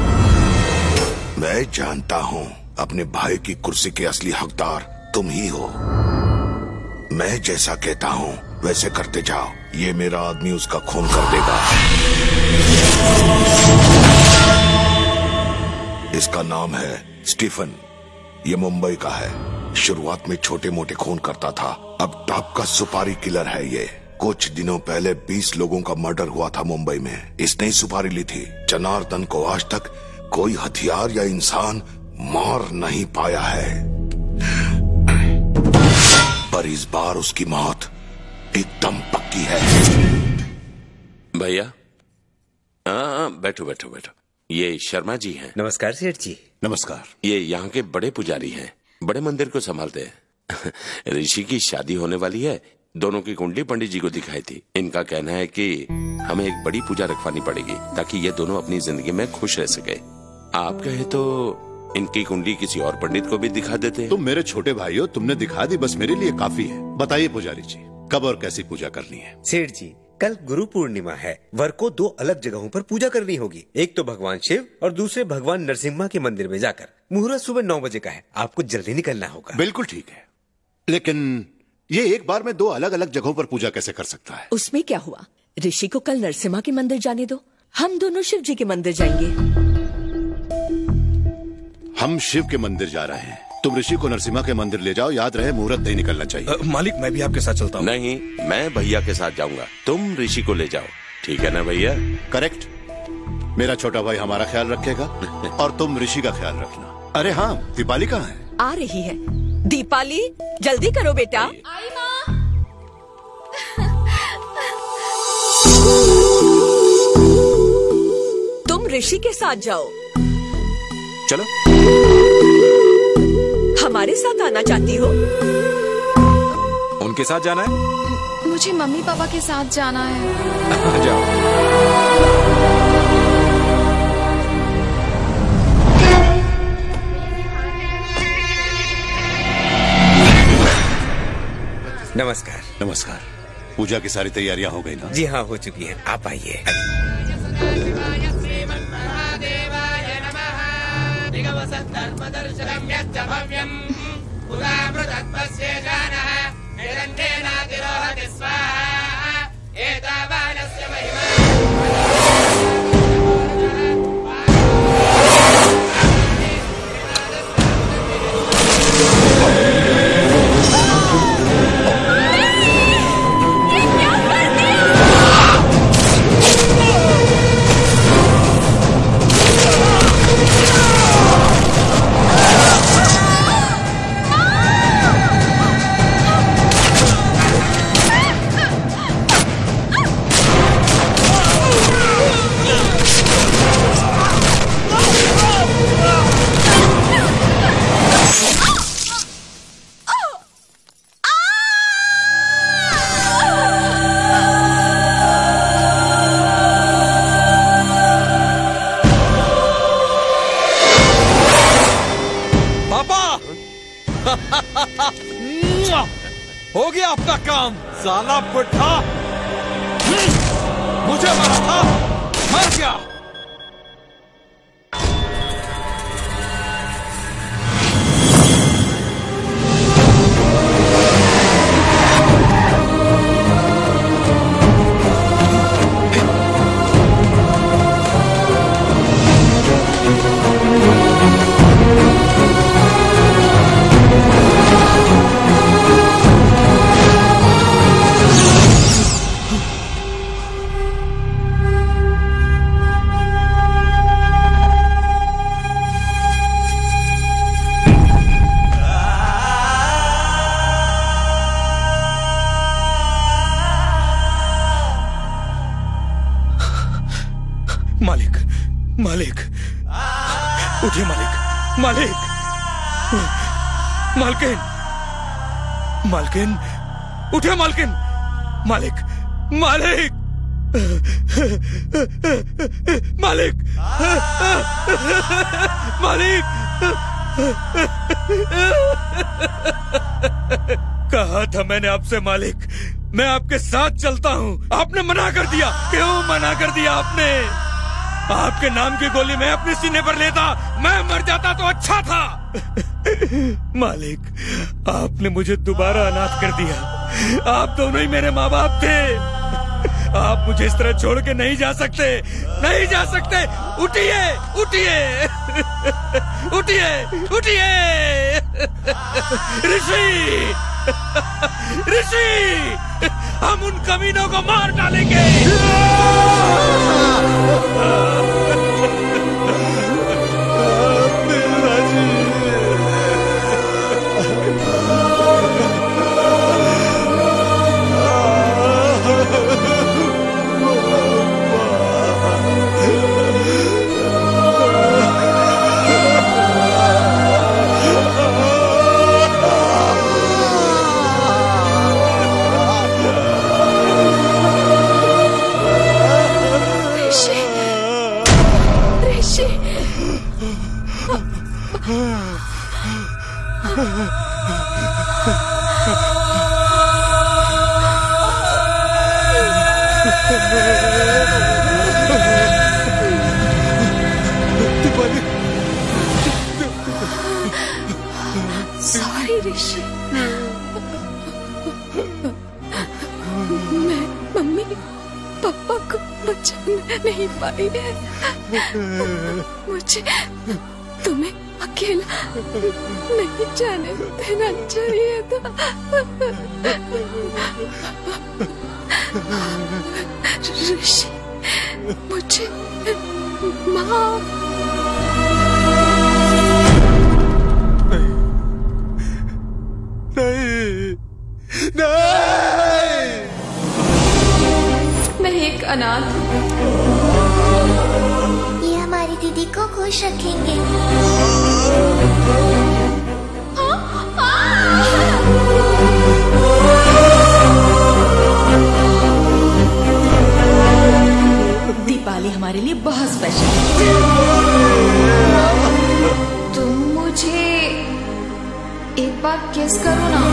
मैं जानता हूँ अपने भाई की कुर्सी के असली हकदार तुम ही हो। मैं जैसा कहता हूँ वैसे करते जाओ। ये मेरा आदमी उसका खून कर देगा। इसका नाम है स्टीफन, ये मुंबई का है। शुरुआत में छोटे मोटे खून करता था, अब टॉप का सुपारी किलर है ये। कुछ दिनों पहले 20 लोगों का मर्डर हुआ था मुंबई में। इसने ही सुपारी ली थी। जनार्दन को आज तक कोई हथियार या इंसान मार नहीं पाया है, पर इस बार उसकी मौत एकदम पक्की है। भैया, बैठो बैठो बैठो। ये शर्मा जी हैं। नमस्कार सेठ जी। नमस्कार। ये यहाँ के बड़े पुजारी हैं, बड़े मंदिर को संभालते हैं। ऋषि की शादी होने वाली है, दोनों की कुंडली पंडित जी को दिखाई थी। इनका कहना है कि हमें एक बड़ी पूजा रखवानी पड़ेगी ताकि ये दोनों अपनी जिंदगी में खुश रह सके। आप कहे तो इनकी कुंडली किसी और पंडित को भी दिखा देते हैं। तुम मेरे छोटे भाई हो, तुमने दिखा दी, बस मेरे लिए काफी है। बताइए पुजारी जी, कब और कैसी पूजा करनी है? सेठ जी, कल गुरु पूर्णिमा है। वर को 2 अलग जगहों पर पूजा करनी होगी। एक तो भगवान शिव और दूसरे भगवान नरसिम्हा के मंदिर में जाकर। मुहूर्त सुबह 9 बजे का है, आपको जल्दी निकलना होगा। बिल्कुल ठीक है, लेकिन ये एक बार में 2 अलग अलग जगहों पर पूजा कैसे कर सकता है? उसमें क्या हुआ, ऋषि को कल नरसिम्हा के मंदिर जाने दो, हम दोनों शिव जी के मंदिर जाएंगे। हम शिव के मंदिर जा रहे हैं, तुम ऋषि को नरसिम्हा के मंदिर ले जाओ। याद रहे मुहूर्त नहीं निकलना चाहिए। मालिक, मैं भी आपके साथ चलता हूँ। नहीं, मैं भैया के साथ जाऊंगा, तुम ऋषि को ले जाओ। ठीक है ना भैया? करेक्ट। मेरा छोटा भाई हमारा ख्याल रखेगा और तुम ऋषि का ख्याल रखना। अरे हाँ, दीपाली कहाँ है? आ रही है। दीपाली, जल्दी करो बेटा। आई माँ। तुम ऋषि के साथ जाओ। चलो। हमारे साथ आना चाहती हो? उनके साथ जाना है? मुझे मम्मी पापा के साथ जाना है। जाओ। नमस्कार। नमस्कार। पूजा की सारी तैयारियां हो गई ना? जी हाँ, हो चुकी हैं। आप आइए। हो गया अपना काम, साला बुढ़ा। मुझे मारा था, मर गया। मालिक, मालिक, उठिए मालिक, मालिक, मालकिन, मालकिन, उठिए मालकिन, मालिक, मालिक, मालिक, मालिक। कहा था मैंने आपसे मालिक, मैं आपके साथ चलता हूँ। आपने मना कर दिया। क्यों मना कर दिया आपने? आपके नाम की गोली मैं अपने सीने पर लेता, मैं मर जाता तो अच्छा था। मालिक, आपने मुझे दोबारा अनाथ कर दिया। आप दोनों ही मेरे माँ बाप थे। आप मुझे इस तरह छोड़ के नहीं जा सकते, नहीं जा सकते। उठिए, उठिए, उठिए। उठिए उठिए। ऋषि ऋषि, हम उन कमीनों को मार डालेंगे। सॉरी ऋषि, मैं मम्मी पापा को बचा नहीं पाई है। मुझे तुम्हें अकेला नहीं जाने देना चाहिए था। ऋषि, मुझे माफ। मैं एक अनाथ हूँ। ये हमारी दीदी को खुश रखेंगे। दीपावली हमारे लिए बहुत स्पेशल है। तुम मुझे एक बार किस करो ना।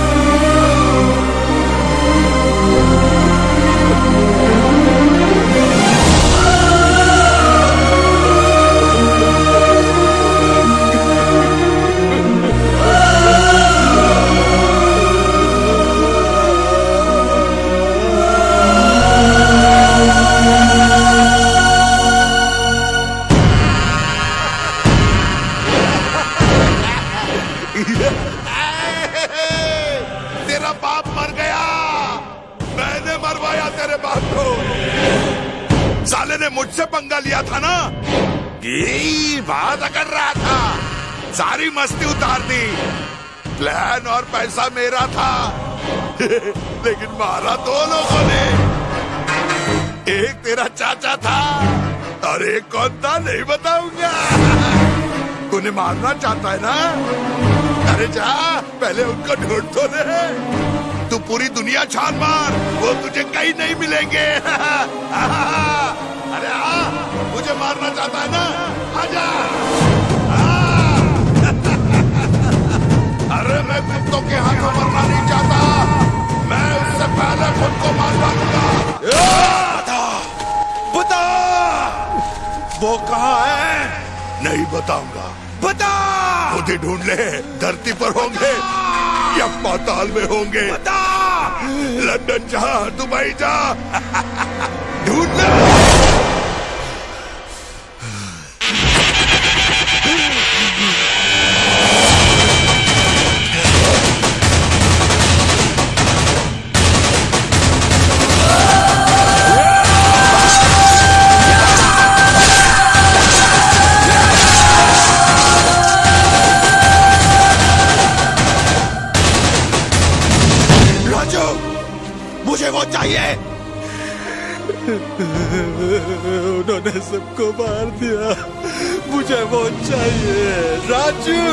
तेरा बाप मर गया, मैंने मरवाया तेरे बाप को। साले ने मुझसे पंगा लिया था ना, वादा कर रहा था, सारी मस्ती उतार दी। प्लान और पैसा मेरा था लेकिन मारा दो लोगों ने। एक तेरा चाचा था और एक कौन था नहीं बताऊंगा। उन्हें मारना चाहता है ना, अरे जा पहले उनको ढूंढ तो ले। तू पूरी दुनिया छान मार, वो तुझे कहीं नहीं मिलेंगे। अरे आ, मुझे मारना चाहता है ना, आजा। अरे मैं कुत्तों के हाथों मरना नहीं चाहता, मैं उससे पहले खुद को मार डालूंगा। बता बता, वो कहाँ है? नहीं बताऊंगा। बता, खुद ही ढूंढ ले। धरती पर होंगे या पाताल में होंगे। बता, लंदन जा, दुबई जा, ढूंढ ले। मुझे वो चाहिए। उन्होंने सबको मार दिया, मुझे वो चाहिए राजू।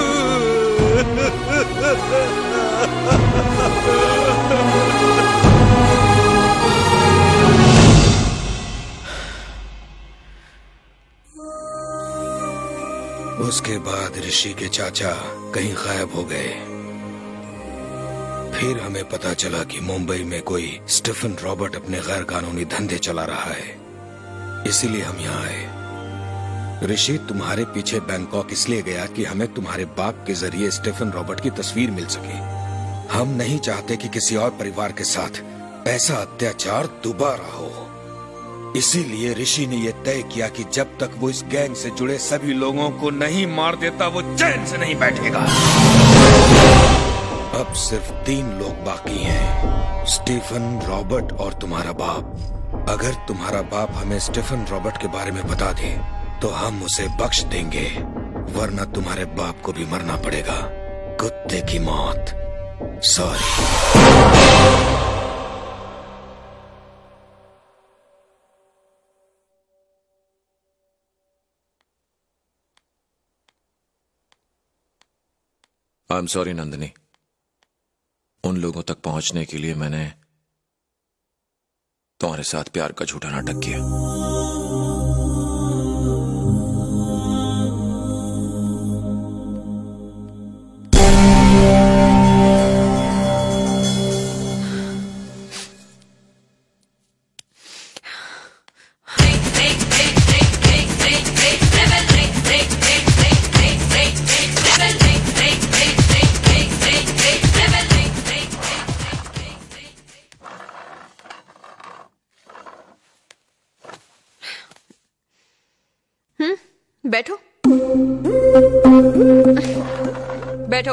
उसके बाद ऋषि के चाचा कहीं गायब हो गए। फिर हमें पता चला कि मुंबई में कोई स्टीफन रॉबर्ट अपने गैर कानूनी धंधे चला रहा है, इसीलिए हम यहाँ आए। ऋषि तुम्हारे पीछे बैंकॉक इसलिए गया कि हमें तुम्हारे बाप के जरिए स्टीफन रॉबर्ट की तस्वीर मिल सके। हम नहीं चाहते कि किसी और परिवार के साथ ऐसा अत्याचार दोबारा हो। इसीलिए ऋषि ने यह तय किया कि जब तक वो इस गैंग से जुड़े सभी लोगों को नहीं मार देता वो चैन से नहीं बैठेगा। अब सिर्फ 3 लोग बाकी हैं, स्टीफन, रॉबर्ट और तुम्हारा बाप। अगर तुम्हारा बाप हमें स्टीफन रॉबर्ट के बारे में बता दे तो हम उसे बख्श देंगे, वरना तुम्हारे बाप को भी मरना पड़ेगा, कुत्ते की मौत। Sorry. I am sorry Nandini, उन लोगों तक पहुंचने के लिए मैंने तुम्हारे साथ प्यार का झूठा नाटक किया। बैठो बैठो।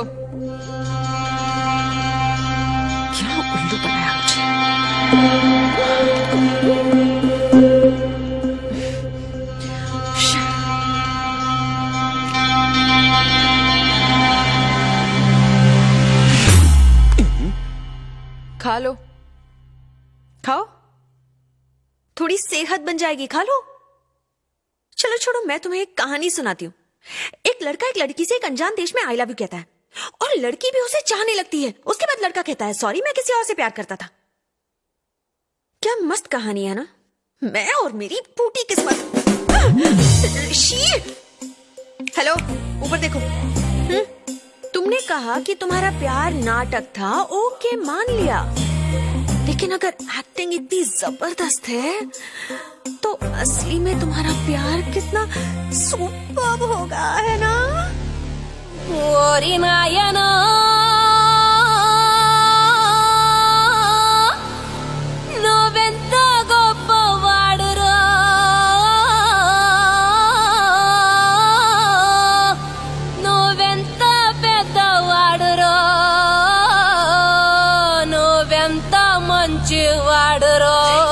क्या उल्लू बनाया मुझे। खा लो, खाओ, थोड़ी सेहत बन जाएगी, खा लो। चलो छोड़ो, मैं तुम्हें एक कहानी सुनाती हूँ। एक लड़का एक लड़की से एक अनजान देश में आई लव यू कहता है और लड़की भी उसे चाहने लगती है। उसके बाद लड़का कहता है सॉरी, मैं किसी और से प्यार करता था। क्या मस्त कहानी है ना। मैं और मेरी फूटी किस्मत। हेलो, ऊपर देखो। तुमने कहा कि तुम्हारा प्यार नाटक था, ओके मान लिया, लेकिन अगर एक्टिंग इतनी जबरदस्त है तो असली में तुम्हारा प्यार कितना सुपर्ब होगा, है ना? ओरी नायना नोवेंत गोप्पवाडुरो नोवेंत पेदवाडुरो नोवेंत मंचिवाडुरो।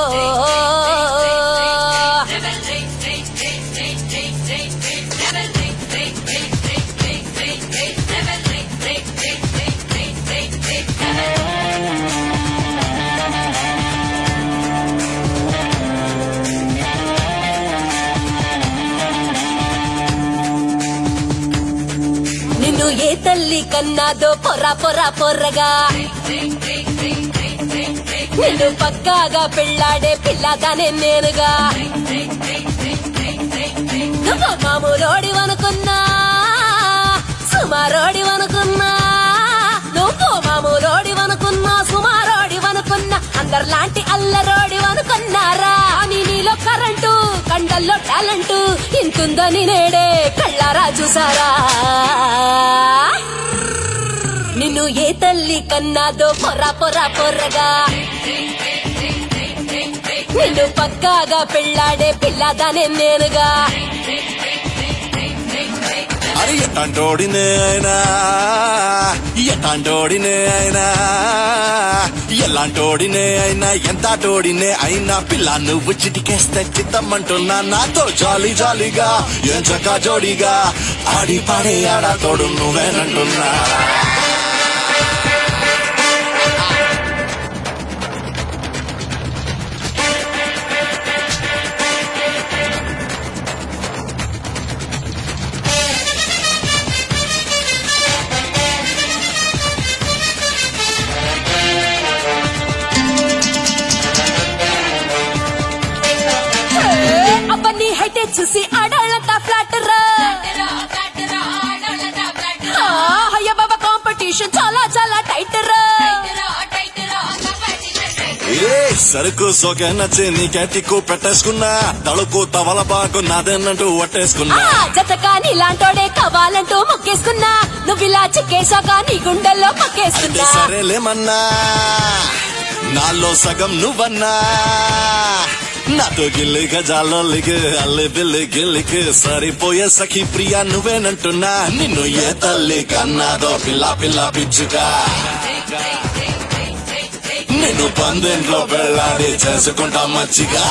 నిన్ను ఏ తల్లి కన్నాదో పొర్రా పొర్రా పొర్రగా, నిన్ను పక్కాగా పెళ్ళాడే పిల్లగానే నేనుగా. నువ్వు మామూలోడివనుకున్నా, సుమారోడివనుకున్నా, నువ్వు మామూలోడివనుకున్నా, సుమారోడివనుకున్నా, అందరిలాంటి అల్లరోడివనుకున్నారా? అని నీలో కరెంటు, కండల్లో టాలెంట్ ఇంతుందని నేడే కళ్ళారా చూసారా? నిన్ను ఏ తల్లి కన్నాదో పొర్రా పొర్రా పొర్రగా, నిన్ను పక్కాగా పెళ్ళాడే పిల్లదానే నేనుగా. అరే ఎట్టంటోడినే అయినా ఎట్టంటోడినే అయినా ఎలాంటోడినే అయినా ఎంతటోడినే అయినా పిల్ల నువ్వు చిటికేస్తే చిత్తమ్మంటున్నా నాతో జాలీ జాలీగా ఎంచక జోడిగా ఆడి పాడే ఆడా తోడు నువ్వేనంటున్నా. చూసి ఆడాళ్ళంతా ఫ్లాట్ రా, అయ్య బాబా కాంపిటీషన్ చాలా చాలా టైట్ రా. సరుకు సోకే నచ్చి నీకే టిక్కు పెట్టేసుకున్నా, తడుకు తవల బాగు నాదేనంటూ ఒట్టేసుకున్నా. జతగా నీలాంటోడే కావాలంటూ మొక్కేసుకున్నా, నువ్విలా చిక్కేసాక నీ గుండెల్లో మొక్కేసుకున్నా. సరేలేమన్నా నాలో సగం నువ్వన్నా, నాతో గిల్లిగా జాలో లిగు అల్లి బిల్లి గిల్లికి సరిపోయే సఖి ప్రియా నువ్వేనంటున్నా నిన్ను ఏ తల్లి కన్నాదో పిల్ల పిల్ల పిచ్చుగా నిన్ను పందెంట్లో పెళ్ళాడి చేసుకుంటా మచ్చిగా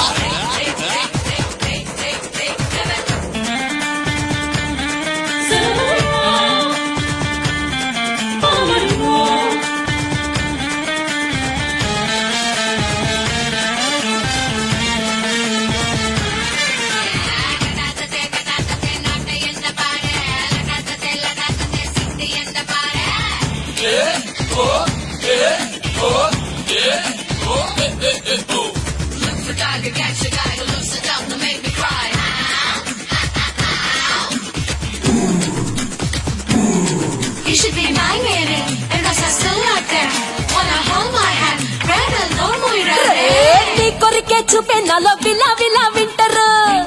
You should be my lady, and that's still out there. Wanna hold my hand, red alone, Moira. నీ కొరికే చూపే నాలో విలా విలా వింటరు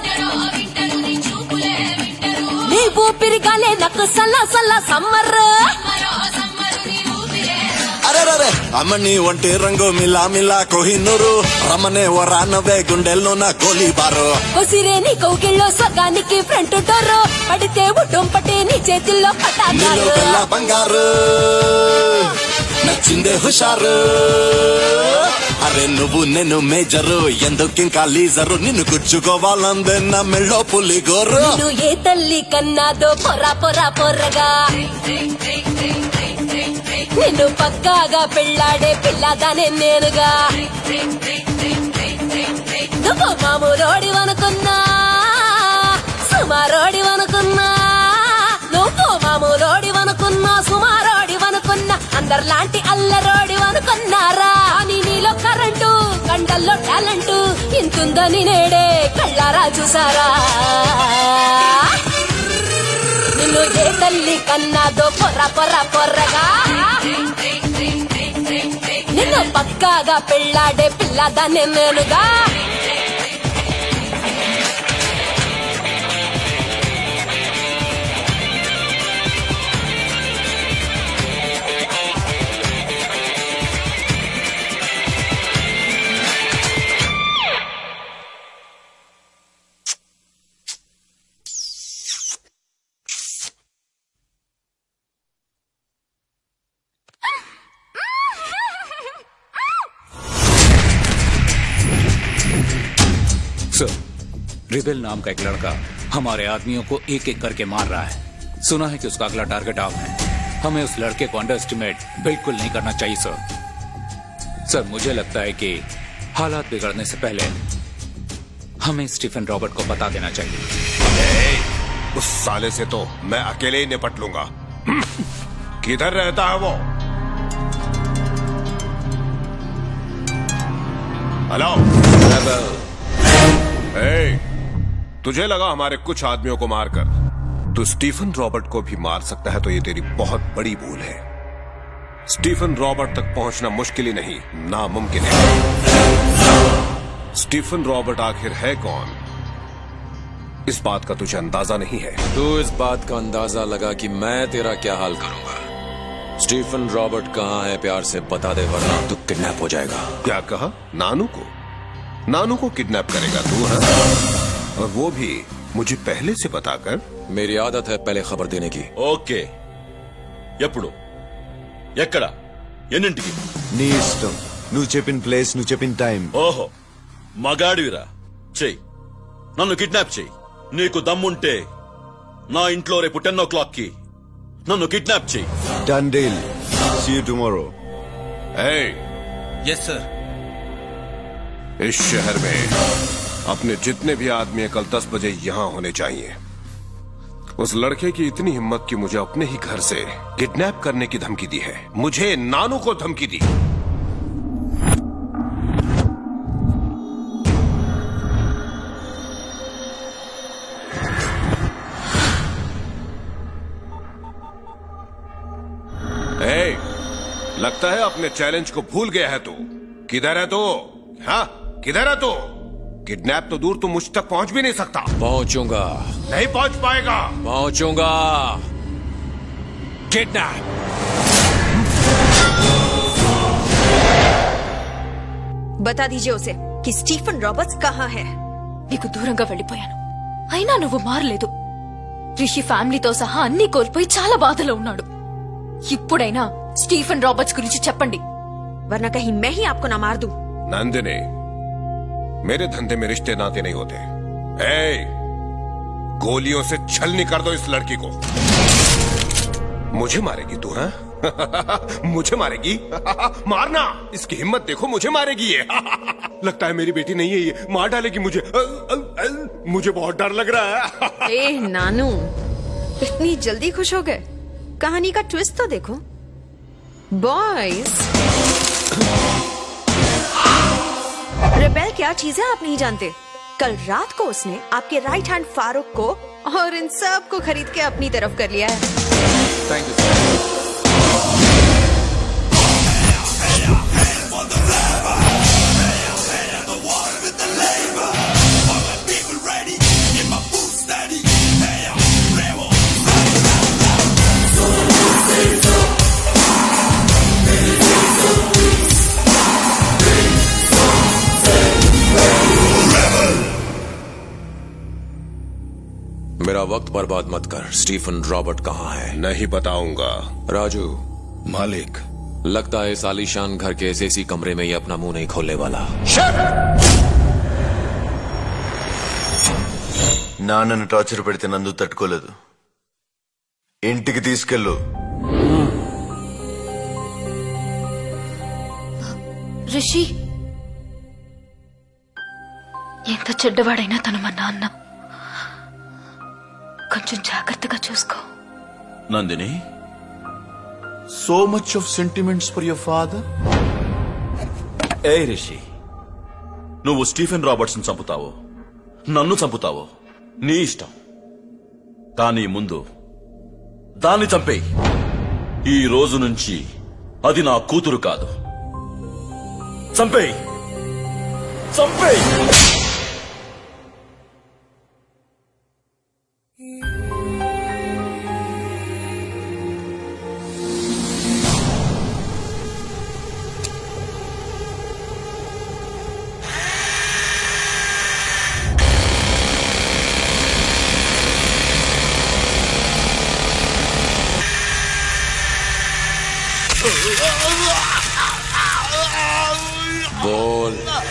నీ ఊపిరి గాలే నాకు సల్లా సల్లా సమ్మర్ అరే అమ్మని ఒంటి రంగు మిలా మిలా కోహినూరు రమనే వరానవే గుండెల్లో నా గోలీ బారు కొసిరే నీ కౌగిల్లో సగానికి ఫ్రంట్ డోరు పడితే ఉడ్డం పట్టే నీ చేతుల్లో పటాకారు బంగారు నచ్చిందే హుషారు అరే నువ్వు నేను మేజరు ఎందుకింకా లీజరు నిన్ను గుచ్చుకోవాలందే నా మెళ్ళో పులి గోరు నిన్ను ఏ తల్లి కన్నాదో పొరా పొరా పొర్రగా నిన్ను పక్కాగా పెళ్ళాడే పిల్లదానే నేనుగా నువ్వు మామూలోడివనుకున్నా సుమారోడివనుకున్నా నువ్వు మామూలోడివనుకున్నా సుమారోడివనుకున్నా అందరిలాంటి అల్లరోడివనుకున్నారా అని నీలో కరెంటు కండల్లో టాలెంటు ఇంతుందని నేడే కళ్ళారా చూసారా నిన్ను ఏ తల్లి కన్నాదో పొర్ర పొర్ర పొర్రగా నిన్ను పక్కాగా పెళ్ళాడే పిల్లదాన్ని నేనుగా सर, रिबेल नाम का एक लड़का हमारे आदमियों को एक एक करके मार रहा है। सुना है कि उसका अगला टारगेट आप है। हमें उस लड़के को अंडर एस्टिमेट बिल्कुल नहीं करना चाहिए सर। सर मुझे लगता है कि हालात बिगड़ने से पहले हमें स्टीफन रॉबर्ट को बता देना चाहिए। उस साले से तो मैं अकेले ही निपट लूंगा। किधर रहता है वो? हेलो, तुझे लगा हमारे कुछ आदमियों को मारकर तू स्टीफन रॉबर्ट को भी मार सकता है, तो ये तेरी बहुत बड़ी भूल है। स्टीफन रॉबर्ट तक पहुंचना मुश्किल ही नहीं, नामुमकिन है। स्टीफन रॉबर्ट आखिर है कौन, इस बात का तुझे अंदाजा नहीं है। तू इस बात का अंदाजा लगा कि मैं तेरा क्या हाल करूंगा। स्टीफन रॉबर्ट कहाँ है, प्यार से बता दे वरना तू किडनैप हो जाएगा। क्या कहा? नानू को किडनैप करेगा तू? है और वो भी मुझे पहले से बताकर। मेरी आदत है पहले खबर देने की। ఓకే, ఎప్పుడు, ఎక్కడ, ఎన్నింటికి? నీ ఇష్టం, నువ్వు చెప్పిన ప్లేస్, నువ్వు చెప్పిన టైం. ఓహో, మగాడివిరా, చెయ్యి, నన్ను కిడ్నాప్ చెయ్యి. నీకు దమ్ముంటే నా ఇంట్లో రేపు 10 o'clock కి నన్ను కిడ్నాప్ చెయ్యి. Done deal. See you tomorrow. Hey. Yes sir. इस शहर में अपने जितने भी आदमी कल 10 बजे यहां होने चाहिए। उस लड़के की इतनी हिम्मत कि मुझे अपने ही घर से किडनैप करने की धमकी दी है। मुझे नानू को धमकी दी। लगता है अपने चैलेंज को भूल गया है तू। किधर है तू? हाँ, किधर है तू? किडनैप तो दूर, तू मुझ तक पहुंच भी नहीं सकता। पहुंचूंगा। नहीं पहुंच पाएगा। पहुंचूंगा। किडनैप। बता दीजिए उसे कि స్టీఫెన్ రాబర్ట్స్ కహా హై. నీకు దూరంగా వెళ్ళిపోయాను, అయినా నువ్వు మారలేదు. రిషి ఫ్యామిలీతో సహా అన్ని కోల్పోయి చాలా బాధలో ఉన్నాడు. ఇప్పుడైనా స్టీఫెన్ రాబర్ట్స్ గురించి చెప్పండి, वरना कहीं मैं ही आपको ना मार दूं. नंदिनी, मेरे धंधे में रिश्ते नाते नहीं होते. गोलियों से छलनी कर दो इस लड़की को. मुझे मारेगी तू? हाँ? मुझे मारेगी? मारना, इसकी हिम्मत देखो, मुझे मारेगी ये. लगता है मेरी बेटी नहीं है ये, मार डालेगी मुझे. मुझे बहुत डर लग रहा है. ए नानू, इतनी जल्दी खुश हो गए? कहानी का ट्विस्ट तो देखो. बॉयज, रेबेल क्या चीज है आप नहीं जानते. कल रात को उसने आपके राइट हैंड फारूक को और इन सब को खरीद के अपनी तरफ कर लिया है. Thank you sir. मेरा वक्त बर्बाद मत कर. स्टीफन रॉबर्ट कहाँ है? नहीं बताऊंगा. राजू. मालिक. लगता है इस आलीशान घर के ऐसे कमरे में ये अपना मुंह नहीं खोलने वाला. నాన్నను టార్చర్ పెడితే నందు తట్టుకోలేదు. ఇంటికి తీసుకెళ్ళు. రిషి ఎంత చెడ్డవాడైనా తను మా నాన్న, కొంచెం జాగ్రత్తగా చూసుకో. Nandini, so much of sentiments for your father. ఏ రిషి, నువ్వు స్టీఫెన్ రాబర్ట్స్ చంపుతావో నన్ను చంపుతావో నీ ఇష్టం, కానీ ముందు దాన్ని చంపేయి. ఈ రోజు నుంచి అది నా కూతురు కాదు. చంపేయి, చంపేయి. बोल.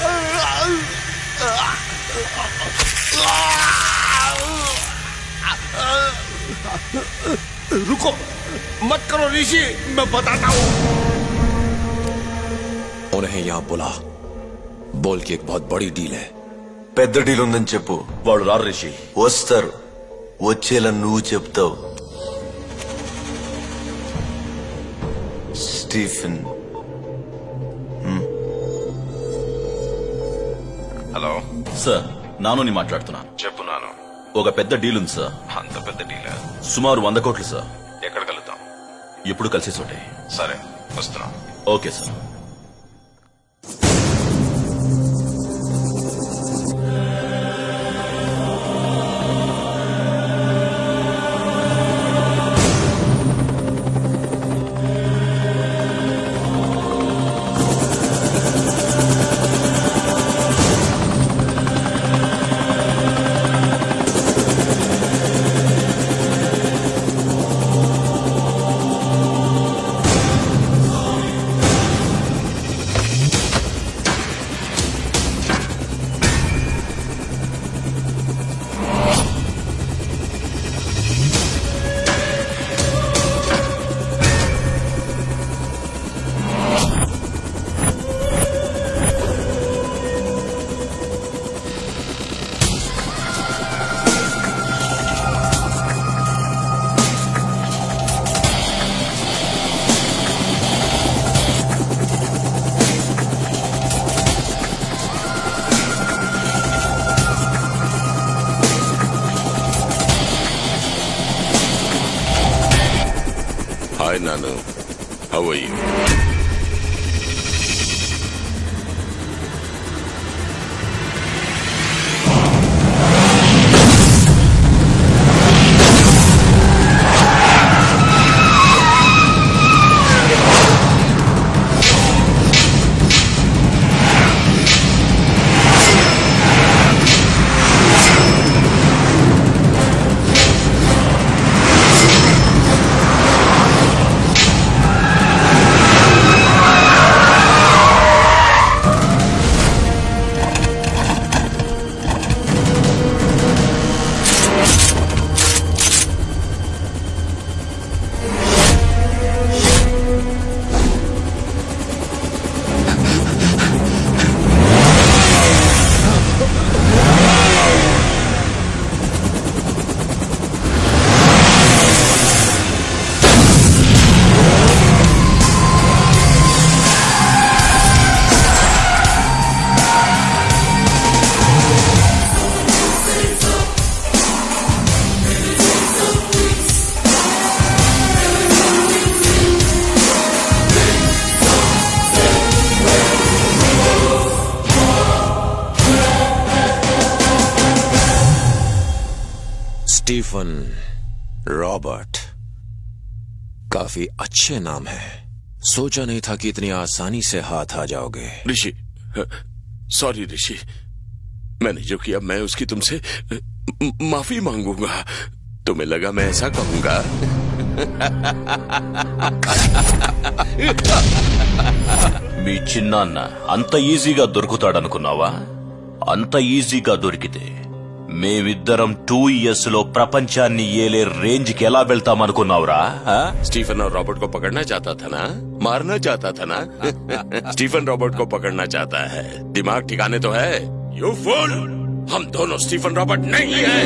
रुको, मत करो ऋषि, मैं बताता हूँ. उन्हें यहाँ बुला. बोल की एक बहुत बड़ी डील है. పెద్ద డీల్ ఉందని చెప్పు. వాడు రారు రిషి. వస్తారు. వచ్చేలా నువ్వు చెప్తావు. స్టీఫెన్. హలో సార్, నానుని మాట్లాడుతున్నాను. చెప్పు నాను. ఒక పెద్ద డీల్ ఉంది సార్. అంత పెద్ద డీలా? సుమారు 100 కోట్లు సార్. ఎక్కడ కలుద్దాం? ఇప్పుడు కలిసి చోటే. సరే, వస్తున్నా. Okay sir. Hi, Nanu. How are you? Stephen Robert, काफी अच्छे नाम है। सोचा नहीं था कि इतनी आसानी से हाथ आ जाओगे। ऋषि, सॉरी ऋषि, मैंने जो किया मैं उसकी तुमसे माफी मांगूंगा। तुम्हें लगा मैं ऐसा कहूंगा? మీ చిన్నాన్న అంత ఈజీగా దొరుకుతాడనుకున్నావా? అంత ఈజీగా దొరికితే మేమిద్దరం 2 years లో ప్రపంచాన్ని ఏలే రేంజ్ కి ఎలా వెళ్తామనుకున్నావురా? स्टीफन और रॉबर्ट को पकड़ना चाहता था ना, मारना चाहता था ना। स्टीफन रॉबर्ट को पकड़ना चाहता है। दिमाग ठिकाने तो है? यू फूल, हम दोनों स्टीफन रॉबर्ट नहीं हैं।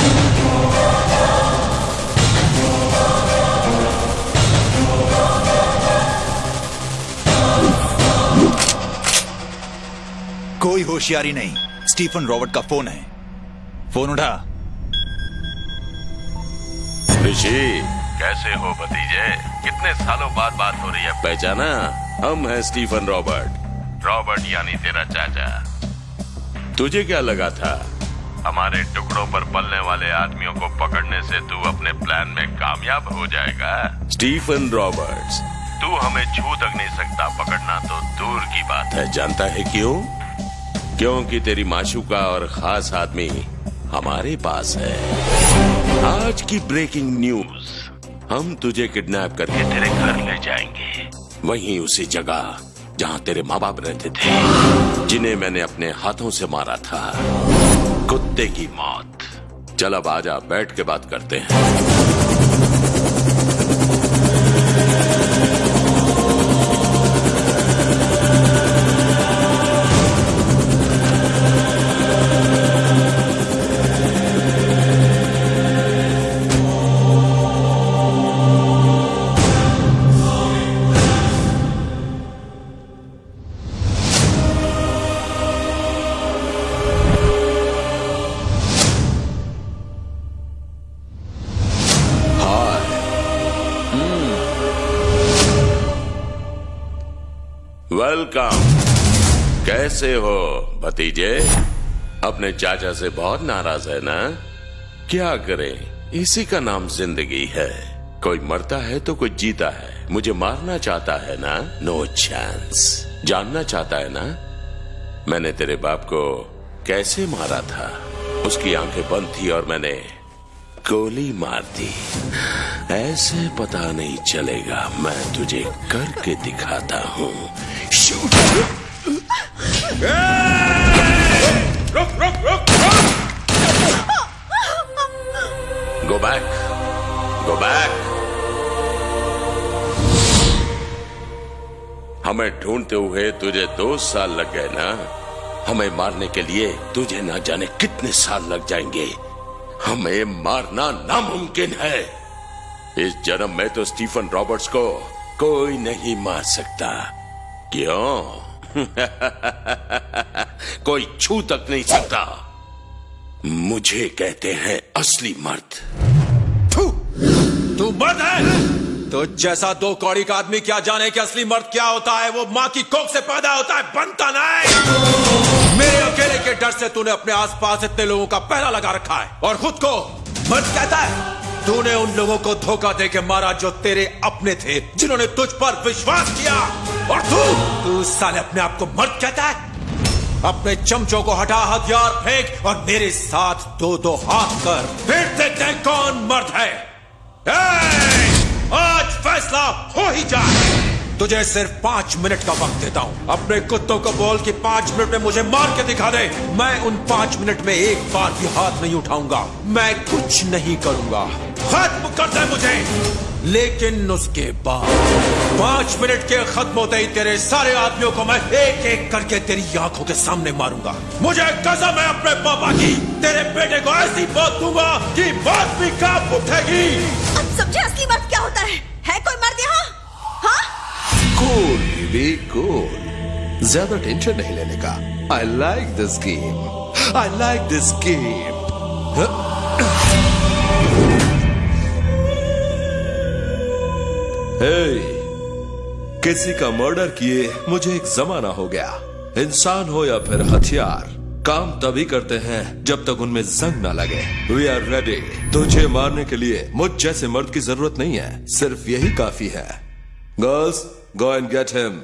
कोई होशियारी नहीं, स्टीफन रॉबर्ट का फोन है। फोन उठा। ऋषि, कैसे हो भतीजे? कितने सालों बाद बात हो रही है। पहचाना? हम हैं स्टीफन रॉबर्ट। रॉबर्ट यानी तेरा चाचा। तुझे क्या लगा था हमारे टुकड़ों पर पलने वाले आदमियों को पकड़ने से तू अपने प्लान में कामयाब हो जाएगा? स्टीफन रॉबर्ट्स, तू हमें छू तक नहीं सकता, पकड़ना तो दूर की बात है। जानता है क्यों? क्योंकि तेरी माशूका और खास आदमी हमारे पास है। आज की ब्रेकिंग न्यूज, हम तुझे किडनैप करके तेरे घर ले जाएंगे। वहीं उसी जगह जहां तेरे माँ बाप रहते थे, जिन्हें मैंने अपने हाथों से मारा था। कुत्ते की मौत। चल अब आजा, बैठ के बात करते हैं। वेलकम। कैसे हो भतीजे? अपने चाचा से बहुत नाराज है ना? क्या करें, इसी का नाम जिंदगी है। कोई मरता है तो कोई जीता है। मुझे मारना चाहता है ना? No chance. जानना चाहता है ना मैंने तेरे बाप को कैसे मारा था? उसकी आंखें बंद थी और मैंने गोली मार दी। ऐसे पता नहीं चलेगा, मैं तुझे करके दिखाता हूँ। शूट। रुक रुक रुक रुक। Go back, go back. हमें ढूंढते हुए तुझे 2 साल लग गए ना? हमें मारने के लिए तुझे ना जाने कितने साल लग जाएंगे। हमें मारना नामुमकिन है। इस जन्म में तो स्टीफन रॉबर्ट्स को कोई नहीं मार सकता। क्यों? कोई छू तक नहीं सकता। मुझे कहते हैं असली मर्द। तू मर्द है? तो जैसा 2 कौड़ी का आदमी क्या जाने कि असली मर्द क्या होता है? वो माँ की कोख से पैदा होता है, बनता नहीं। मेरे अकेले के डर से तूने अपने आसपास इतने लोगों का पहरा लगा रखा है और खुद को मर्द कहता है। तूने उन लोगों को धोखा देके मारा जो तेरे अपने थे, जिन्होंने तुझ पर विश्वास किया। और तू साले अपने आप को मर्द कहता है? अपने चमचों को हटा, हथियार फेंक और मेरे साथ 2-2 हाथ कर, फिर देखते हैं कौन मर्द है। आज फैसला हो ही जाए। तुझे सिर्फ 5 मिनट का वक्त देता हूँ। अपने कुत्तों को बोल कि 5 मिनट में मुझे मार के दिखा दे। मैं उन 5 मिनट में एक बार भी हाथ नहीं उठाऊंगा। मैं कुछ नहीं करूंगा। खत्म कर दे मुझे। लेकिन उसके बाद 5 मिनट के खत्म होते ही तेरे सारे आदमियों को मैं एक एक करके तेरी आंखों के सामने मारूंगा। मुझे कसम है अपने पापा की, तेरे बेटे को ऐसी मौत दूंगा कि मौत भी कांप उठेगी। अब समझे असली मर्द क्या होता है? कोई मर्द यहाँ? हाँ? Cool baby, cool. ज्यादा टेंशन नहीं लेने का। I like this game. I like this game. किसी का मर्डर किए मुझे एक जमाना हो गया। इंसान हो या फिर हथियार, काम तभी करते हैं जब तक उनमें जंग ना लगे। We are ready. तुझे मारने के लिए मुझ जैसे मर्द की जरूरत नहीं है, सिर्फ यही काफी है। Girls, go and get him.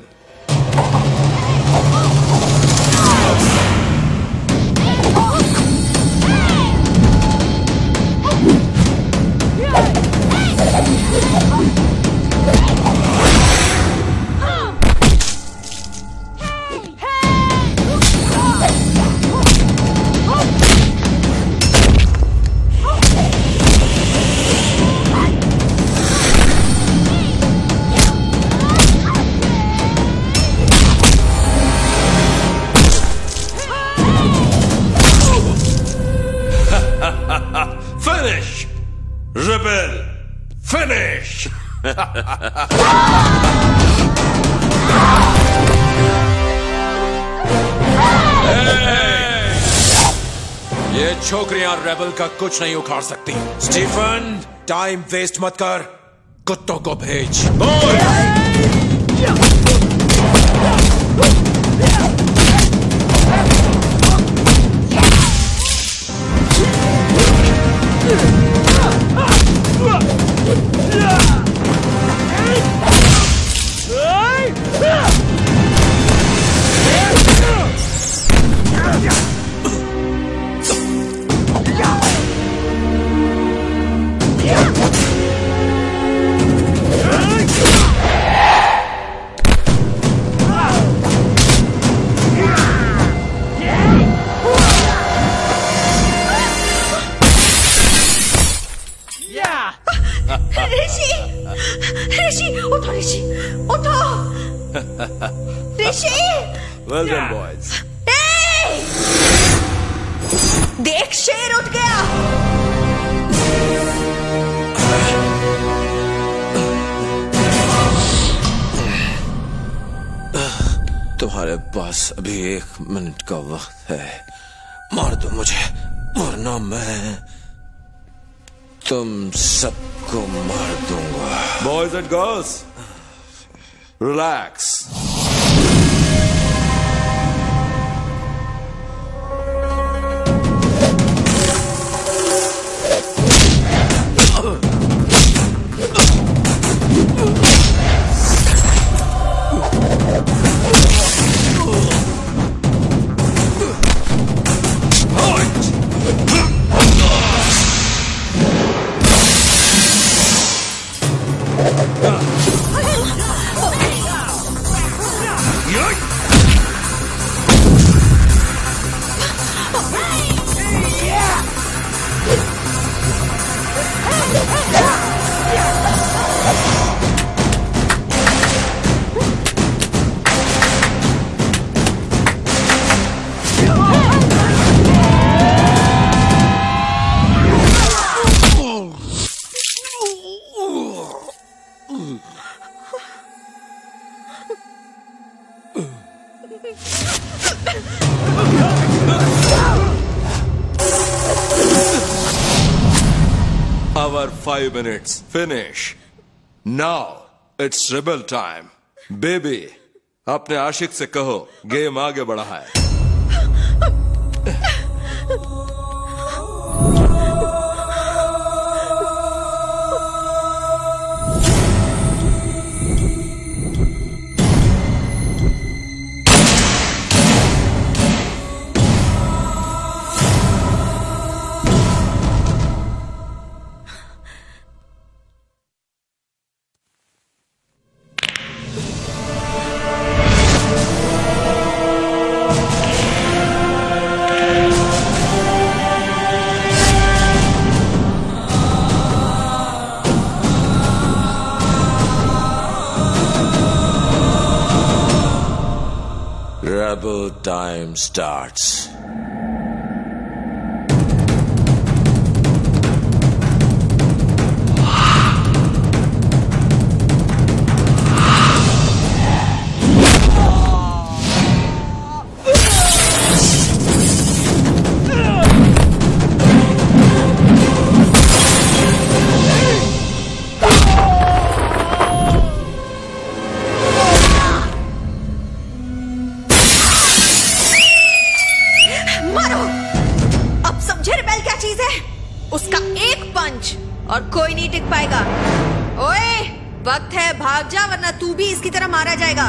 Finish! Rebel! Finish! ये छोकरियां रेबल का कुछ नहीं उखाड़ सकती। स्टीफन, टाइम वेस्ट मत कर, कुत्तों को भेज। Well done, boys. देख, शेर उठ गया। तुम्हारे पास अभी 1 मिनट का वक्त है। मार दो मुझे, वरना मैं तुम सबको मार दूंगा। Boys and girls, relax. Our 5 minutes finish. Now it's rebel time. Baby, अपने आशिक से कहो गेम आगे बढ़ा है। Rebel time starts. है भाग जा, वरना तू भी इसकी तरह मारा जाएगा।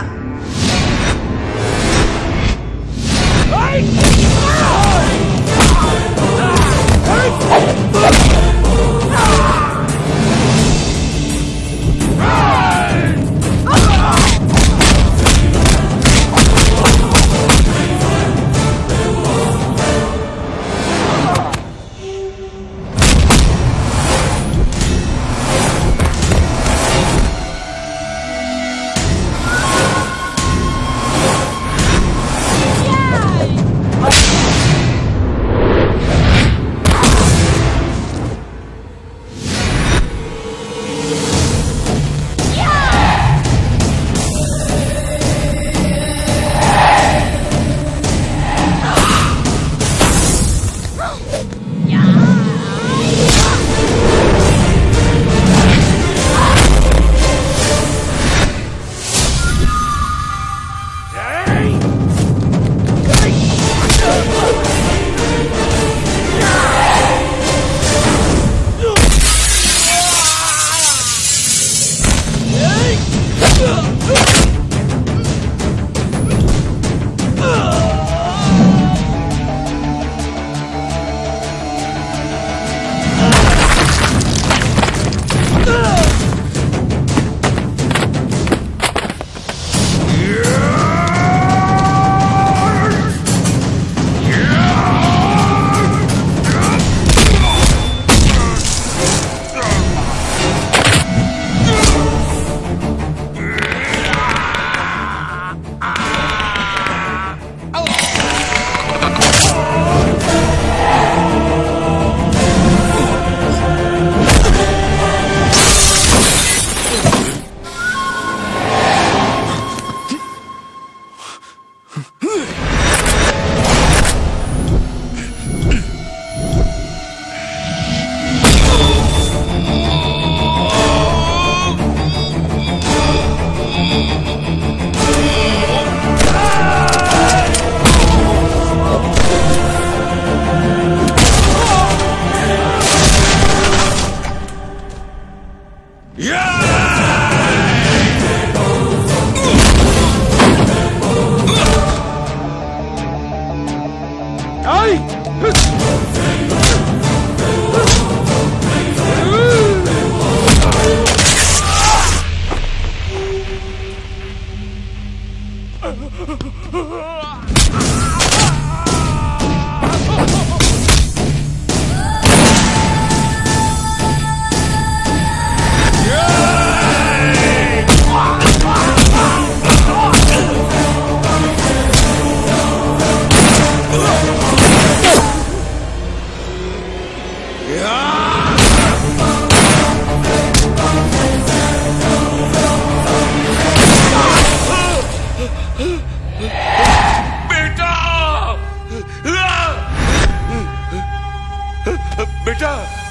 बेटा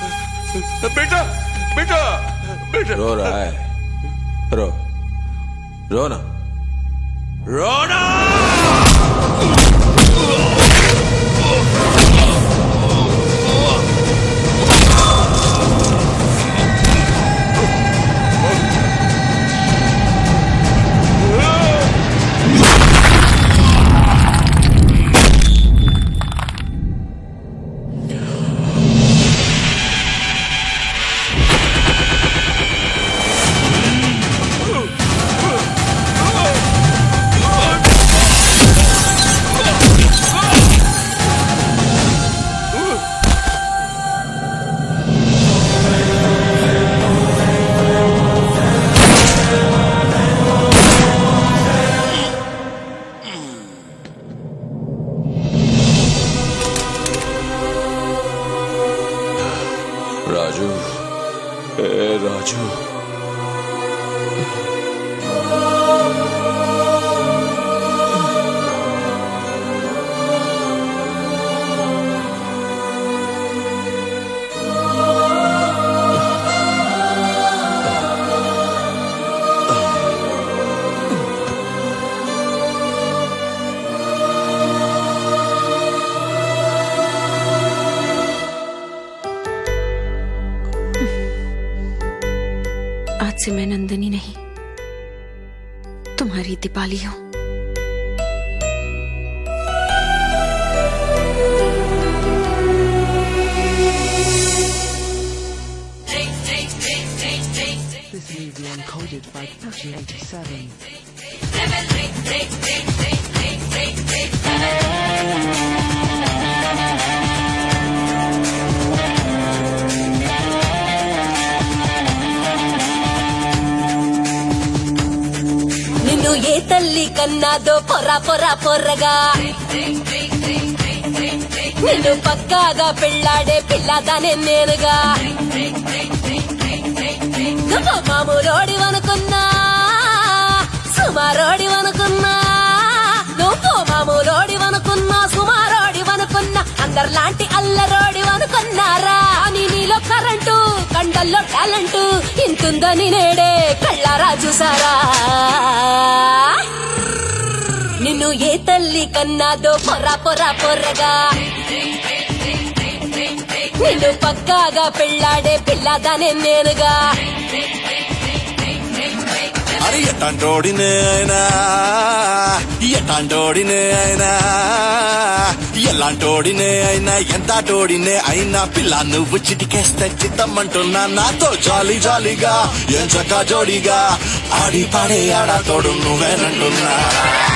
बेटा बेटा बेटा रो रहा है, रो ना, रोना। तुम्हारी दीपाली हूँ। This movie encoded by 1987. నిన్ను ఏ తల్లి కన్నాదో పొర్రా పొర్రా పొర్రగా నిన్ను పక్కాగా పెళ్ళాడే పిల్లదానే నేనుగా నువ్వు మామూలోడివనుకున్నా సుమారోడివనుకున్నా నువ్వు మామూలోడివనుకున్నా సుమారోడివనుకున్నా అందరిలాంటి అల్లరోడివనుకున్నారా అని నీలో కరెంటు కండల్లో టాలెంట్ ఇంతుందని నేడే కళ్ళారా చూసారా నిన్ను ఏ తల్లి కన్నాదో పొర్రా పొర్రా పొర్రగా నిన్ను పక్కాగా పెళ్ళాడే పిల్లదానే నేనుగా అరే ఎట్టంటోడినే అయినా ఎట్టంటోడినే అయినా ఎలాంటోడినే అయినా ఎంతటోడినే అయినా పిల్ల నువ్వు చిటికేస్తే చిత్తమ్మంటున్నా నాతో జాలీ జాలీగా ఎంచక్క జోడిగా ఆడి పాడే ఆడా తోడు నువ్వేనంటున్నా